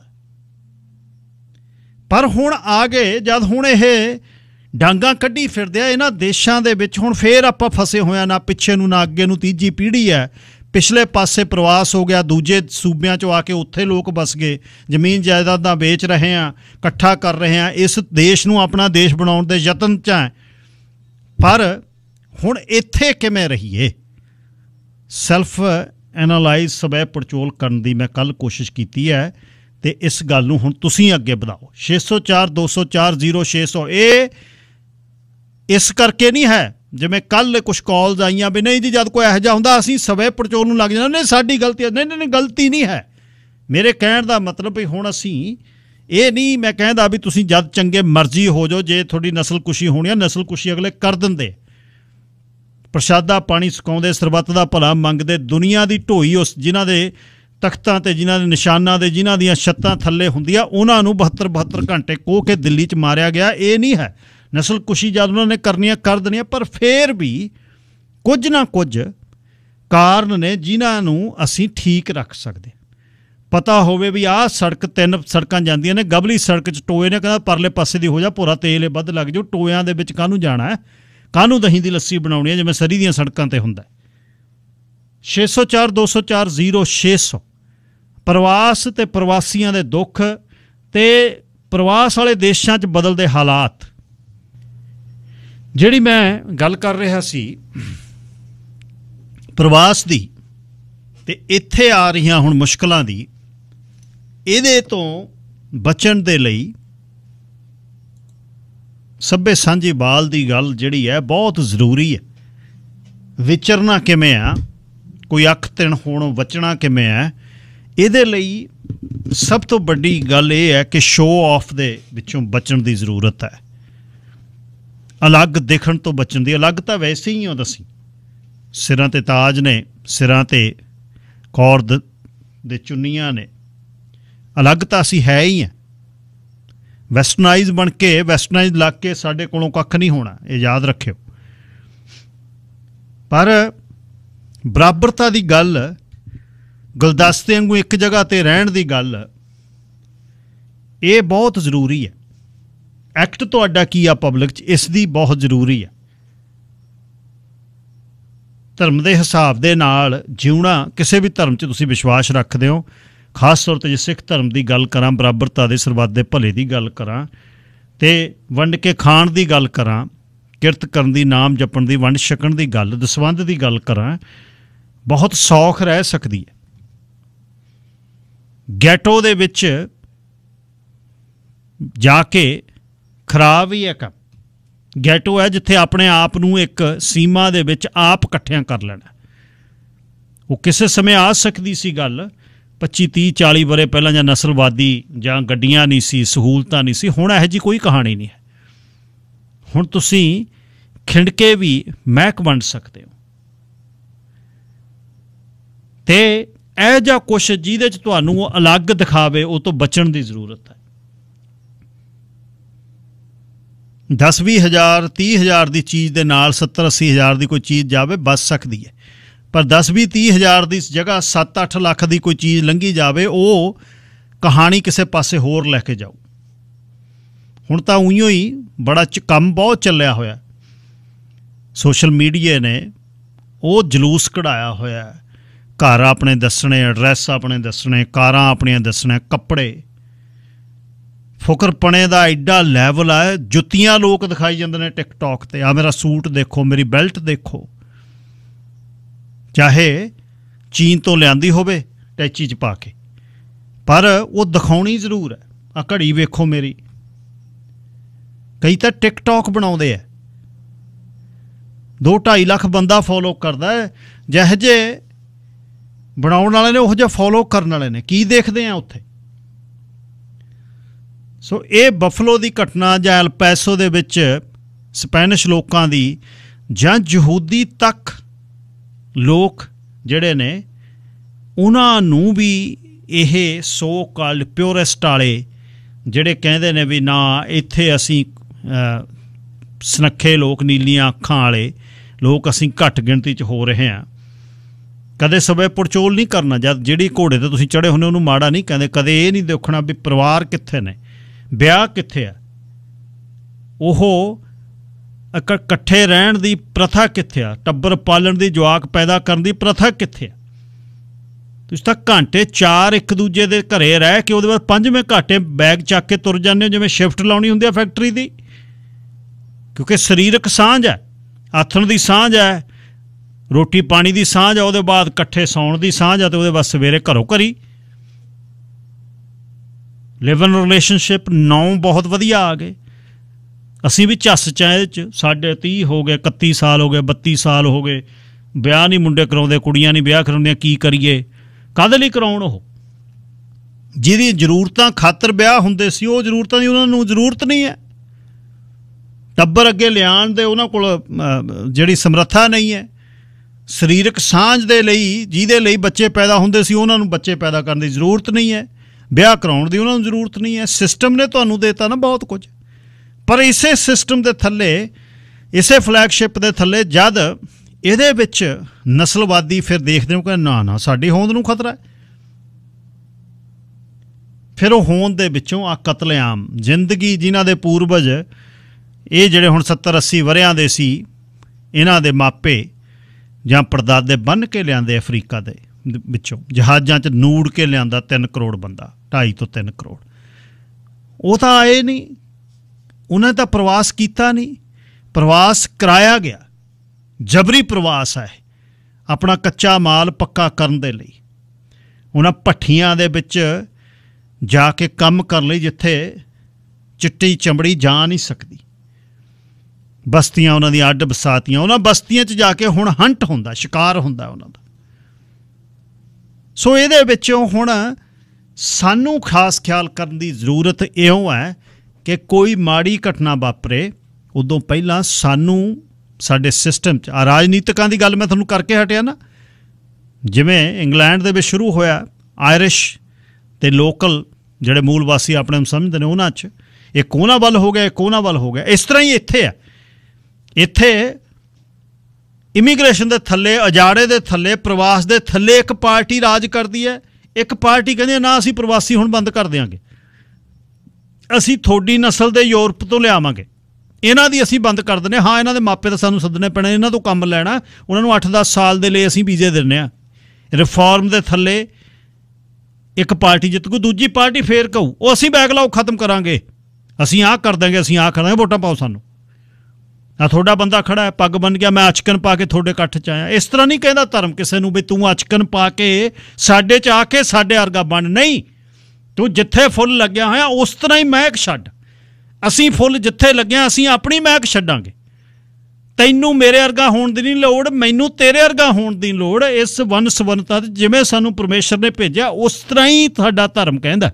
ਪਰ ਹੁਣ ਆ ਗਏ ਜਦ ਹੁਣ ਇਹ ਡਾਂਗਾਂ ਕੱਢੀ ਫਿਰਦੇ ਆ ਇਹਨਾਂ ਦੇਸ਼ਾਂ ਦੇ ਵਿੱਚ, ਹੁਣ ਫੇਰ ਆਪਾਂ ਫਸੇ ਹੋਏ ਆ, ਨਾ ਪਿੱਛੇ ਨੂੰ ਨਾ ਅੱਗੇ ਨੂੰ। ਤੀਜੀ ਪੀੜ੍ਹੀ ਹੈ, ਪਿਛਲੇ ਪਾਸੇ ਪ੍ਰਵਾਸ ਹੋ ਗਿਆ, ਦੂਜੇ ਸੂਬਿਆਂ 'ਚੋਂ ਆ ਕੇ ਉੱਥੇ ਲੋਕ ਵਸ ਗਏ, ਜ਼ਮੀਨ ਜਾਇਦਾਦਾਂ ਵੇਚ ਰਹੇ ਹਾਂ, ਇਕੱਠਾ ਕਰ ਰਹੇ ਹਾਂ, ਇਸ ਦੇਸ਼ ਨੂੰ ਆਪਣਾ ਦੇਸ਼ ਬਣਾਉਣ ਦੇ ਯਤਨ 'ਚ ਹੈ। ਪਰ ਹੁਣ ਇੱਥੇ ਕਿਵੇਂ ਰਹੀਏ? ਸੈਲਫ ਐਨਾਲਾਈਜ਼, ਸਵੈ ਪੜਚੋਲ ਕਰਨ ਦੀ ਮੈਂ ਕੱਲ੍ਹ ਕੋਸ਼ਿਸ਼ ਕੀਤੀ ਹੈ, ਅਤੇ ਇਸ ਗੱਲ ਨੂੰ ਹੁਣ ਤੁਸੀਂ ਅੱਗੇ ਵਧਾਓ। 604 204 0600 ਇਹ ਇਸ ਕਰਕੇ ਨਹੀਂ ਹੈ ਜਿਵੇਂ ਕੱਲ੍ਹ ਕੁਛ ਕਾਲਸ ਆਈਆਂ ਵੀ ਨਹੀਂ ਜੀ ਜਦ ਕੋਈ ਇਹੋ ਜਿਹਾ ਹੁੰਦਾ ਅਸੀਂ ਸਵੈ ਪੜਚੋਲ ਨੂੰ ਲੱਗ ਜਾਂਦਾ, ਨਹੀਂ ਸਾਡੀ ਗਲਤੀ ਹੈ। ਨਹੀਂ ਗਲਤੀ ਨਹੀਂ ਹੈ। ਮੇਰੇ ਕਹਿਣ ਦਾ ਮਤਲਬ ਵੀ ਹੁਣ ਅਸੀਂ ਇਹ ਨਹੀਂ ਮੈਂ ਕਹਿੰਦਾ ਵੀ ਤੁਸੀਂ ਜਦ ਚੰਗੇ ਮਰਜ਼ੀ ਹੋ ਜਾਓ, ਜੇ ਤੁਹਾਡੀ ਨਸਲਕੁਸ਼ੀ ਹੋਣੀ ਆ, ਨਸਲਕੁਸ਼ੀ ਅਗਲੇ ਕਰ ਦਿੰਦੇ, ਪ੍ਰਸ਼ਾਦਾ ਪਾਣੀ ਸੁਕਾਉਂਦੇ, ਸਰਬੱਤ ਦਾ ਭਲਾ ਮੰਗਦੇ, ਦੁਨੀਆ ਦੀ ਢੋਈ ਉਸ ਜਿਨ੍ਹਾਂ ਦੇ ਤਖਤਾਂ 'ਤੇ, ਜਿਨ੍ਹਾਂ ਦੇ ਨਿਸ਼ਾਨਾਂ ਦੇ, ਜਿਨ੍ਹਾਂ ਦੀਆਂ ਛੱਤਾਂ ਥੱਲੇ ਹੁੰਦੀਆਂ, ਉਹਨਾਂ ਨੂੰ 72 ਘੰਟੇ ਕੋਹ ਕੇ ਦਿੱਲੀ 'ਚ ਮਾਰਿਆ ਗਿਆ। ਇਹ ਨਹੀਂ ਹੈ ਨਸਲਕੁਸ਼ੀ ਜਦ ਉਹਨਾਂ ਨੇ ਕਰਨੀਆਂ ਕਰ ਦੇਣੀਆਂ, ਪਰ ਫਿਰ ਵੀ ਕੁਝ ਨਾ ਕੁਝ ਕਾਰਨ ਨੇ ਜਿਨ੍ਹਾਂ ਨੂੰ ਅਸੀਂ ਠੀਕ ਰੱਖ ਸਕਦੇ। ਪਤਾ ਹੋਵੇ ਵੀ ਆਹ ਸੜਕ 3 ਸੜਕਾਂ ਜਾਂਦੀਆਂ ਨੇ, ਗਬਲੀ ਸੜਕ 'ਚ ਟੋਏ ਨੇ, ਕਹਿੰਦਾ ਪਰਲੇ ਪਾਸੇ ਦੀ ਹੋ ਜਾ, ਭੋਰਾ ਤੇਲ ਵੱਧ ਲੱਗ ਜਾਊ, ਟੋਇਆਂ ਦੇ ਵਿੱਚ ਕਾਹਨੂੰ ਜਾਣਾ ਹੈ, ਕਾਹਨੂੰ ਦਹੀਂ ਦੀ ਲੱਸੀ ਬਣਾਉਣੀ ਹੈ ਜਿਵੇਂ ਸਰੀ ਦੀਆਂ ਸੜਕਾਂ 'ਤੇ ਹੁੰਦਾ। 604 204 0600 ਪ੍ਰਵਾਸ ਅਤੇ ਪ੍ਰਵਾਸੀਆਂ ਦੇ ਦੁੱਖ ਅਤੇ ਪ੍ਰਵਾਸ ਵਾਲੇ ਦੇਸ਼ਾਂ 'ਚ ਬਦਲਦੇ ਹਾਲਾਤ। ਜਿਹੜੀ ਮੈਂ ਗੱਲ ਕਰ ਰਿਹਾ ਸੀ ਪ੍ਰਵਾਸ ਦੀ ਅਤੇ ਇੱਥੇ ਆ ਰਹੀਆਂ ਹੁਣ ਮੁਸ਼ਕਲਾਂ ਦੀ, ਇਹਦੇ ਤੋਂ ਬਚਣ ਦੇ ਲਈ ਸੱਭੇ ਸਾਂਝੀ ਬਾਲ ਦੀ ਗੱਲ ਜਿਹੜੀ ਹੈ ਬਹੁਤ ਜ਼ਰੂਰੀ ਹੈ। ਵਿਚਰਨਾ ਕਿਵੇਂ ਆ, ਕੋਈ ਅੱਖ ਤਿੰਨ ਹੋਣੋਂ ਬਚਣਾ ਕਿਵੇਂ ਹੈ, ਇਹਦੇ ਲਈ ਸਭ ਤੋਂ ਵੱਡੀ ਗੱਲ ਇਹ ਹੈ ਕਿ ਸ਼ੋਅ ਆਫ ਦੇ ਵਿੱਚੋਂ ਬਚਣ ਦੀ ਜ਼ਰੂਰਤ ਹੈ। ਅਲੱਗ ਦਿਖਣ ਤੋਂ ਬਚਣ ਦੀ। ਅਲੱਗ ਤਾਂ ਵੈਸੇ ਹੀ ਹੋ ਦੱਸੀ, ਸਿਰਾਂ 'ਤੇ ਤਾਜ ਨੇ, ਸਿਰਾਂ 'ਤੇ ਕੌਰ ਦੇ ਚੁੰਨੀਆਂ ਨੇ, ਅਲੱਗ ਤਾਂ ਅਸੀਂ ਹੈ ਹੀ ਹਾਂ। ਵੈਸਟਰਨਾਈਜ਼ ਬਣ ਕੇ, ਵੈਸਟਰਨਾਈਜ਼ ਲੱਗ ਕੇ ਸਾਡੇ ਕੋਲੋਂ ਕੱਖ ਨਹੀਂ ਹੋਣਾ, ਇਹ ਯਾਦ ਰੱਖਿਓ। ਪਰ ਬਰਾਬਰਤਾ ਦੀ ਗੱਲ, ਗੁਲਦਸਤੇ ਵਾਂਗੂ ਇੱਕ ਜਗ੍ਹਾ 'ਤੇ ਰਹਿਣ ਦੀ ਗੱਲ, ਇਹ ਬਹੁਤ ਜ਼ਰੂਰੀ ਹੈ। ਐਕਟ ਤੁਹਾਡਾ ਕੀ ਆ ਪਬਲਿਕ 'ਚ, ਇਸ ਦੀ ਬਹੁਤ ਜ਼ਰੂਰੀ ਹੈ। ਧਰਮ ਦੇ ਹਿਸਾਬ ਦੇ ਨਾਲ ਜਿਉਣਾ, ਕਿਸੇ ਵੀ ਧਰਮ 'ਚ ਤੁਸੀਂ ਵਿਸ਼ਵਾਸ ਰੱਖਦੇ ਹੋ, ਖਾਸ ਤੌਰ 'ਤੇ ਜੇ ਸਿੱਖ ਧਰਮ ਦੀ ਗੱਲ ਕਰਾਂ, ਬਰਾਬਰਤਾ ਦੇ, ਸਰਬੱਤ ਦੇ ਭਲੇ ਦੀ ਗੱਲ ਕਰਾਂ, ਅਤੇ ਵੰਡ ਕੇ ਖਾਣ ਦੀ ਗੱਲ ਕਰਾਂ, ਕਿਰਤ ਕਰਨ ਦੀ, ਨਾਮ ਜਪਣ ਦੀ, ਵੰਡ ਛਕਣ ਦੀ ਗੱਲ, ਦਸਵੰਧ ਦੀ ਗੱਲ ਕਰਾਂ, ਬਹੁਤ ਸੌਖ ਰਹਿ ਸਕਦੀ ਹੈ। ਗੈਟੋ ਦੇ ਵਿੱਚ ਜਾ ਕੇ ਖਰਾਬ ਹੀ ਹੈ ਕੰਮ। ਗੈਟੋ ਹੈ ਜਿੱਥੇ ਆਪਣੇ ਆਪ ਨੂੰ ਇੱਕ ਸੀਮਾ ਦੇ ਵਿੱਚ ਆਪ ਇਕੱਠਿਆਂ ਕਰ ਲੈਣਾ। ਉਹ ਕਿਸੇ ਸਮੇਂ ਆ ਸਕਦੀ ਸੀ ਗੱਲ 25, 30, 40 ਵਰੇ ਪਹਿਲਾਂ, ਜਾਂ ਨਸਲਵਾਦੀ, ਜਾਂ ਗੱਡੀਆਂ ਨਹੀਂ ਸੀ, ਸਹੂਲਤਾਂ ਨਹੀਂ ਸੀ। ਹੁਣ ਇਹੋ ਜਿਹੀ ਕੋਈ ਕਹਾਣੀ ਨਹੀਂ ਹੈ। ਹੁਣ ਤੁਸੀਂ ਖਿੰਡ ਕੇ ਵੀ ਮਹਿਕ ਵੰਡ ਸਕਦੇ ਹੋ। ਅਤੇ ਇਹ ਜਿਹਾ ਕੁਛ ਜਿਹਦੇ 'ਚ ਤੁਹਾਨੂੰ ਉਹ ਅਲੱਗ ਦਿਖਾਵੇ, ਉਹ ਤੋਂ ਬਚਣ ਦੀ ਜ਼ਰੂਰਤ ਹੈ। 10-20 ਹਜ਼ਾਰ 30 ਹਜ਼ਾਰ ਦੀ ਚੀਜ਼ ਦੇ ਨਾਲ 70-80 ਹਜ਼ਾਰ ਦੀ ਕੋਈ ਚੀਜ਼ ਜਾਵੇ, ਬਚ ਸਕਦੀ ਹੈ। ਪਰ 10-20-30 ਹਜ਼ਾਰ ਦੀ ਜਗ੍ਹਾ 7-8 ਲੱਖ ਦੀ ਕੋਈ ਚੀਜ਼ ਲੰਘੀ ਜਾਵੇ, ਉਹ ਕਹਾਣੀ ਕਿਸੇ ਪਾਸੇ ਹੋਰ ਲੈ ਕੇ ਜਾਊ। ਹੁਣ ਤਾਂ ਉਈਓ ਹੀ ਬੜਾ ਕੰਮ ਬਹੁਤ ਚੱਲਿਆ ਹੋਇਆ। ਸੋਸ਼ਲ ਮੀਡੀਆ ਨੇ ਉਹ ਜਲੂਸ ਕਢਾਇਆ ਹੋਇਆ। ਘਰ ਆਪਣੇ ਦੱਸਣੇ, ਐਡਰੈਸ ਆਪਣੇ ਦੱਸਣੇ, ਕਾਰਾਂ ਆਪਣੀਆਂ ਦੱਸਣੇ, ਕੱਪੜੇ, ਫੁਕਰਪਣੇ ਦਾ ਐਡਾ ਲੈਵਲ ਹੈ। ਜੁੱਤੀਆਂ ਲੋਕ ਦਿਖਾਈ ਜਾਂਦੇ ਨੇ ਟਿਕਟੋਕ 'ਤੇ, ਆ ਮੇਰਾ ਸੂਟ ਦੇਖੋ, ਮੇਰੀ ਬੈਲਟ ਦੇਖੋ, ਚਾਹੇ ਚੀਨ ਤੋਂ ਲਿਆਂਦੀ ਹੋਵੇ ਟੈਚੀ 'ਚ ਪਾ ਕੇ, ਪਰ ਉਹ ਦਿਖਾਉਣੀ ਜ਼ਰੂਰ ਹੈ। ਆ ਘੜੀ ਵੇਖੋ ਮੇਰੀ। ਕਈ ਤਾਂ ਟਿਕਟੋਕ ਬਣਾਉਂਦੇ ਆ, 2-2.5 ਲੱਖ ਬੰਦਾ ਫੋਲੋ ਕਰਦਾ ਹੈ। ਜਿਹੋ ਜਿਹੇ ਬਣਾਉਣ ਵਾਲੇ ਨੇ, ਉਹੋ ਜਿਹਾ ਫੋਲੋ ਕਰਨ ਵਾਲੇ ਨੇ। ਕੀ ਦੇਖਦੇ ਆ ਉੱਥੇ? ਸੋ ਇਹ ਬਫਲੋ ਦੀ ਘਟਨਾ, ਜਾਂ ਐਲ ਪੈਸੋ ਦੇ ਵਿੱਚ ਸਪੈਨਿਸ਼ ਲੋਕਾਂ ਦੀ, ਜਾਂ ਯਹੂਦੀ ਤੱਕ ਲੋਕ ਜਿਹੜੇ ਨੇ, ਉਹਨਾਂ ਨੂੰ ਵੀ ਇਹ ਸੋ ਕਾਲਡ ਪਿਓਰਿਸਟ ਵਾਲੇ ਜਿਹੜੇ ਕਹਿੰਦੇ ਨੇ ਵੀ ਨਾ, ਇੱਥੇ ਅਸੀਂ ਸੁਨੱਖੇ ਲੋਕ, ਨੀਲੀਆਂ ਅੱਖਾਂ ਵਾਲੇ ਲੋਕ, ਅਸੀਂ ਘੱਟ ਗਿਣਤੀ 'ਚ ਹੋ ਰਹੇ ਹਾਂ। ਕਦੇ ਸਵੇ ਪੜਚੋਲ ਨਹੀਂ ਕਰਨਾ। ਜਦ ਜਿਹੜੀ ਘੋੜੇ 'ਤੇ ਤੁਸੀਂ ਚੜ੍ਹੇ ਹੁੰਦੇ ਉਹਨੂੰ ਮਾੜਾ ਨਹੀਂ ਕਹਿੰਦੇ। ਕਦੇ ਇਹ ਨਹੀਂ ਦੇਖਣਾ ਵੀ ਪਰਿਵਾਰ ਕਿੱਥੇ ਨੇ, ਵਿਆਹ ਕਿੱਥੇ ਆ, ਉਹ ਇਕੱਠੇ ਰਹਿਣ ਦੀ ਪ੍ਰਥਾ ਕਿੱਥੇ ਆ, ਟੱਬਰ ਪਾਲਣ ਦੀ, ਜਵਾਕ ਪੈਦਾ ਕਰਨ ਦੀ ਪ੍ਰਥਾ ਕਿੱਥੇ ਆ। ਤੁਸੀਂ ਤਾਂ ਘੰਟੇ 4 ਇੱਕ ਦੂਜੇ ਦੇ ਘਰੇ ਰਹਿ ਕੇ ਉਹਦੇ ਬਾਅਦ 5ਵੇਂ ਘੰਟੇ ਬੈਗ ਚੱਕ ਕੇ ਤੁਰ ਜਾਂਦੇ ਹੋ, ਜਿਵੇਂ ਸ਼ਿਫਟ ਲਾਉਣੀ ਹੁੰਦੀ ਆ ਫੈਕਟਰੀ ਦੀ। ਕਿਉਂਕਿ ਸਰੀਰਕ ਸਾਂਝ ਹੈ, ਆਥਣ ਦੀ ਸਾਂਝ ਹੈ, ਰੋਟੀ ਪਾਣੀ ਦੀ ਸਾਂਝ ਆ, ਉਹਦੇ ਬਾਅਦ ਇਕੱਠੇ ਸੌਣ ਦੀ ਸਾਂਝ ਆ, ਅਤੇ ਉਹਦੇ ਬਾਅਦ ਸਵੇਰੇ ਘਰੋਂ ਘਰੀ ਲਿਵ ਇਨ ਰਿਲੇਸ਼ਨਸ਼ਿਪ। 9 ਬਹੁਤ ਵਧੀਆ ਆ ਗਏ। ਅਸੀਂ ਵੀ ਝੱਸ ਚ ਇਹਦੇ 'ਚ। ਸਾਡੇ 30 ਹੋ ਗਏ, 31 ਸਾਲ ਹੋ ਗਏ, 32 ਸਾਲ ਹੋ ਗਏ, ਵਿਆਹ ਨਹੀਂ ਮੁੰਡੇ ਕਰਾਉਂਦੇ, ਕੁੜੀਆਂ ਨਹੀਂ ਵਿਆਹ ਕਰਾਉਂਦੀਆਂ। ਕੀ ਕਰੀਏ? ਕਾਹਦੇ ਲਈ ਕਰਾਉਣ? ਉਹ ਜਿਹਦੀ ਜ਼ਰੂਰਤਾਂ ਖਾਤਰ ਵਿਆਹ ਹੁੰਦੇ ਸੀ, ਉਹ ਜ਼ਰੂਰਤਾਂ ਦੀ ਉਹਨਾਂ ਨੂੰ ਜ਼ਰੂਰਤ ਨਹੀਂ ਹੈ। ਟੱਬਰ ਅੱਗੇ ਲਿਆਉਣ ਦੇ ਉਹਨਾਂ ਕੋਲ ਜਿਹੜੀ ਸਮਰੱਥਾ ਨਹੀਂ ਹੈ। ਸਰੀਰਕ ਸਾਂਝ ਦੇ ਲਈ, ਜਿਹਦੇ ਲਈ ਬੱਚੇ ਪੈਦਾ ਹੁੰਦੇ ਸੀ, ਉਹਨਾਂ ਨੂੰ ਬੱਚੇ ਪੈਦਾ ਕਰਨ ਦੀ ਜ਼ਰੂਰਤ ਨਹੀਂ ਹੈ। ਵਿਆਹ ਕਰਾਉਣ ਦੀ ਉਹਨਾਂ ਨੂੰ ਜ਼ਰੂਰਤ ਨਹੀਂ ਹੈ। ਸਿਸਟਮ ਨੇ ਤੁਹਾਨੂੰ ਦੇਤਾ ਨਾ ਬਹੁਤ ਕੁਝ। ਪਰ ਇਸੇ ਸਿਸਟਮ ਦੇ ਥੱਲੇ, ਇਸੇ ਫਲੈਗਸ਼ਿਪ ਦੇ ਥੱਲੇ, ਜਦ ਇਹਦੇ ਵਿੱਚ ਨਸਲਵਾਦੀ ਫਿਰ ਦੇਖਦੇ ਹੋ ਕਿ ਨਾ ਸਾਡੀ ਹੋਂਦ ਨੂੰ ਖਤਰਾ ਹੈ, ਫਿਰ ਉਹ ਹੋਂਦ ਦੇ ਵਿੱਚੋਂ ਆ ਕਤਲੇਆਮ ਜ਼ਿੰਦਗੀ, ਜਿਨ੍ਹਾਂ ਦੇ ਪੂਰਵਜ ਇਹ ਜਿਹੜੇ ਹੁਣ 70-80 ਵਰਿਆਂ ਦੇ ਸੀ, ਇਹਨਾਂ ਦੇ ਮਾਪੇ ਜਾਂ ਪੜਦਾਦੇ ਬੰਨ੍ਹ ਕੇ ਲਿਆਂਦੇ ਅਫਰੀਕਾ ਦੇ ਵਿੱਚੋਂ, ਜਹਾਜ਼ਾਂ 'ਚ ਨੂੜ ਕੇ ਲਿਆਂਦਾ 3 ਕਰੋੜ ਬੰਦਾ, 2.5 ਤੋਂ 3 ਕਰੋੜ। ਉਹ ਤਾਂ ਆਏ ਨਹੀਂ, ਉਹਨਾਂ ਤਾਂ ਪ੍ਰਵਾਸ ਕੀਤਾ ਨਹੀਂ, ਪ੍ਰਵਾਸ ਕਰਾਇਆ ਗਿਆ। ਜਬਰੀ ਪ੍ਰਵਾਸ ਹੈ ਆਪਣਾ ਕੱਚਾ ਮਾਲ ਪੱਕਾ ਕਰਨ ਦੇ ਲਈ। ਉਹਨਾਂ ਭੱਠੀਆਂ ਦੇ ਵਿੱਚ ਜਾ ਕੇ ਕੰਮ ਕਰਨ ਲਈ, ਜਿੱਥੇ ਚਿੱਟੀ ਚਮੜੀ ਜਾ ਨਹੀਂ ਸਕਦੀ। ਬਸਤੀਆਂ ਉਹਨਾਂ ਦੀਆਂ ਅੱਡ ਬਸਾਤੀਆਂ। ਉਹਨਾਂ ਬਸਤੀਆਂ 'ਚ ਜਾ ਕੇ ਹੁਣ ਹੰਟ ਹੁੰਦਾ, ਸ਼ਿਕਾਰ ਹੁੰਦਾ ਉਹਨਾਂ ਦਾ। ਸੋ ਇਹਦੇ ਵਿੱਚੋਂ ਹੁਣ ਸਾਨੂੰ ਖਾਸ ਖਿਆਲ ਕਰਨ ਦੀ ਜ਼ਰੂਰਤ ਇਉਂ ਹੈ ਕਿ ਕੋਈ ਮਾੜੀ ਘਟਨਾ ਵਾਪਰੇ, ਉਦੋਂ ਪਹਿਲਾਂ ਸਾਨੂੰ ਸਾਡੇ ਸਿਸਟਮ 'ਚ, ਰਾਜਨੀਤਿਕਾਂ ਦੀ ਗੱਲ ਮੈਂ ਤੁਹਾਨੂੰ ਕਰਕੇ ਹਟਿਆ ਨਾ, ਜਿਵੇਂ ਇੰਗਲੈਂਡ ਦੇ ਵਿੱਚ ਸ਼ੁਰੂ ਹੋਇਆ, ਆਇਰਿਸ਼ ਅਤੇ ਲੋਕਲ ਜਿਹੜੇ ਮੂਲ ਵਾਸੀ ਆਪਣੇ ਨੂੰ ਸਮਝਦੇ ਨੇ, ਉਹਨਾਂ 'ਚ ਇੱਕ ਉਹਨਾਂ ਵੱਲ ਹੋ ਗਿਆ, ਇੱਕ ਉਹਨਾਂ ਵੱਲ ਹੋ ਗਿਆ। ਇਸ ਤਰ੍ਹਾਂ ਹੀ ਇੱਥੇ ਆ। ਇੱਥੇ ਇਮੀਗ੍ਰੇਸ਼ਨ ਦੇ ਥੱਲੇ, ਅਜਾੜੇ ਦੇ ਥੱਲੇ, ਪ੍ਰਵਾਸ ਦੇ ਥੱਲੇ ਇੱਕ ਪਾਰਟੀ ਰਾਜ ਕਰਦੀ ਹੈ। ਇੱਕ ਪਾਰਟੀ ਕਹਿੰਦੀ ਹੈ ਨਾ, ਅਸੀਂ ਪ੍ਰਵਾਸੀ ਹੁਣ ਬੰਦ ਕਰ ਦਿਆਂਗੇ। ਅਸੀਂ ਤੁਹਾਡੀ ਨਸਲ ਦੇ ਯੂਰਪ ਤੋਂ ਲਿਆਵਾਂਗੇ, ਇਹਨਾਂ ਦੀ ਅਸੀਂ ਬੰਦ ਕਰ ਦਿੰਦੇ ਹਾਂ, ਇਹਨਾਂ ਦੇ ਮਾਪੇ ਤਾਂ ਸਾਨੂੰ ਸੱਦਣੇ ਪੈਣੇ, ਇਹਨਾਂ ਤੋਂ ਕੰਮ ਲੈਣਾ, ਉਹਨਾਂ ਨੂੰ 8-10 ਸਾਲ ਦੇ ਲਈ ਅਸੀਂ ਵੀਜ਼ੇ ਦਿੰਦੇ ਹਾਂ। ਰਿਫਾਰਮ ਦੇ ਥੱਲੇ ਇੱਕ ਪਾਰਟੀ ਜਿੱਤ ਕੋ, ਦੂਜੀ ਪਾਰਟੀ ਫੇਰ ਕਹੂ ਉਹ ਅਸੀਂ ਬੈਕਲੌਗ ਖਤਮ ਕਰਾਂਗੇ, ਅਸੀਂ ਆਹ ਕਰ ਦਾਂਗੇ, ਅਸੀਂ ਆਹ ਕਰਾਂਗੇ, ਵੋਟਾਂ ਪਾਓ ਸਾਨੂੰ। ਆ ਤੁਹਾਡਾ ਬੰਦਾ ਖੜਾ ਹੈ, ਪੱਗ ਬਣ ਗਿਆ, ਮੈਂ ਅਚਕਨ ਪਾ ਕੇ ਤੁਹਾਡੇ ਇਕੱਠ 'ਚ ਆਇਆ। ਇਸ ਤਰ੍ਹਾਂ ਨਹੀਂ ਕਹਿੰਦਾ ਧਰਮ ਕਿਸੇ ਨੂੰ ਵੀ ਤੂੰ ਅਚਕਨ ਪਾ ਕੇ ਸਾਡੇ 'ਚ ਆ ਕੇ ਸਾਡੇ ਵਰਗਾ ਬਣ, ਨਹੀਂ, ਤੂੰ ਜਿੱਥੇ ਫੁੱਲ ਲੱਗਿਆ ਹੋਇਆ ਉਸ ਤਰ੍ਹਾਂ ਹੀ ਮਹਿਕ ਛੱਡ। ਅਸੀਂ ਫੁੱਲ ਜਿੱਥੇ ਲੱਗਿਆ ਅਸੀਂ ਆਪਣੀ ਮਹਿਕ ਛੱਡਾਂਗੇ। ਤੈਨੂੰ ਮੇਰੇ ਵਰਗਾ ਹੋਣ ਦੀ ਨਹੀਂ ਲੋੜ, ਮੈਨੂੰ ਤੇਰੇ ਵਰਗਾ ਹੋਣ ਦੀ ਲੋੜ। ਇਸ ਵੰਨ ਸਵੰਨਤਾ ਜਿਵੇਂ ਸਾਨੂੰ ਪਰਮੇਸ਼ਰ ਨੇ ਭੇਜਿਆ ਉਸ ਤਰ੍ਹਾਂ ਹੀ ਸਾਡਾ ਧਰਮ ਕਹਿੰਦਾ।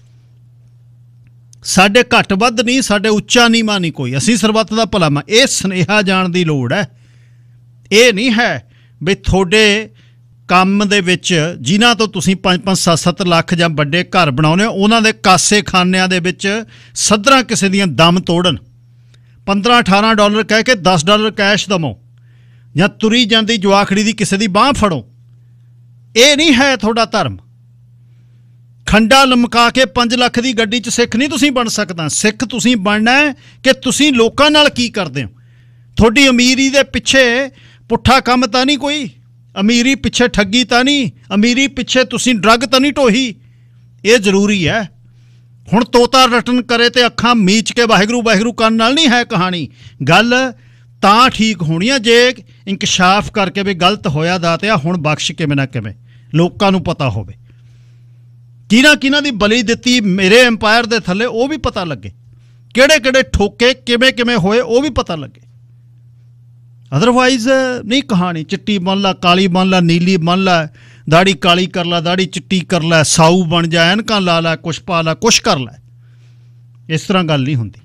ਸਾਡੇ ਘੱਟ ਵੱਧ ਨਹੀਂ, ਸਾਡੇ ਉੱਚਾ ਨੀਵਾਂ ਨਹੀਂ ਕੋਈ, ਅਸੀਂ ਸਰਬੱਤ ਦਾ ਭਲਾ। ਇਹ ਸੁਨੇਹਾ ਜਾਣ ਦੀ ਲੋੜ ਹੈ। ਇਹ ਨਹੀਂ ਹੈ ਵੀ ਤੁਹਾਡੇ ਕੰਮ ਦੇ ਵਿੱਚ ਜਿਨ੍ਹਾਂ ਤੋਂ ਤੁਸੀਂ 5-5, 7-7 ਲੱਖ ਜਾਂ ਵੱਡੇ ਘਰ ਬਣਾਉਂਦੇ ਹੋ, ਉਹਨਾਂ ਦੇ ਕਾਸੇ ਖਾਨਿਆਂ ਦੇ ਵਿੱਚ ਸੱਧਰਾਂ ਕਿਸੇ ਦੀਆਂ ਦਮ ਤੋੜਨ, $15-18 ਕਹਿ ਕੇ $10 ਕੈਸ਼ ਦਵੋ, ਜਾਂ ਤੁਰੀ ਜਾਂਦੀ ਜਵਾਖੜੀ ਦੀ ਕਿਸੇ ਦੀ ਬਾਂਹ ਫੜੋ। ਇਹ ਨਹੀਂ ਹੈ ਤੁਹਾਡਾ ਧਰਮ। ਖੰਡਾ ਲਮਕਾ ਕੇ 5 ਲੱਖ ਦੀ ਗੱਡੀ 'ਚ ਸਿੱਖ ਨਹੀਂ ਤੁਸੀਂ ਬਣ ਸਕਦਾ। ਸਿੱਖ ਤੁਸੀਂ ਬਣਨਾ ਹੈ ਕਿ ਤੁਸੀਂ ਲੋਕਾਂ ਨਾਲ ਕੀ ਕਰਦੇ ਹੋ। ਤੁਹਾਡੀ ਅਮੀਰੀ ਦੇ ਪਿੱਛੇ ਪੁੱਠਾ ਕੰਮ ਤਾਂ ਨਹੀਂ ਕੋਈ, ਅਮੀਰੀ ਪਿੱਛੇ ਠੱਗੀ ਤਾਂ ਨਹੀਂ, ਅਮੀਰੀ ਪਿੱਛੇ ਤੁਸੀਂ ਡਰੱਗ ਤਾਂ ਨਹੀਂ ਢੋਹੀ। ਇਹ ਜ਼ਰੂਰੀ ਹੈ। ਹੁਣ ਤੋਤਾ ਰਟਨ ਕਰੇ ਤੇ ਅੱਖਾਂ ਮੀਚ ਕੇ ਵਾਹਿਗੁਰੂ ਵਾਹਿਗੁਰੂ ਕਰਨ ਨਾਲ ਨਹੀਂ ਹੈ ਕਹਾਣੀ। ਗੱਲ ਤਾਂ ਠੀਕ ਹੋਣੀ ਆ ਜੇ ਇੰਕਸ਼ਾਫ ਕਰਕੇ ਵੀ ਗਲਤ ਹੋਇਆ ਦਾਤਿਆ, ਹੁਣ ਬਖਸ਼ ਕਿਵੇਂ ਨਾ ਕਿਵੇਂ ਲੋਕਾਂ ਨੂੰ ਪਤਾ ਹੋਵੇ। ਕਿਹਨਾਂ ਦੀ ਬਲੀ ਦਿੱਤੀ ਮੇਰੇ ਐਮਪਾਇਰ ਦੇ ਥੱਲੇ ਉਹ ਵੀ ਪਤਾ ਲੱਗੇ, ਕਿਹੜੇ ਠੋਕੇ ਕਿਵੇਂ ਹੋਏ ਉਹ ਵੀ ਪਤਾ ਲੱਗੇ। ਅਦਰਵਾਈਜ਼ ਨਹੀਂ ਕਹਾਣੀ। ਚਿੱਟੀ ਬਣ ਲਾ, ਕਾਲੀ ਬਣ ਲਾ, ਨੀਲੀ ਬਣ ਲਾ, ਦਾੜੀ ਕਾਲੀ ਕਰ ਲਾ, ਦਾੜੀ ਚਿੱਟੀ ਕਰ ਲੈ, ਸਾਊ ਬਣ ਜਾ, ਐਨਕਾਂ ਲਾ ਲੈ, ਕੁਛ ਪਾ ਲੈ, ਕੁਛ ਕਰ ਲੈ। ਇਸ ਤਰ੍ਹਾਂ ਗੱਲ ਨਹੀਂ ਹੁੰਦੀ।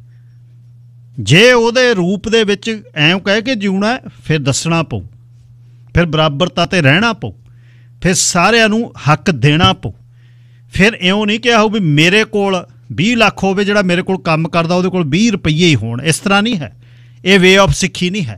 ਜੇ ਉਹਦੇ ਰੂਪ ਦੇ ਵਿੱਚ ਐਂ ਕਹਿ ਕੇ ਜਿਉਣਾ ਫਿਰ ਦੱਸਣਾ ਪਊ, ਫਿਰ ਬਰਾਬਰਤਾ 'ਤੇ ਰਹਿਣਾ ਪਊ, ਫਿਰ ਸਾਰਿਆਂ ਨੂੰ ਹੱਕ ਦੇਣਾ ਪਊ। ਫਿਰ ਇਉਂ ਨਹੀਂ ਕਿਹਾ ਹੋ ਵੀ ਮੇਰੇ ਕੋਲ 20 ਲੱਖ ਹੋਵੇ, ਜਿਹੜਾ ਮੇਰੇ ਕੋਲ ਕੰਮ ਕਰਦਾ ਉਹਦੇ ਕੋਲ 20 ਰੁਪਈਏ ਹੀ ਹੋਣ। ਇਸ ਤਰ੍ਹਾਂ ਨਹੀਂ ਹੈ। ਇਹ ਵੇ ਆਫ ਸਿੱਖੀ ਨਹੀਂ ਹੈ।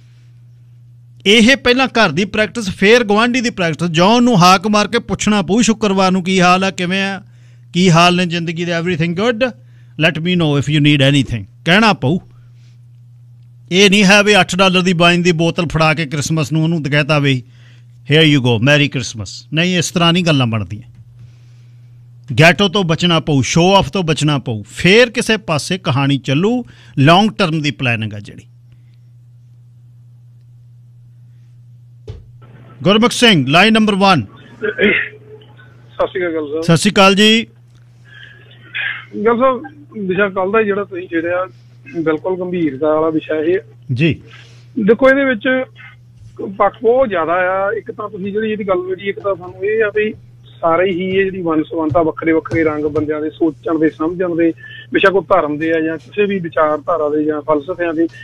ਇਹ ਪਹਿਲਾਂ ਘਰ ਦੀ ਪ੍ਰੈਕਟਿਸ, ਫਿਰ ਗੁਆਂਢੀ ਦੀ ਪ੍ਰੈਕਟਿਸ। ਜੌਨ ਨੂੰ ਹਾਕ ਮਾਰ ਕੇ ਪੁੱਛਣਾ ਪਊ ਸ਼ੁੱਕਰਵਾਰ ਨੂੰ, ਕੀ ਹਾਲ ਆ, ਕਿਵੇਂ ਆ, ਕੀ ਹਾਲ ਨੇ ਜ਼ਿੰਦਗੀ ਦੇ, everything good, let me know if you need anything, ਕਹਿਣਾ ਪਊ। ਇਹ ਨਹੀਂ ਹੈ ਵੀ $8 ਦੀ ਵਾਈਨ ਦੀ ਬੋਤਲ ਫੜਾ ਕੇ ਕ੍ਰਿਸਮਸ ਨੂੰ ਉਹਨੂੰ ਕਹਿਤਾ ਵੀ here you go, merry Christmas. ਨਹੀਂ, ਇਸ ਤਰ੍ਹਾਂ ਨਹੀਂ ਗੱਲਾਂ ਬਣਦੀਆਂ। ਗੈਟੋ ਤੋਂ ਬਚਣਾ ਪਊ, ਸ਼ੋਅ ਆਫ ਤੋਂ ਬਚਣਾ ਪਊ, ਫੇਰ ਕਿਸੇ ਪਾਸੇ ਕਹਾਣੀ ਚੱਲੂ। ਲੌਂਗ ਟਰਮ ਦੀ ਪਲੈਨਿੰਗ ਆ ਜਿਹੜੀ। Gurmukh Singh, line number 1। ਸਤਿ ਸ਼੍ਰੀ ਅਕਾਲ ਸਰ। ਸਤਿ ਸ਼੍ਰੀ ਅਕਾਲ ਜੀ। ਗੱਲ ਸਾਹਿਬ, ਵਿਸ਼ਾ ਕੱਲ ਦਾ ਜਿਹੜਾ ਤੁਸੀਂ ਛੇੜਿਆ ਬਿਲਕੁਲ ਗੰਭੀਰਤਾ ਵਾਲਾ ਵਿਸ਼ਾ ਇਹ ਜੀ। ਦੇਖੋ, ਇਹਦੇ ਵਿੱਚ ਪੱਖ ਬਹੁਤ ਜ਼ਿਆਦਾ ਆ। ਇੱਕ ਤਾਂ ਤੁਸੀਂ ਜਿਹੜੀ ਗੱਲ ਜਿਹੜੀ, ਇੱਕ ਤਾਂ ਸਾਨੂੰ ਇਹ ਆ ਵੀ ਸਾਰੇ ਹੀ ਇਹ ਜਿਹੜੀ ਵੰਨ ਸੁਵੰਨਤਾ, ਵੱਖਰੇ ਰੰਗ ਬੰਦਿਆਂ ਦੇ ਸੋਚਣ ਦੇ, ਸਮਝਣ ਦੇ, ਬੇਸ਼ੱਕ ਉਹ ਧਰਮ ਦੇ ਆ ਜਾਂ ਕਿਸੇ ਵੀ ਵਿਚਾਰਧਾਰਾ ਦੇ ਜਾਂ ਫਲਸਫਿਆਂ ਦੇ,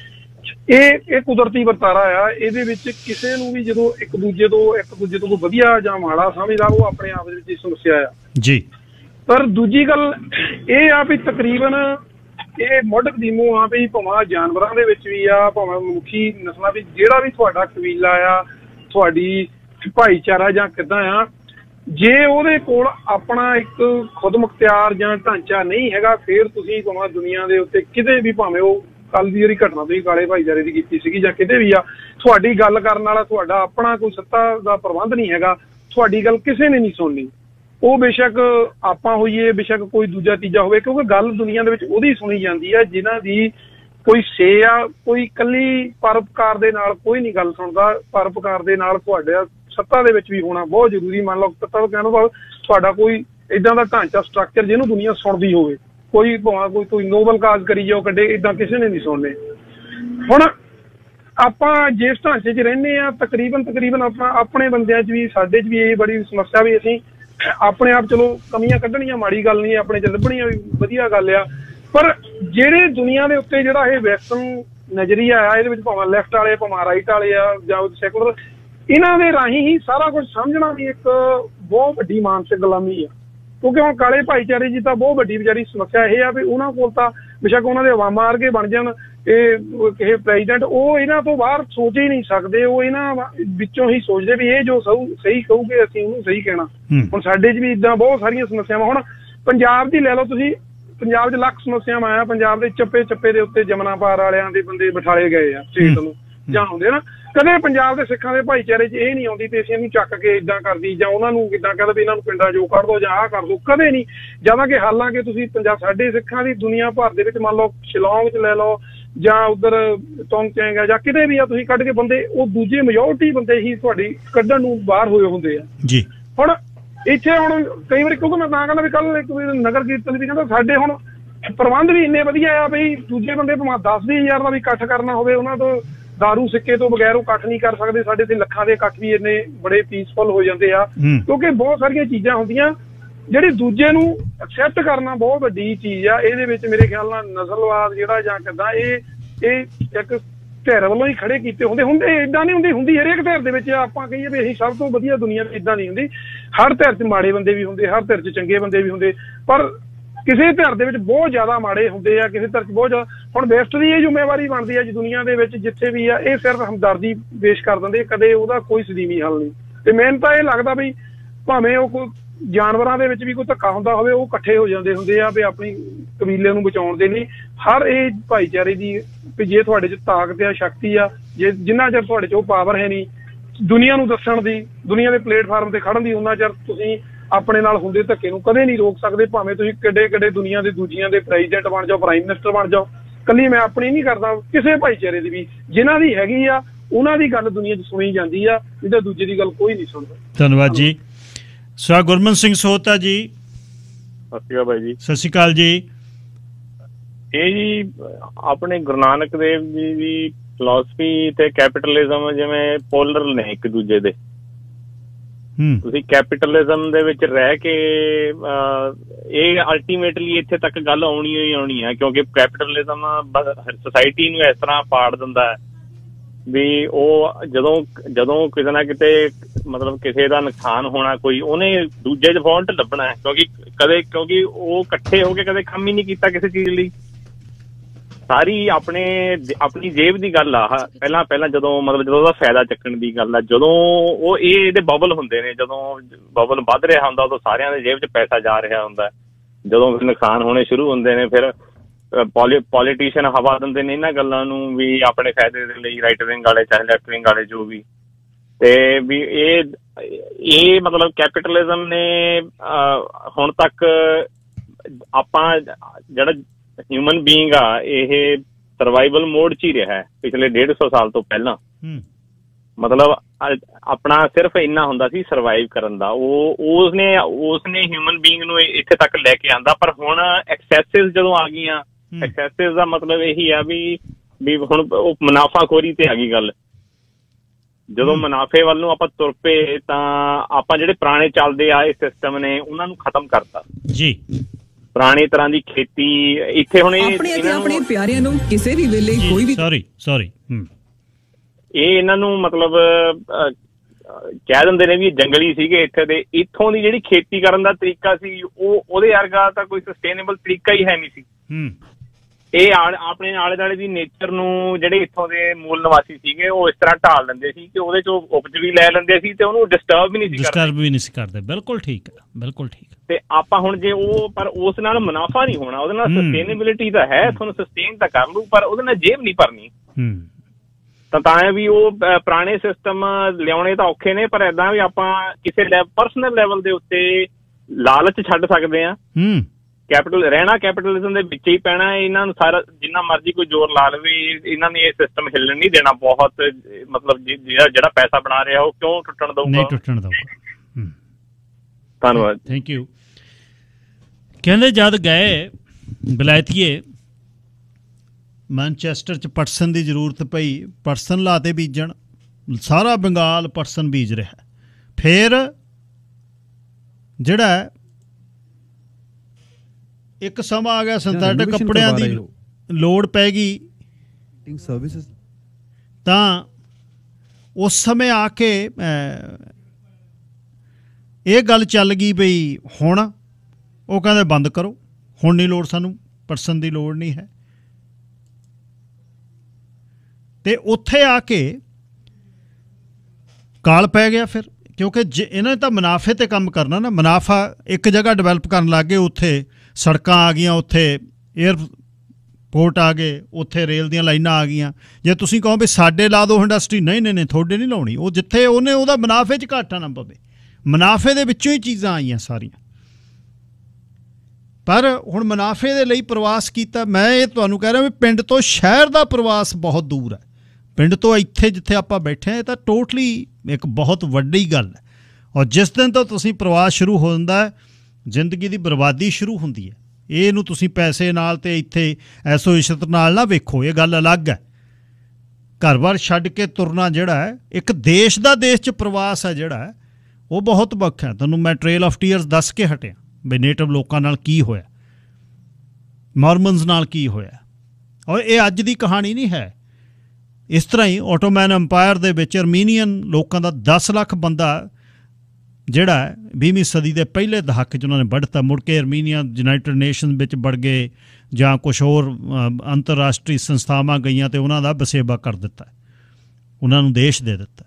ਇਹ ਕੁਦਰਤੀ ਵਰਤਾਰਾ ਆ। ਇਹਦੇ ਵਿੱਚ ਕਿਸੇ ਨੂੰ ਵੀ ਜਦੋਂ ਇੱਕ ਦੂਜੇ ਤੋਂ ਕੋਈ ਵਧੀਆ ਜਾਂ ਮਾੜਾ ਸਮਝਦਾ, ਉਹ ਆਪਣੇ ਆਪ ਦੇ ਵਿੱਚ ਹੀ ਸਮੱਸਿਆ ਆ ਜੀ। ਪਰ ਦੂਜੀ ਗੱਲ ਇਹ ਆ ਵੀ ਤਕਰੀਬਨ ਇਹ ਮੁੱਢ ਕਦੀਮੋਂ ਆ ਵੀ ਭਾਵੇਂ ਜਾਨਵਰਾਂ ਦੇ ਵਿੱਚ ਵੀ ਆ, ਭਾਵੇਂ ਮਨੁੱਖੀ ਨਸਲਾਂ ਵਿੱਚ, ਜਿਹੜਾ ਵੀ ਤੁਹਾਡਾ ਕਬੀਲਾ ਆ, ਤੁਹਾਡੀ ਭਾਈਚਾਰਾ ਜਾਂ ਕਿੱਦਾਂ ਆ, ਜੇ ਉਹਦੇ ਕੋਲ ਆਪਣਾ ਇੱਕ ਖੁਦ ਮੁਖਤਿਆਰ ਜਾਂ ਢਾਂਚਾ ਨਹੀਂ ਹੈਗਾ, ਫਿਰ ਤੁਸੀਂ ਭਾਵੇਂ ਦੁਨੀਆ ਦੇ ਉੱਤੇ ਕਿਤੇ ਵੀ, ਭਾਵੇਂ ਉਹ ਕੱਲ ਦੀ ਜਿਹੜੀ ਘਟਨਾ ਤੁਸੀਂ ਕਾਲੇ ਭਾਈਚਾਰੇ ਦੀ ਕੀਤੀ ਸੀਗੀ ਜਾਂ ਕਿਤੇ ਵੀ ਆ, ਤੁਹਾਡੀ ਗੱਲ ਕਰਨ ਵਾਲਾ ਤੁਹਾਡਾ ਆਪਣਾ ਕੋਈ ਸੱਤਾ ਦਾ ਪ੍ਰਬੰਧ ਨਹੀਂ ਹੈਗਾ, ਤੁਹਾਡੀ ਗੱਲ ਕਿਸੇ ਨੇ ਨਹੀਂ ਸੁਣਨੀ। ਉਹ ਬੇਸ਼ੱਕ ਆਪਾਂ ਹੋਈਏ, ਬੇਸ਼ੱਕ ਕੋਈ ਦੂਜਾ ਤੀਜਾ ਹੋਵੇ, ਕਿਉਂਕਿ ਗੱਲ ਦੁਨੀਆ ਦੇ ਵਿੱਚ ਉਹਦੀ ਸੁਣੀ ਜਾਂਦੀ ਹੈ ਜਿਹਨਾਂ ਦੀ ਕੋਈ ਸੇ ਆ। ਕੋਈ ਇਕੱਲੀ ਪਰਉਪਕਾਰ ਦੇ ਨਾਲ ਕੋਈ ਨਹੀਂ ਗੱਲ ਸੁਣਦਾ। ਪਰਉਪਕਾਰ ਦੇ ਨਾਲ ਤੁਹਾਡੇ ਸੱਤਾ ਦੇ ਵਿੱਚ ਵੀ ਹੋਣਾ ਬਹੁਤ ਜ਼ਰੂਰੀ। ਮੰਨ ਲਓ ਕਹਿਣ ਭਾਵ ਤੁਹਾਡਾ ਕੋਈ ਏਦਾਂ ਦਾ ਢਾਂਚਾ, ਸਟਰਕਚਰ ਜਿਹਨੂੰ ਦੁਨੀਆ ਸੁਣਦੀ ਹੋਵੇ। ਕੋਈ ਭਾਵੇਂ ਕੋਈ ਨੋਬਲ ਕਾਜ਼ ਕਰੀ ਜਾਓ ਕੱਢੇ, ਏਦਾਂ ਕਿਸੇ ਨੇ ਨਹੀਂ ਸੁਣਨੇ। ਹੁਣ ਆਪਾਂ ਜਿਸ ਢਾਂਚੇ 'ਚ ਰਹਿੰਦੇ ਹਾਂ, ਤਕਰੀਬਨ ਆਪਣਾ ਆਪਣੇ ਬੰਦਿਆਂ 'ਚ ਵੀ, ਸਾਡੇ 'ਚ ਵੀ ਇਹ ਬੜੀ ਸਮੱਸਿਆ ਵੀ ਅਸੀਂ ਆਪਣੇ ਆਪ, ਚਲੋ ਕਮੀਆਂ ਕੱਢਣੀਆਂ ਮਾੜੀ ਗੱਲ ਨਹੀਂ, ਆਪਣੇ 'ਚ ਲੱਭਣੀਆਂ ਵੀ ਵਧੀਆ ਗੱਲ ਆ। ਪਰ ਜਿਹੜੇ ਦੁਨੀਆ ਦੇ ਉੱਤੇ ਜਿਹੜਾ ਇਹ ਵੈਸਟਰਨ ਨਜ਼ਰੀਆ ਆ, ਇਹਦੇ ਵਿੱਚ ਭਾਵੇਂ ਲੈਫਟ ਵਾਲੇ, ਭਾਵੇਂ ਰਾਈਟ ਵਾਲੇ ਆ ਜਾਂ ਸੈਕੂਲਰ, ਇਹਨਾਂ ਦੇ ਰਾਹੀਂ ਹੀ ਸਾਰਾ ਕੁਝ ਸਮਝਣਾ ਵੀ ਇੱਕ ਬਹੁਤ ਵੱਡੀ ਮਾਨਸਿਕ ਗੁਲਾਮੀ ਆ। ਕਿਉਂਕਿ ਹੁਣ ਕਾਲੇ ਭਾਈਚਾਰੇ ਦੀ ਤਾਂ ਬਹੁਤ ਵੱਡੀ ਵਿਚਾਰੀ ਸਮੱਸਿਆ ਇਹ ਆ ਵੀ ਉਹਨਾਂ ਕੋਲ ਤਾਂ ਬੇਸ਼ੱਕ ਉਹਨਾਂ ਦੇ ਅਵਾਮਾਂ ਵਰਗੇ ਬਣ ਜਾਣ ਇਹ ਕਿਸੇ ਪ੍ਰੈਜ਼ੀਡੈਂਟ, ਉਹ ਇਹਨਾਂ ਤੋਂ ਬਾਹਰ ਸੋਚ ਹੀ ਨਹੀਂ ਸਕਦੇ। ਉਹ ਇਹਨਾਂ ਵਿੱਚੋਂ ਹੀ ਸੋਚਦੇ ਵੀ ਇਹ ਜੋ ਸਹੀ ਕਹੂਗੇ ਅਸੀਂ ਉਹਨੂੰ ਸਹੀ ਕਹਿਣਾ। ਹੁਣ ਸਾਡੇ 'ਚ ਵੀ ਇੱਦਾਂ ਬਹੁਤ ਸਾਰੀਆਂ ਸਮੱਸਿਆਵਾਂ। ਹੁਣ ਪੰਜਾਬ ਦੀ ਲੈ ਲਓ ਤੁਸੀਂ, ਪੰਜਾਬ 'ਚ ਲੱਖ ਸਮੱਸਿਆਵਾਂ ਆ। ਪੰਜਾਬ ਦੇ ਚੱਪੇ ਚੱਪੇ ਦੇ ਉੱਤੇ ਜਮਨਾ ਪਾਰ ਵਾਲਿਆਂ ਦੇ ਬੰਦੇ ਬਿਠਾਲੇ ਗਏ ਆ ਸਟੇਟ ਨੂੰ ਜਾਂ ਹੁੰਦੇ ਨਾ। ਕਦੇ ਪੰਜਾਬ ਦੇ ਸਿੱਖਾਂ ਦੇ ਭਾਈਚਾਰੇ 'ਚ ਇਹ ਨਹੀਂ ਆਉਂਦੀ ਤੇ ਅਸੀਂ ਇਹਨੂੰ ਚੱਕ ਕੇ ਇੱਦਾਂ ਕਰਦੀ ਜਾਂ ਉਹਨਾਂ ਨੂੰ ਕਿੱਦਾਂ ਕਹਿੰਦਾ ਵੀ ਇਹਨਾਂ ਨੂੰ ਪਿੰਡਾਂ 'ਚੋਂ ਕੱਢ ਦੋ ਜਾਂ ਆਹ ਕਰ ਦੋ, ਕਦੇ ਨਹੀਂ। ਹਾਲਾਂਕਿ ਹਾਲਾਂਕਿ ਤੁਸੀਂ ਪੰਜਾਬ ਸਾਡੇ ਸਿੱਖਾਂ ਦੀ ਦੁਨੀਆ ਭਰ ਦੇ ਵਿੱਚ ਮੰਨ ਲਓ ਸ਼ਿਲੌਂਗ 'ਚ ਲੈ ਲਓ ਜਾਂ ਉੱਧਰ ਟੋਂਗਚੈਂਗ ਆ ਜਾਂ ਕਿਤੇ ਵੀ ਆ, ਤੁਸੀਂ ਕੱਢ ਕੇ ਬੰਦੇ ਉਹ ਦੂਜੇ ਮੈਜੋਰਟੀ ਬੰਦੇ ਹੀ ਤੁਹਾਡੀ ਕੱਢਣ ਨੂੰ ਬਾਹਰ ਹੋਏ ਹੁੰਦੇ ਆ ਜੀ। ਹੁਣ ਇੱਥੇ ਹੁਣ ਕਈ ਵਾਰੀ ਕਿਉਂਕਿ ਮੈਂ ਤਾਂ ਕਹਿੰਦਾ ਵੀ ਕੱਲ ਇੱਕ ਨਗਰ ਕੀਰਤਨ ਵੀ ਕਹਿੰਦਾ ਸਾਡੇ ਹੁਣ ਪ੍ਰਬੰਧ ਵੀ ਇੰਨੇ ਵਧੀਆ ਆ ਬਈ ਦੂਜੇ ਬੰਦੇ ਭਾਵੇਂ 10,000 ਦਾ ਵੀ ਇਕੱਠ ਕਰਨਾ ਹੋਵੇ ਉਹਨਾਂ ਤੋਂ ਦਾਰੂ ਸਿੱਕੇ ਤੋਂ ਬਗੈਰ ਉਹ ਇਕੱਠ ਨਹੀਂ ਕਰ ਸਕਦੇ। ਸਾਡੇ ਤੇ ਲੱਖਾਂ ਦੇ ਇਕੱਠ ਵੀ ਇੰਨੇ ਬੜੇ ਪੀਸਫੁਲ ਹੋ ਜਾਂਦੇ ਆ ਕਿਉਂਕਿ ਬਹੁਤ ਸਾਰੀਆਂ ਚੀਜ਼ਾਂ ਹੁੰਦੀਆਂ ਜਿਹੜੀ ਦੂਜੇ ਨੂੰ ਐਕਸੈਪਟ ਕਰਨਾ ਬਹੁਤ ਵੱਡੀ ਚੀਜ਼ ਆ। ਇਹਦੇ ਵਿੱਚ ਮੇਰੇ ਖਿਆਲ ਨਾਲ ਨਸਲਵਾਦ ਜਿਹੜਾ ਜਾਂ ਕਿੱਦਾਂ ਇਹ ਇੱਕ ਧਿਰ ਵੱਲੋਂ ਹੀ ਖੜੇ ਕੀਤੇ ਹੁੰਦੇ ਏਦਾਂ ਨਹੀਂ ਹੁੰਦੀ ਹਰੇਕ ਧਿਰ ਦੇ ਵਿੱਚ ਆਪਾਂ ਕਹੀਏ ਵੀ ਅਸੀਂ ਸਭ ਤੋਂ ਵਧੀਆ ਦੁਨੀਆ ਵਿੱਚ ਏਦਾਂ ਨਹੀਂ ਹੁੰਦੀ। ਹਰ ਧਿਰ 'ਚ ਮਾੜੇ ਬੰਦੇ ਵੀ ਹੁੰਦੇ, ਹਰ ਧਿਰ 'ਚ ਚੰਗੇ ਬੰਦੇ ਵੀ ਹੁੰਦੇ, ਪਰ ਕਿਸੇ ਧਿਰ ਦੇ ਵਿੱਚ ਬਹੁਤ ਜ਼ਿਆਦਾ ਮਾੜੇ ਹੁੰਦੇ ਆ, ਕਿਸੇ ਧਿਰ 'ਚ ਬਹੁਤ ਜ਼ਿਆਦਾ। ਹੁਣ ਵੈਸਟ ਦੀ ਇਹ ਜ਼ਿੰਮੇਵਾਰੀ ਬਣਦੀ ਆ ਜੀ ਦੁਨੀਆ ਦੇ ਵਿੱਚ ਜਿੱਥੇ ਵੀ ਆ ਇਹ ਸਿਰਫ ਹਮਦਰਦੀ ਪੇਸ਼ ਕਰ ਦਿੰਦੇ, ਕਦੇ ਉਹਦਾ ਕੋਈ ਸਦੀਵੀ ਹੱਲ ਨਹੀਂ। ਤੇ ਮੈਨੂੰ ਤਾਂ ਇਹ ਲੱਗਦਾ ਵੀ ਭਾਵੇਂ ਉਹ ਕੋਈ ਜਾਨਵਰਾਂ ਦੇ ਵਿੱਚ ਵੀ ਕੋਈ ਧੱਕਾ ਹੁੰਦਾ ਹੋਵੇ ਉਹ ਇਕੱਠੇ ਹੋ ਜਾਂਦੇ ਹੁੰਦੇ ਆ ਵੀ ਆਪਣੀ ਕਬੀਲੇ ਨੂੰ ਬਚਾਉਣ ਦੇ ਲਈ। ਹਰ ਇਹ ਭਾਈਚਾਰੇ ਦੀ ਵੀ ਜੇ ਤੁਹਾਡੇ 'ਚ ਤਾਕਤ ਆ ਸ਼ਕਤੀ ਆ, ਜੇ ਜਿੰਨਾ ਚਿਰ ਤੁਹਾਡੇ 'ਚ ਉਹ ਪਾਵਰ ਹੈ ਨਹੀਂ ਦੁਨੀਆ ਨੂੰ ਦੱਸਣ ਦੀ, ਦੁਨੀਆ ਦੇ ਪਲੇਟਫਾਰਮ ਤੇ ਖੜਨ ਦੀ, ਉਹਨਾਂ ਚਿਰ ਤੁਸੀਂ ਆਪਣੇ ਨਾਲ ਹੁੰਦੇ ਧੱਕੇ ਨੂੰ ਕਦੇ ਨਹੀਂ ਰੋਕ ਸਕਦੇ। ਭਾਵੇਂ ਤੁਸੀਂ ਕਿੱਡੇ ਦੁਨੀਆ ਦੇ ਦੂਜੀਆਂ ਦੇ ਪ੍ਰੈਜ਼ੀਡੈਂਟ ਬਣ ਜਾਓ, ਪ੍ਰਾਈਮ ਮਿਨਿਸਟਰ ਬਣ ਜਾਓ। ਕੱਲੀ ਮੈਂ ਆਪਣੀ ਨਹੀਂ ਕਰਦਾ, ਕਿਸੇ ਭਾਈਚਾਰੇ ਦੀ ਵੀ ਜਿਨ੍ਹਾਂ ਦੀ ਹੈਗੀ ਆ ਉਹਨਾਂ ਦੀ ਗੱਲ ਦੁਨੀਆ 'ਚ ਸੁਣੀ ਜਾਂਦੀ ਆ, ਨਹੀਂ ਤਾਂ ਦੂਜੇ ਦੀ ਗੱਲ ਕੋਈ ਨਹੀਂ ਸੁਣਦਾ। ਧੰਨਵਾਦ ਜੀ। ਸਰ ਗੁਰਮਨ ਸਿੰਘ ਸੋਹਤਾ ਜੀ। ਸਤਿ ਸ਼੍ਰੀ ਅਕਾਲ ਬਾਈ ਜੀ। ਸਤਿ ਸ਼੍ਰੀ ਅਕਾਲ ਜੀ। ਇਹ ਜੀ ਆਪਣੇ ਗੁਰੂ ਨਾਨਕ ਦੇਵ ਜੀ ਦੀ ਫਿਲਾਸਫੀ ਤੇ ਕੈਪੀਟਲਿਜ਼ਮ ਜਿਵੇਂ ਪੋਲਰ ਨੇ ਇੱਕ ਦੂਜੇ ਦੇ। ਤੁਸੀਂ ਕੈਪੀਟਲਿਜ਼ਮ ਦੇ ਵਿੱਚ ਰਹਿ ਕੇ ਇਹ ਅਲਟੀਮੇਟਲੀ ਇੱਥੇ ਤੱਕ ਗੱਲ ਆਉਣੀ ਹੀ ਆਉਣੀ ਹੈ ਕਿਉਂਕਿ ਕੈਪੀਟਲਿਜ਼ਮ ਸੋਸਾਇਟੀ ਨੂੰ ਇਸ ਤਰ੍ਹਾਂ ਪਾੜ ਦਿੰਦਾ ਹੈ ਵੀ ਉਹ ਜਦੋਂ ਕਿਸੇ ਨਾ ਕਿਤੇ ਮਤਲਬ ਕਿਸੇ ਦਾ ਨੁਕਸਾਨ ਹੋਣਾ ਕੋਈ ਉਹਨੇ ਦੂਜੇ 'ਚ ਫਾਲਟ ਲੱਭਣਾ ਕਿਉਂਕਿ ਉਹ ਇਕੱਠੇ ਹੋ ਕੇ ਕਦੇ ਕੰਮ ਹੀ ਨਹੀਂ ਕੀਤਾ ਕਿਸੇ ਚੀਜ਼ ਲਈ। ਸਾਰੀ ਆਪਣੀ ਜੇਬ ਦੀ ਗੱਲ ਆ। ਪਹਿਲਾਂ ਜਦੋਂ ਉਹਦਾ ਫਾਇਦਾ ਚੱਕਣ ਦੀ ਗੱਲ ਆ, ਜਦੋਂ ਉਹ ਇਹਦੇ ਬਬਲ ਹੁੰਦੇ ਨੇ, ਜਦੋਂ ਬਬਲ ਵੱਧ ਰਿਹਾ ਹੁੰਦਾ ਉਦੋਂ ਸਾਰਿਆਂ ਦੇ ਜੇਬ 'ਚ ਪੈਸਾ ਜਾ ਰਿਹਾ ਹੁੰਦਾ। ਜਦੋਂ ਨੁਕਸਾਨ ਹੋਣੇ ਸ਼ੁਰੂ ਹੁੰਦੇ ਨੇ ਫਿਰ ਪੋਲੀਟੀਸ਼ੀਅਨ ਹਵਾ ਦਿੰਦੇ ਨੇ ਇਹਨਾਂ ਗੱਲਾਂ ਨੂੰ ਵੀ ਆਪਣੇ ਫਾਇਦੇ ਦੇ ਲਈ, ਰਾਈਟ ਵਿੰਗ ਵਾਲੇ ਚਾਹੇ ਲੈਫਟ ਵਿੰਗ ਵਾਲੇ ਜੋ ਵੀ। ਤੇ ਵੀ ਇਹ ਮਤਲਬ ਕੈਪੀਟਲਿਜ਼ਮ ਨੇ ਹੁਣ ਤੱਕ ਆਪਾਂ ਜਿਹੜਾ ਹਿਊਮਨ ਬੀਇੰਗ ਆ ਇਹ ਸਰਵਾਈਵਲ ਮੋਡ 'ਚ ਹੀ ਰਿਹਾ ਪਿਛਲੇ 150 ਸਾਲ ਤੋਂ ਪਹਿਲਾਂ। ਮਤਲਬ ਆਪਣਾ ਸਿਰਫ ਇੰਨਾ ਹੁੰਦਾ ਸੀ ਸਰਵਾਈਵ ਕਰਨ ਦਾ। ਉਸਨੇ ਹਿਊਮਨ ਬੀਇੰਗ ਨੂੰ ਇੱਥੇ ਤੱਕ ਲੈ ਕੇ ਆਂਦਾ। ਪਰ ਹੁਣ ਐਕਸੈਸਿਵ ਜਦੋਂ ਆ ਗਈਆਂ, ਐਕਸੈਸਿਵ ਦਾ ਮਤਲਬ ਇਹੀ ਆ ਵੀ ਹੁਣ ਉਹ ਮੁਨਾਫਾਖੋਰੀ ਤੇ ਆ ਗਈ ਗੱਲ। ਜਦੋਂ ਮੁਨਾਫੇ ਵੱਲ ਨੂੰ ਆਪਾਂ ਤੁਰ ਪਏ ਤਾਂ ਆਪਾਂ ਜਿਹੜੇ ਪੁਰਾਣੇ ਚੱਲਦੇ ਆਏ ਸਿਸਟਮ ਨੇ ਉਹਨਾਂ ਨੂੰ ਖਤਮ ਕਰਤਾ ਜੀ। ਪੁਰਾਣੀ ਤਰ੍ਹਾਂ ਦੀ ਖੇਤੀ ਇੱਥੇ ਹੁਣ ਆਪਣੇ ਪਿਆਰਿਆਂ ਨੂੰ ਕਿਸੇ ਵੀ ਵੇਲੇ ਕੋਈ ਵੀ ਸੌਰੀ ਇਹ ਇਹਨਾਂ ਨੂੰ ਮਤਲਬ ਕਹਿ ਦਿੰਦੇ ਨੇ ਵੀ ਜੰਗਲੀ ਸੀਗੇ ਇੱਥੇ ਦੇ। ਇੱਥੋਂ ਦੀ ਜਿਹੜੀ ਖੇਤੀ ਕਰਨ ਦਾ ਤਰੀਕਾ ਸੀ ਉਹਦੇ ਵਰਗਾ ਤਾਂ ਕੋਈ ਸਸਟੇਨੇਬਲ ਤਰੀਕਾ ਹੀ ਹੈ ਨਹੀਂ ਸੀ। ਇਹ ਆਪਣੇ ਆਲੇ ਦੁਆਲੇ ਦੀ ਨੇਚਰ ਨੂੰ ਜਿਹੜੇ ਇੱਥੋਂ ਦੇ ਮੂਲ ਨਿਵਾਸੀ ਸੀਗੇ ਉਹ ਇਸ ਤਰ੍ਹਾਂ ਢਾਲ ਲੈਂਦੇ ਸੀ ਕਿ ਉਹਦੇ ਚੋਂ ਉਪਜ ਵੀ ਲੈ ਲੈਂਦੇ ਸੀ ਤੇ ਉਹਨੂੰ ਡਿਸਟਰਬ ਵੀ ਨਹੀਂ ਸੀ ਕਰਦੇ। ਬਿਲਕੁਲ ਠੀਕ ਹੈ, ਬਿਲਕੁਲ ਠੀਕ। ਤੇ ਆਪਾਂ ਹੁਣ ਜੇ ਪਰ ਉਸ ਨਾਲ ਮੁਨਾਫਾ ਨਹੀਂ ਹੋਣਾ, ਉਹਦੇ ਨਾਲ ਸਸਟੇਨੇਬਿਲਿਟੀ ਤਾਂ ਹੈ, ਤੁਹਾਨੂੰ ਸਸਟੇਨ ਤਾਂ ਕਰ ਲੂ ਪਰ ਉਹਦੇ ਨਾਲ ਜੇਬ ਨਹੀਂ ਭਰਨੀ। ਤਾਂ ਵੀ ਉਹ ਪੁਰਾਣੇ ਸਿਸਟਮ ਲਿਆਉਣੇ ਤਾਂ ਔਖੇ ਨੇ ਪਰ ਏਦਾਂ ਵੀ ਆਪਾਂ ਕਿਸੇ ਪਰਸਨਲ ਲੈਵਲ ਦੇ ਉੱਤੇ ਲਾਲਚ ਛੱਡ ਸਕਦੇ ਹਾਂ। ਕੈਪੀਟਲਿਜ਼ਮ ਦੇ ਵਿੱਚ ਹੀ ਪੈਣਾ। ਇਹਨਾਂ ਨੂੰ ਸਾਰਾ ਜਿੰਨਾ ਮਰਜ਼ੀ ਕੋਈ ਜ਼ੋਰ ਲਾ ਲਵੇ ਇਹਨਾਂ ਨੇ ਇਹ ਸਿਸਟਮ ਹਿੱਲਣ ਨਹੀਂ ਦੇਣਾ। ਬਹੁਤ ਮਤਲਬ ਜਿਹੜਾ ਪੈਸਾ ਬਣਾ ਰਿਹਾ ਉਹ ਕਿਉਂ ਟੁੱਟਣ ਦਊਗਾ। ਧੰਨਵਾਦ, ਥੈਂਕ ਯੂ। ਕਹਿੰਦੇ ਜਦ ਗਏ ਬਲੈਤੀਏ ਮੈਨਚੈਸਟਰ 'ਚ ਪਟਸਨ ਦੀ ਜ਼ਰੂਰਤ ਪਈ, ਪਟਸਨ ਲਾਤੇ ਬੀਜਣ। ਸਾਰਾ ਬੰਗਾਲ ਪਟਸਨ ਬੀਜ ਰਿਹਾ। ਫਿਰ ਜਿਹੜਾ ਇੱਕ ਸਮਾਂ ਆ ਗਿਆ ਸਿੰਥੈਟਿਕ ਕੱਪੜਿਆਂ ਦੀ ਲੋੜ ਪੈ ਗਈ ਤਾਂ ਉਸ ਸਮੇਂ ਆ ਕੇ ਇਹ ਗੱਲ ਚੱਲ ਗਈ ਬਈ ਹੁਣ ਉਹ ਕਹਿੰਦੇ ਬੰਦ ਕਰੋ, ਹੁਣ ਨਹੀਂ ਲੋੜ, ਸਾਨੂੰ ਪਟਸਨ ਦੀ ਲੋੜ ਨਹੀਂ ਹੈ। ਤੇ ਉੱਥੇ ਆ ਕੇ ਕਾਲ ਪੈ ਗਿਆ ਫਿਰ ਕਿਉਂਕਿ ਇਹਨਾਂ ਨੇ ਤਾਂ ਮੁਨਾਫੇ ਤੇ ਕੰਮ ਕਰਨਾ ਨਾ। ਮੁਨਾਫਾ ਇੱਕ ਜਗ੍ਹਾ ਡਿਵੈਲਪ ਕਰਨ ਲੱਗ ਗਏ, ਉੱਥੇ ਸੜਕਾਂ ਆ ਗਈਆਂ, ਉੱਥੇ ਏਅਰਪੋਰਟ ਆ ਗਏ, ਉੱਥੇ ਰੇਲ ਦੀਆਂ ਲਾਈਨਾਂ ਆ ਗਈਆਂ। ਜੇ ਤੁਸੀਂ ਕਹੋ ਵੀ ਸਾਡੇ ਲਾ ਦਿਓ ਇੰਡਸਟਰੀ, ਨਹੀਂ ਨਹੀਂ ਨਹੀਂ, ਤੁਹਾਡੇ ਨਹੀਂ ਲਾਉਣੀ। ਉਹ ਜਿੱਥੇ ਉਹਨੇ ਉਹਦਾ ਮੁਨਾਫੇ 'ਚ ਘਾਟਾ ਨਾ ਪਵੇ, ਮੁਨਾਫੇ ਦੇ ਵਿੱਚੋਂ ਹੀ ਚੀਜ਼ਾਂ ਆਈਆਂ ਸਾਰੀਆਂ। ਪਰ ਹੁਣ ਮੁਨਾਫੇ ਦੇ ਲਈ ਪ੍ਰਵਾਸ ਕੀਤਾ। ਮੈਂ ਇਹ ਤੁਹਾਨੂੰ ਕਹਿ ਰਿਹਾ ਵੀ ਪਿੰਡ ਤੋਂ ਸ਼ਹਿਰ ਦਾ ਪ੍ਰਵਾਸ ਬਹੁਤ ਦੂਰ ਹੈ। ਪਿੰਡ ਤੋਂ ਇੱਥੇ ਜਿੱਥੇ ਆਪਾਂ ਬੈਠੇ ਹਾਂ, ਇਹ ਤਾਂ ਟੋਟਲੀ ਇੱਕ ਬਹੁਤ ਵੱਡੀ ਗੱਲ ਹੈ। ਔਰ ਜਿਸ ਦਿਨ ਤੋਂ ਤੁਸੀਂ ਪ੍ਰਵਾਸ ਸ਼ੁਰੂ ਹੋ ਜਾਂਦਾ ਹੈ, ਜ਼ਿੰਦਗੀ ਦੀ ਬਰਬਾਦੀ ਸ਼ੁਰੂ ਹੁੰਦੀ ਹੈ। ਇਹਨੂੰ ਤੁਸੀਂ ਪੈਸੇ ਨਾਲ ਅਤੇ ਇੱਥੇ ਐਸੋ ਇਸ਼ਰਤ ਨਾਲ ਨਾ ਵੇਖੋ, ਇਹ ਗੱਲ ਅਲੱਗ ਹੈ। ਘਰ-ਬਾਰ ਛੱਡ ਕੇ ਤੁਰਨਾ ਜਿਹੜਾ ਹੈ, ਇੱਕ ਦੇਸ਼ ਦਾ ਦੇਸ਼ 'ਚ ਪ੍ਰਵਾਸ ਹੈ ਜਿਹੜਾ ਹੈ, ਉਹ ਬਹੁਤ ਵੱਖ ਹੈ। ਤੁਹਾਨੂੰ ਮੈਂ ਟ੍ਰੇਲ ਆਫ ਟੀਅਰਸ ਦੱਸ ਕੇ ਹਟਿਆ ਵੀ ਨੇਟਿਵ ਲੋਕਾਂ ਨਾਲ ਕੀ ਹੋਇਆ, ਮਾਰਮਨਸ ਨਾਲ ਕੀ ਹੋਇਆ। ਔਰ ਇਹ ਅੱਜ ਦੀ ਕਹਾਣੀ ਨਹੀਂ ਹੈ। ਇਸ ਤਰ੍ਹਾਂ ਹੀ ਆਟੋਮੈਨ ਅੰਪਾਇਰ ਦੇ ਵਿੱਚ ਅਰਮੀਨੀਅਨ ਲੋਕਾਂ ਦਾ 10 ਲੱਖ ਬੰਦਾ ਜਿਹੜਾ 20ਵੀਂ ਸਦੀ ਦੇ ਪਹਿਲੇ ਦਹਾਕੇ 'ਚ ਉਹਨਾਂ ਨੇ ਵੱਢਤਾ। ਮੁੜ ਕੇ ਅਰਮੀਨੀਆ ਯੂਨਾਈਟਿਡ ਨੇਸ਼ਨ ਵਿੱਚ ਵੜ ਗਏ ਜਾਂ ਕੁਛ ਹੋਰ ਅੰਤਰਰਾਸ਼ਟਰੀ ਸੰਸਥਾਵਾਂ ਗਈਆਂ ਅਤੇ ਉਹਨਾਂ ਦਾ ਵਸੇਬਾ ਕਰ ਦਿੱਤਾ, ਉਹਨਾਂ ਨੂੰ ਦੇਸ਼ ਦੇ ਦਿੱਤਾ।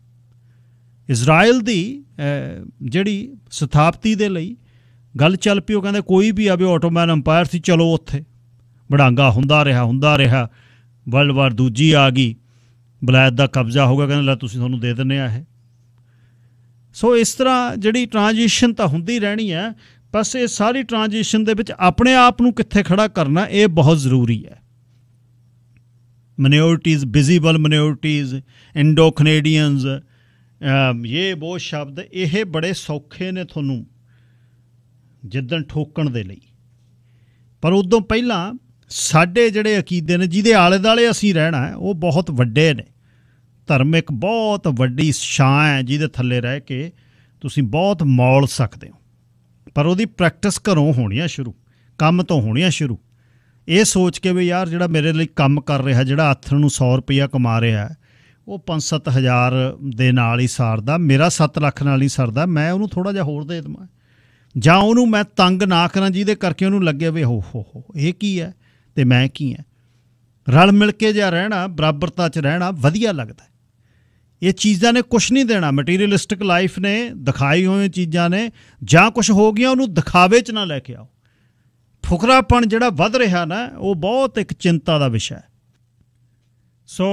ਇਜ਼ਰਾਈਲ ਦੀ ਜਿਹੜੀ ਸਥਾਪਤੀ ਦੇ ਲਈ ਗੱਲ ਚੱਲ ਪਈ। ਉਹ ਕਹਿੰਦੇ ਕੋਈ ਵੀ ਆਵੇ, ਆਟੋਮੈਨ ਅੰਪਾਇਰ ਸੀ, ਚਲੋ ਉੱਥੇ ਵਡਾਂਗਾ ਹੁੰਦਾ ਰਿਹਾ। ਵਰਲਡ ਵਾਰ ਦੂਜੀ ਆ ਗਈ, ਵਲਾਇਤ ਦਾ ਕਬਜ਼ਾ ਹੋ ਗਿਆ, ਕਹਿੰਦੇ ਲੈ ਤੁਸੀਂ ਤੁਹਾਨੂੰ ਦੇ ਦਿੰਦੇ ਆ ਇਹ। ਸੋ ਇਸ ਤਰ੍ਹਾਂ ਜਿਹੜੀ ਟਰਾਂਜੀਸ਼ਨ ਤਾਂ ਹੁੰਦੀ ਰਹਿਣੀ ਹੈ। ਬਸ ਇਹ ਸਾਰੀ ਟਰਾਂਜੀਸ਼ਨ ਦੇ ਵਿੱਚ ਆਪਣੇ ਆਪ ਨੂੰ ਕਿੱਥੇ ਖੜਾ ਕਰਨਾ, ਇਹ ਬਹੁਤ ਜ਼ਰੂਰੀ ਹੈ। Minorities, visible minorities, Indo Canadians, ਇਹ ਬਹੁਤ ਸ਼ਬਦ ਇਹ ਬੜੇ ਸੌਖੇ ਨੇ ਤੁਹਾਨੂੰ ਜਿੱਦਣ ਠੋਕਣ ਦੇ ਲਈ। ਪਰ ਉਦੋਂ ਪਹਿਲਾਂ ਸਾਡੇ ਜਿਹੜੇ ਅਕੀਦੇ ਨੇ, ਜਿਹਦੇ ਆਲੇ ਦੁਆਲੇ ਅਸੀਂ ਰਹਿਣਾ ਹੈ, ਉਹ ਬਹੁਤ ਵੱਡੇ ਨੇ। ਧਰਮ ਇੱਕ ਬਹੁਤ ਵੱਡੀ ਛਾਂ ਹੈ ਜਿਹਦੇ ਥੱਲੇ ਰਹਿ ਕੇ ਤੁਸੀਂ ਬਹੁਤ ਮੌਲ ਸਕਦੇ ਹੋ। ਪਰ ਉਹਦੀ ਪ੍ਰੈਕਟਿਸ ਘਰੋਂ ਹੋਣੀਆਂ ਸ਼ੁਰੂ, ਕੰਮ ਤੋਂ ਹੋਣੀਆਂ ਸ਼ੁਰੂ। ਇਹ ਸੋਚ ਕੇ ਵੀ ਯਾਰ ਜਿਹੜਾ ਮੇਰੇ ਲਈ ਕੰਮ ਕਰ ਰਿਹਾ, ਜਿਹੜਾ ਆਥਣ ਨੂੰ 100 ਰੁਪਈਆ ਕਮਾ ਰਿਹਾ, ਉਹ 5-7 ਹਜ਼ਾਰ ਦੇ ਨਾਲ ਹੀ ਸਾਰਦਾ, ਮੇਰਾ 7 ਲੱਖ ਨਾਲ ਹੀ ਸਰਦਾ, ਮੈਂ ਉਹਨੂੰ ਥੋੜ੍ਹਾ ਜਿਹਾ ਹੋਰ ਦੇ ਦੇਵਾਂ। ਜਾਂ ਉਹਨੂੰ ਮੈਂ ਤੰਗ ਨਾ ਕਰਾਂ ਜਿਹਦੇ ਕਰਕੇ ਉਹਨੂੰ ਲੱਗੇ ਵੀ ਹੋ ਇਹ ਕੀ ਹੈ ਅਤੇ ਮੈਂ ਕੀ ਹੈ। ਰਲ ਮਿਲ ਕੇ ਜਿਹਾ ਰਹਿਣਾ, ਬਰਾਬਰਤਾ 'ਚ ਰਹਿਣਾ ਵਧੀਆ ਲੱਗਦਾ। ਇਹ ਚੀਜ਼ਾਂ ਨੇ ਕੁਛ ਨਹੀਂ ਦੇਣਾ। ਮਟੀਰੀਅਲਿਸਟਿਕ ਲਾਈਫ ਨੇ, ਦਿਖਾਈ ਹੋਈਆਂ ਚੀਜ਼ਾਂ ਨੇ, ਜਾਂ ਕੁਛ ਹੋ ਗਿਆ ਉਹਨੂੰ ਦਿਖਾਵੇ 'ਚ ਨਾ ਲੈ ਕੇ ਆਓ। ਫੁਕਰਾਪਣ ਜਿਹੜਾ ਵੱਧ ਰਿਹਾ ਨਾ, ਉਹ ਬਹੁਤ ਇੱਕ ਚਿੰਤਾ ਦਾ ਵਿਸ਼ਾ ਹੈ। ਸੋ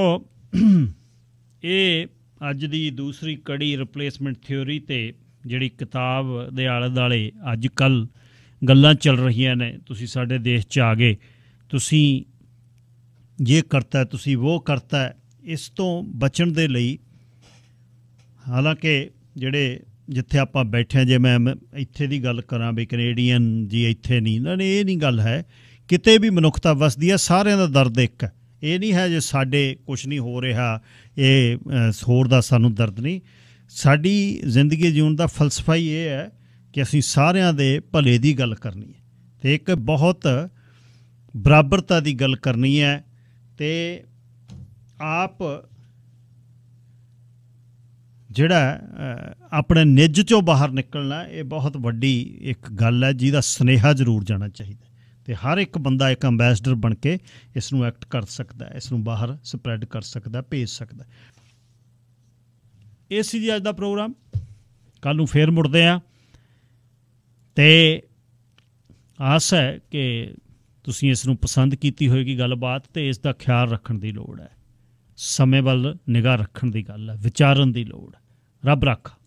ਇਹ ਅੱਜ ਦੀ ਦੂਸਰੀ ਕੜੀ ਰਿਪਲੇਸਮੈਂਟ ਥਿਊਰੀ 'ਤੇ ਜਿਹੜੀ ਕਿਤਾਬ ਦੇ ਆਲੇ ਦੁਆਲੇ ਅੱਜ ਕੱਲ੍ਹ ਗੱਲਾਂ ਚੱਲ ਰਹੀਆਂ ਨੇ। ਤੁਸੀਂ ਸਾਡੇ ਦੇਸ਼ 'ਚ ਆ ਗਏ, ਤੁਸੀਂ ਇਹ ਕਰਤਾ, ਤੁਸੀਂ ਉਹ ਕਰਤਾ। ਇਸ ਤੋਂ ਬਚਣ ਦੇ ਲਈ, ਹਾਲਾਂਕਿ ਜਿਹੜੇ ਜਿੱਥੇ ਆਪਾਂ ਬੈਠੇ ਹਾਂ, ਜੇ ਮੈਂ ਇੱਥੇ ਦੀ ਗੱਲ ਕਰਾਂ ਵੀ ਕੈਨੇਡੀਅਨ ਜੀ ਇੱਥੇ ਨਹੀਂ, ਇਹਨਾਂ ਨੇ ਇਹ ਨਹੀਂ ਗੱਲ ਹੈ। ਕਿਤੇ ਵੀ ਮਨੁੱਖਤਾ ਵਸਦੀ ਹੈ, ਸਾਰਿਆਂ ਦਾ ਦਰਦ ਇੱਕ ਹੈ। ਇਹ ਨਹੀਂ ਹੈ ਜੇ ਸਾਡੇ ਕੁਛ ਨਹੀਂ ਹੋ ਰਿਹਾ, ਇਹ ਹੋਰ ਦਾ ਸਾਨੂੰ ਦਰਦ ਨਹੀਂ। ਸਾਡੀ ਜ਼ਿੰਦਗੀ ਜਿਉਣ ਦਾ ਫਲਸਫਾ ਹੀ ਇਹ ਹੈ ਕਿ ਅਸੀਂ ਸਾਰਿਆਂ ਦੇ ਭਲੇ ਦੀ ਗੱਲ ਕਰਨੀ ਹੈ ਅਤੇ ਇੱਕ ਬਹੁਤ ਬਰਾਬਰਤਾ ਦੀ ਗੱਲ ਕਰਨੀ ਹੈ। ਅਤੇ ਆਪ ਜਿਹੜਾ ਆਪਣੇ ਨਿੱਜ 'ਚੋਂ ਬਾਹਰ ਨਿਕਲਣਾ, ਇਹ ਬਹੁਤ ਵੱਡੀ ਇੱਕ ਗੱਲ ਹੈ ਜਿਹਦਾ ਸੁਨੇਹਾ ਜ਼ਰੂਰ ਜਾਣਾ ਚਾਹੀਦਾ। ਅਤੇ ਹਰ ਇੱਕ ਬੰਦਾ ਇੱਕ ਅੰਬੈਸਡਰ ਬਣ ਕੇ ਇਸ ਨੂੰ ਐਕਟ ਕਰ ਸਕਦਾ, ਇਸ ਨੂੰ ਬਾਹਰ ਸਪਰੈਡ ਕਰ ਸਕਦਾ, ਭੇਜ ਸਕਦਾ। ਇਹ ਸੀ ਜੀ ਅੱਜ ਦਾ ਪ੍ਰੋਗਰਾਮ। ਕੱਲ੍ਹ ਨੂੰ ਫੇਰ ਮੁੜਦੇ ਹਾਂ ਅਤੇ ਆਸ ਹੈ ਕਿ ਤੁਸੀਂ ਇਸ ਨੂੰ ਪਸੰਦ ਕੀਤੀ ਹੋਏਗੀ ਗੱਲਬਾਤ, ਅਤੇ ਇਸ ਦਾ ਖਿਆਲ ਰੱਖਣ ਦੀ ਲੋੜ ਹੈ। ਸਮੇਂ ਵੱਲ ਨਿਗਾਹ ਰੱਖਣ ਦੀ ਗੱਲ ਹੈ, ਵਿਚਾਰਨ ਦੀ ਲੋੜ ਹੈ। ਰੱਬ ਰਾਖਾ।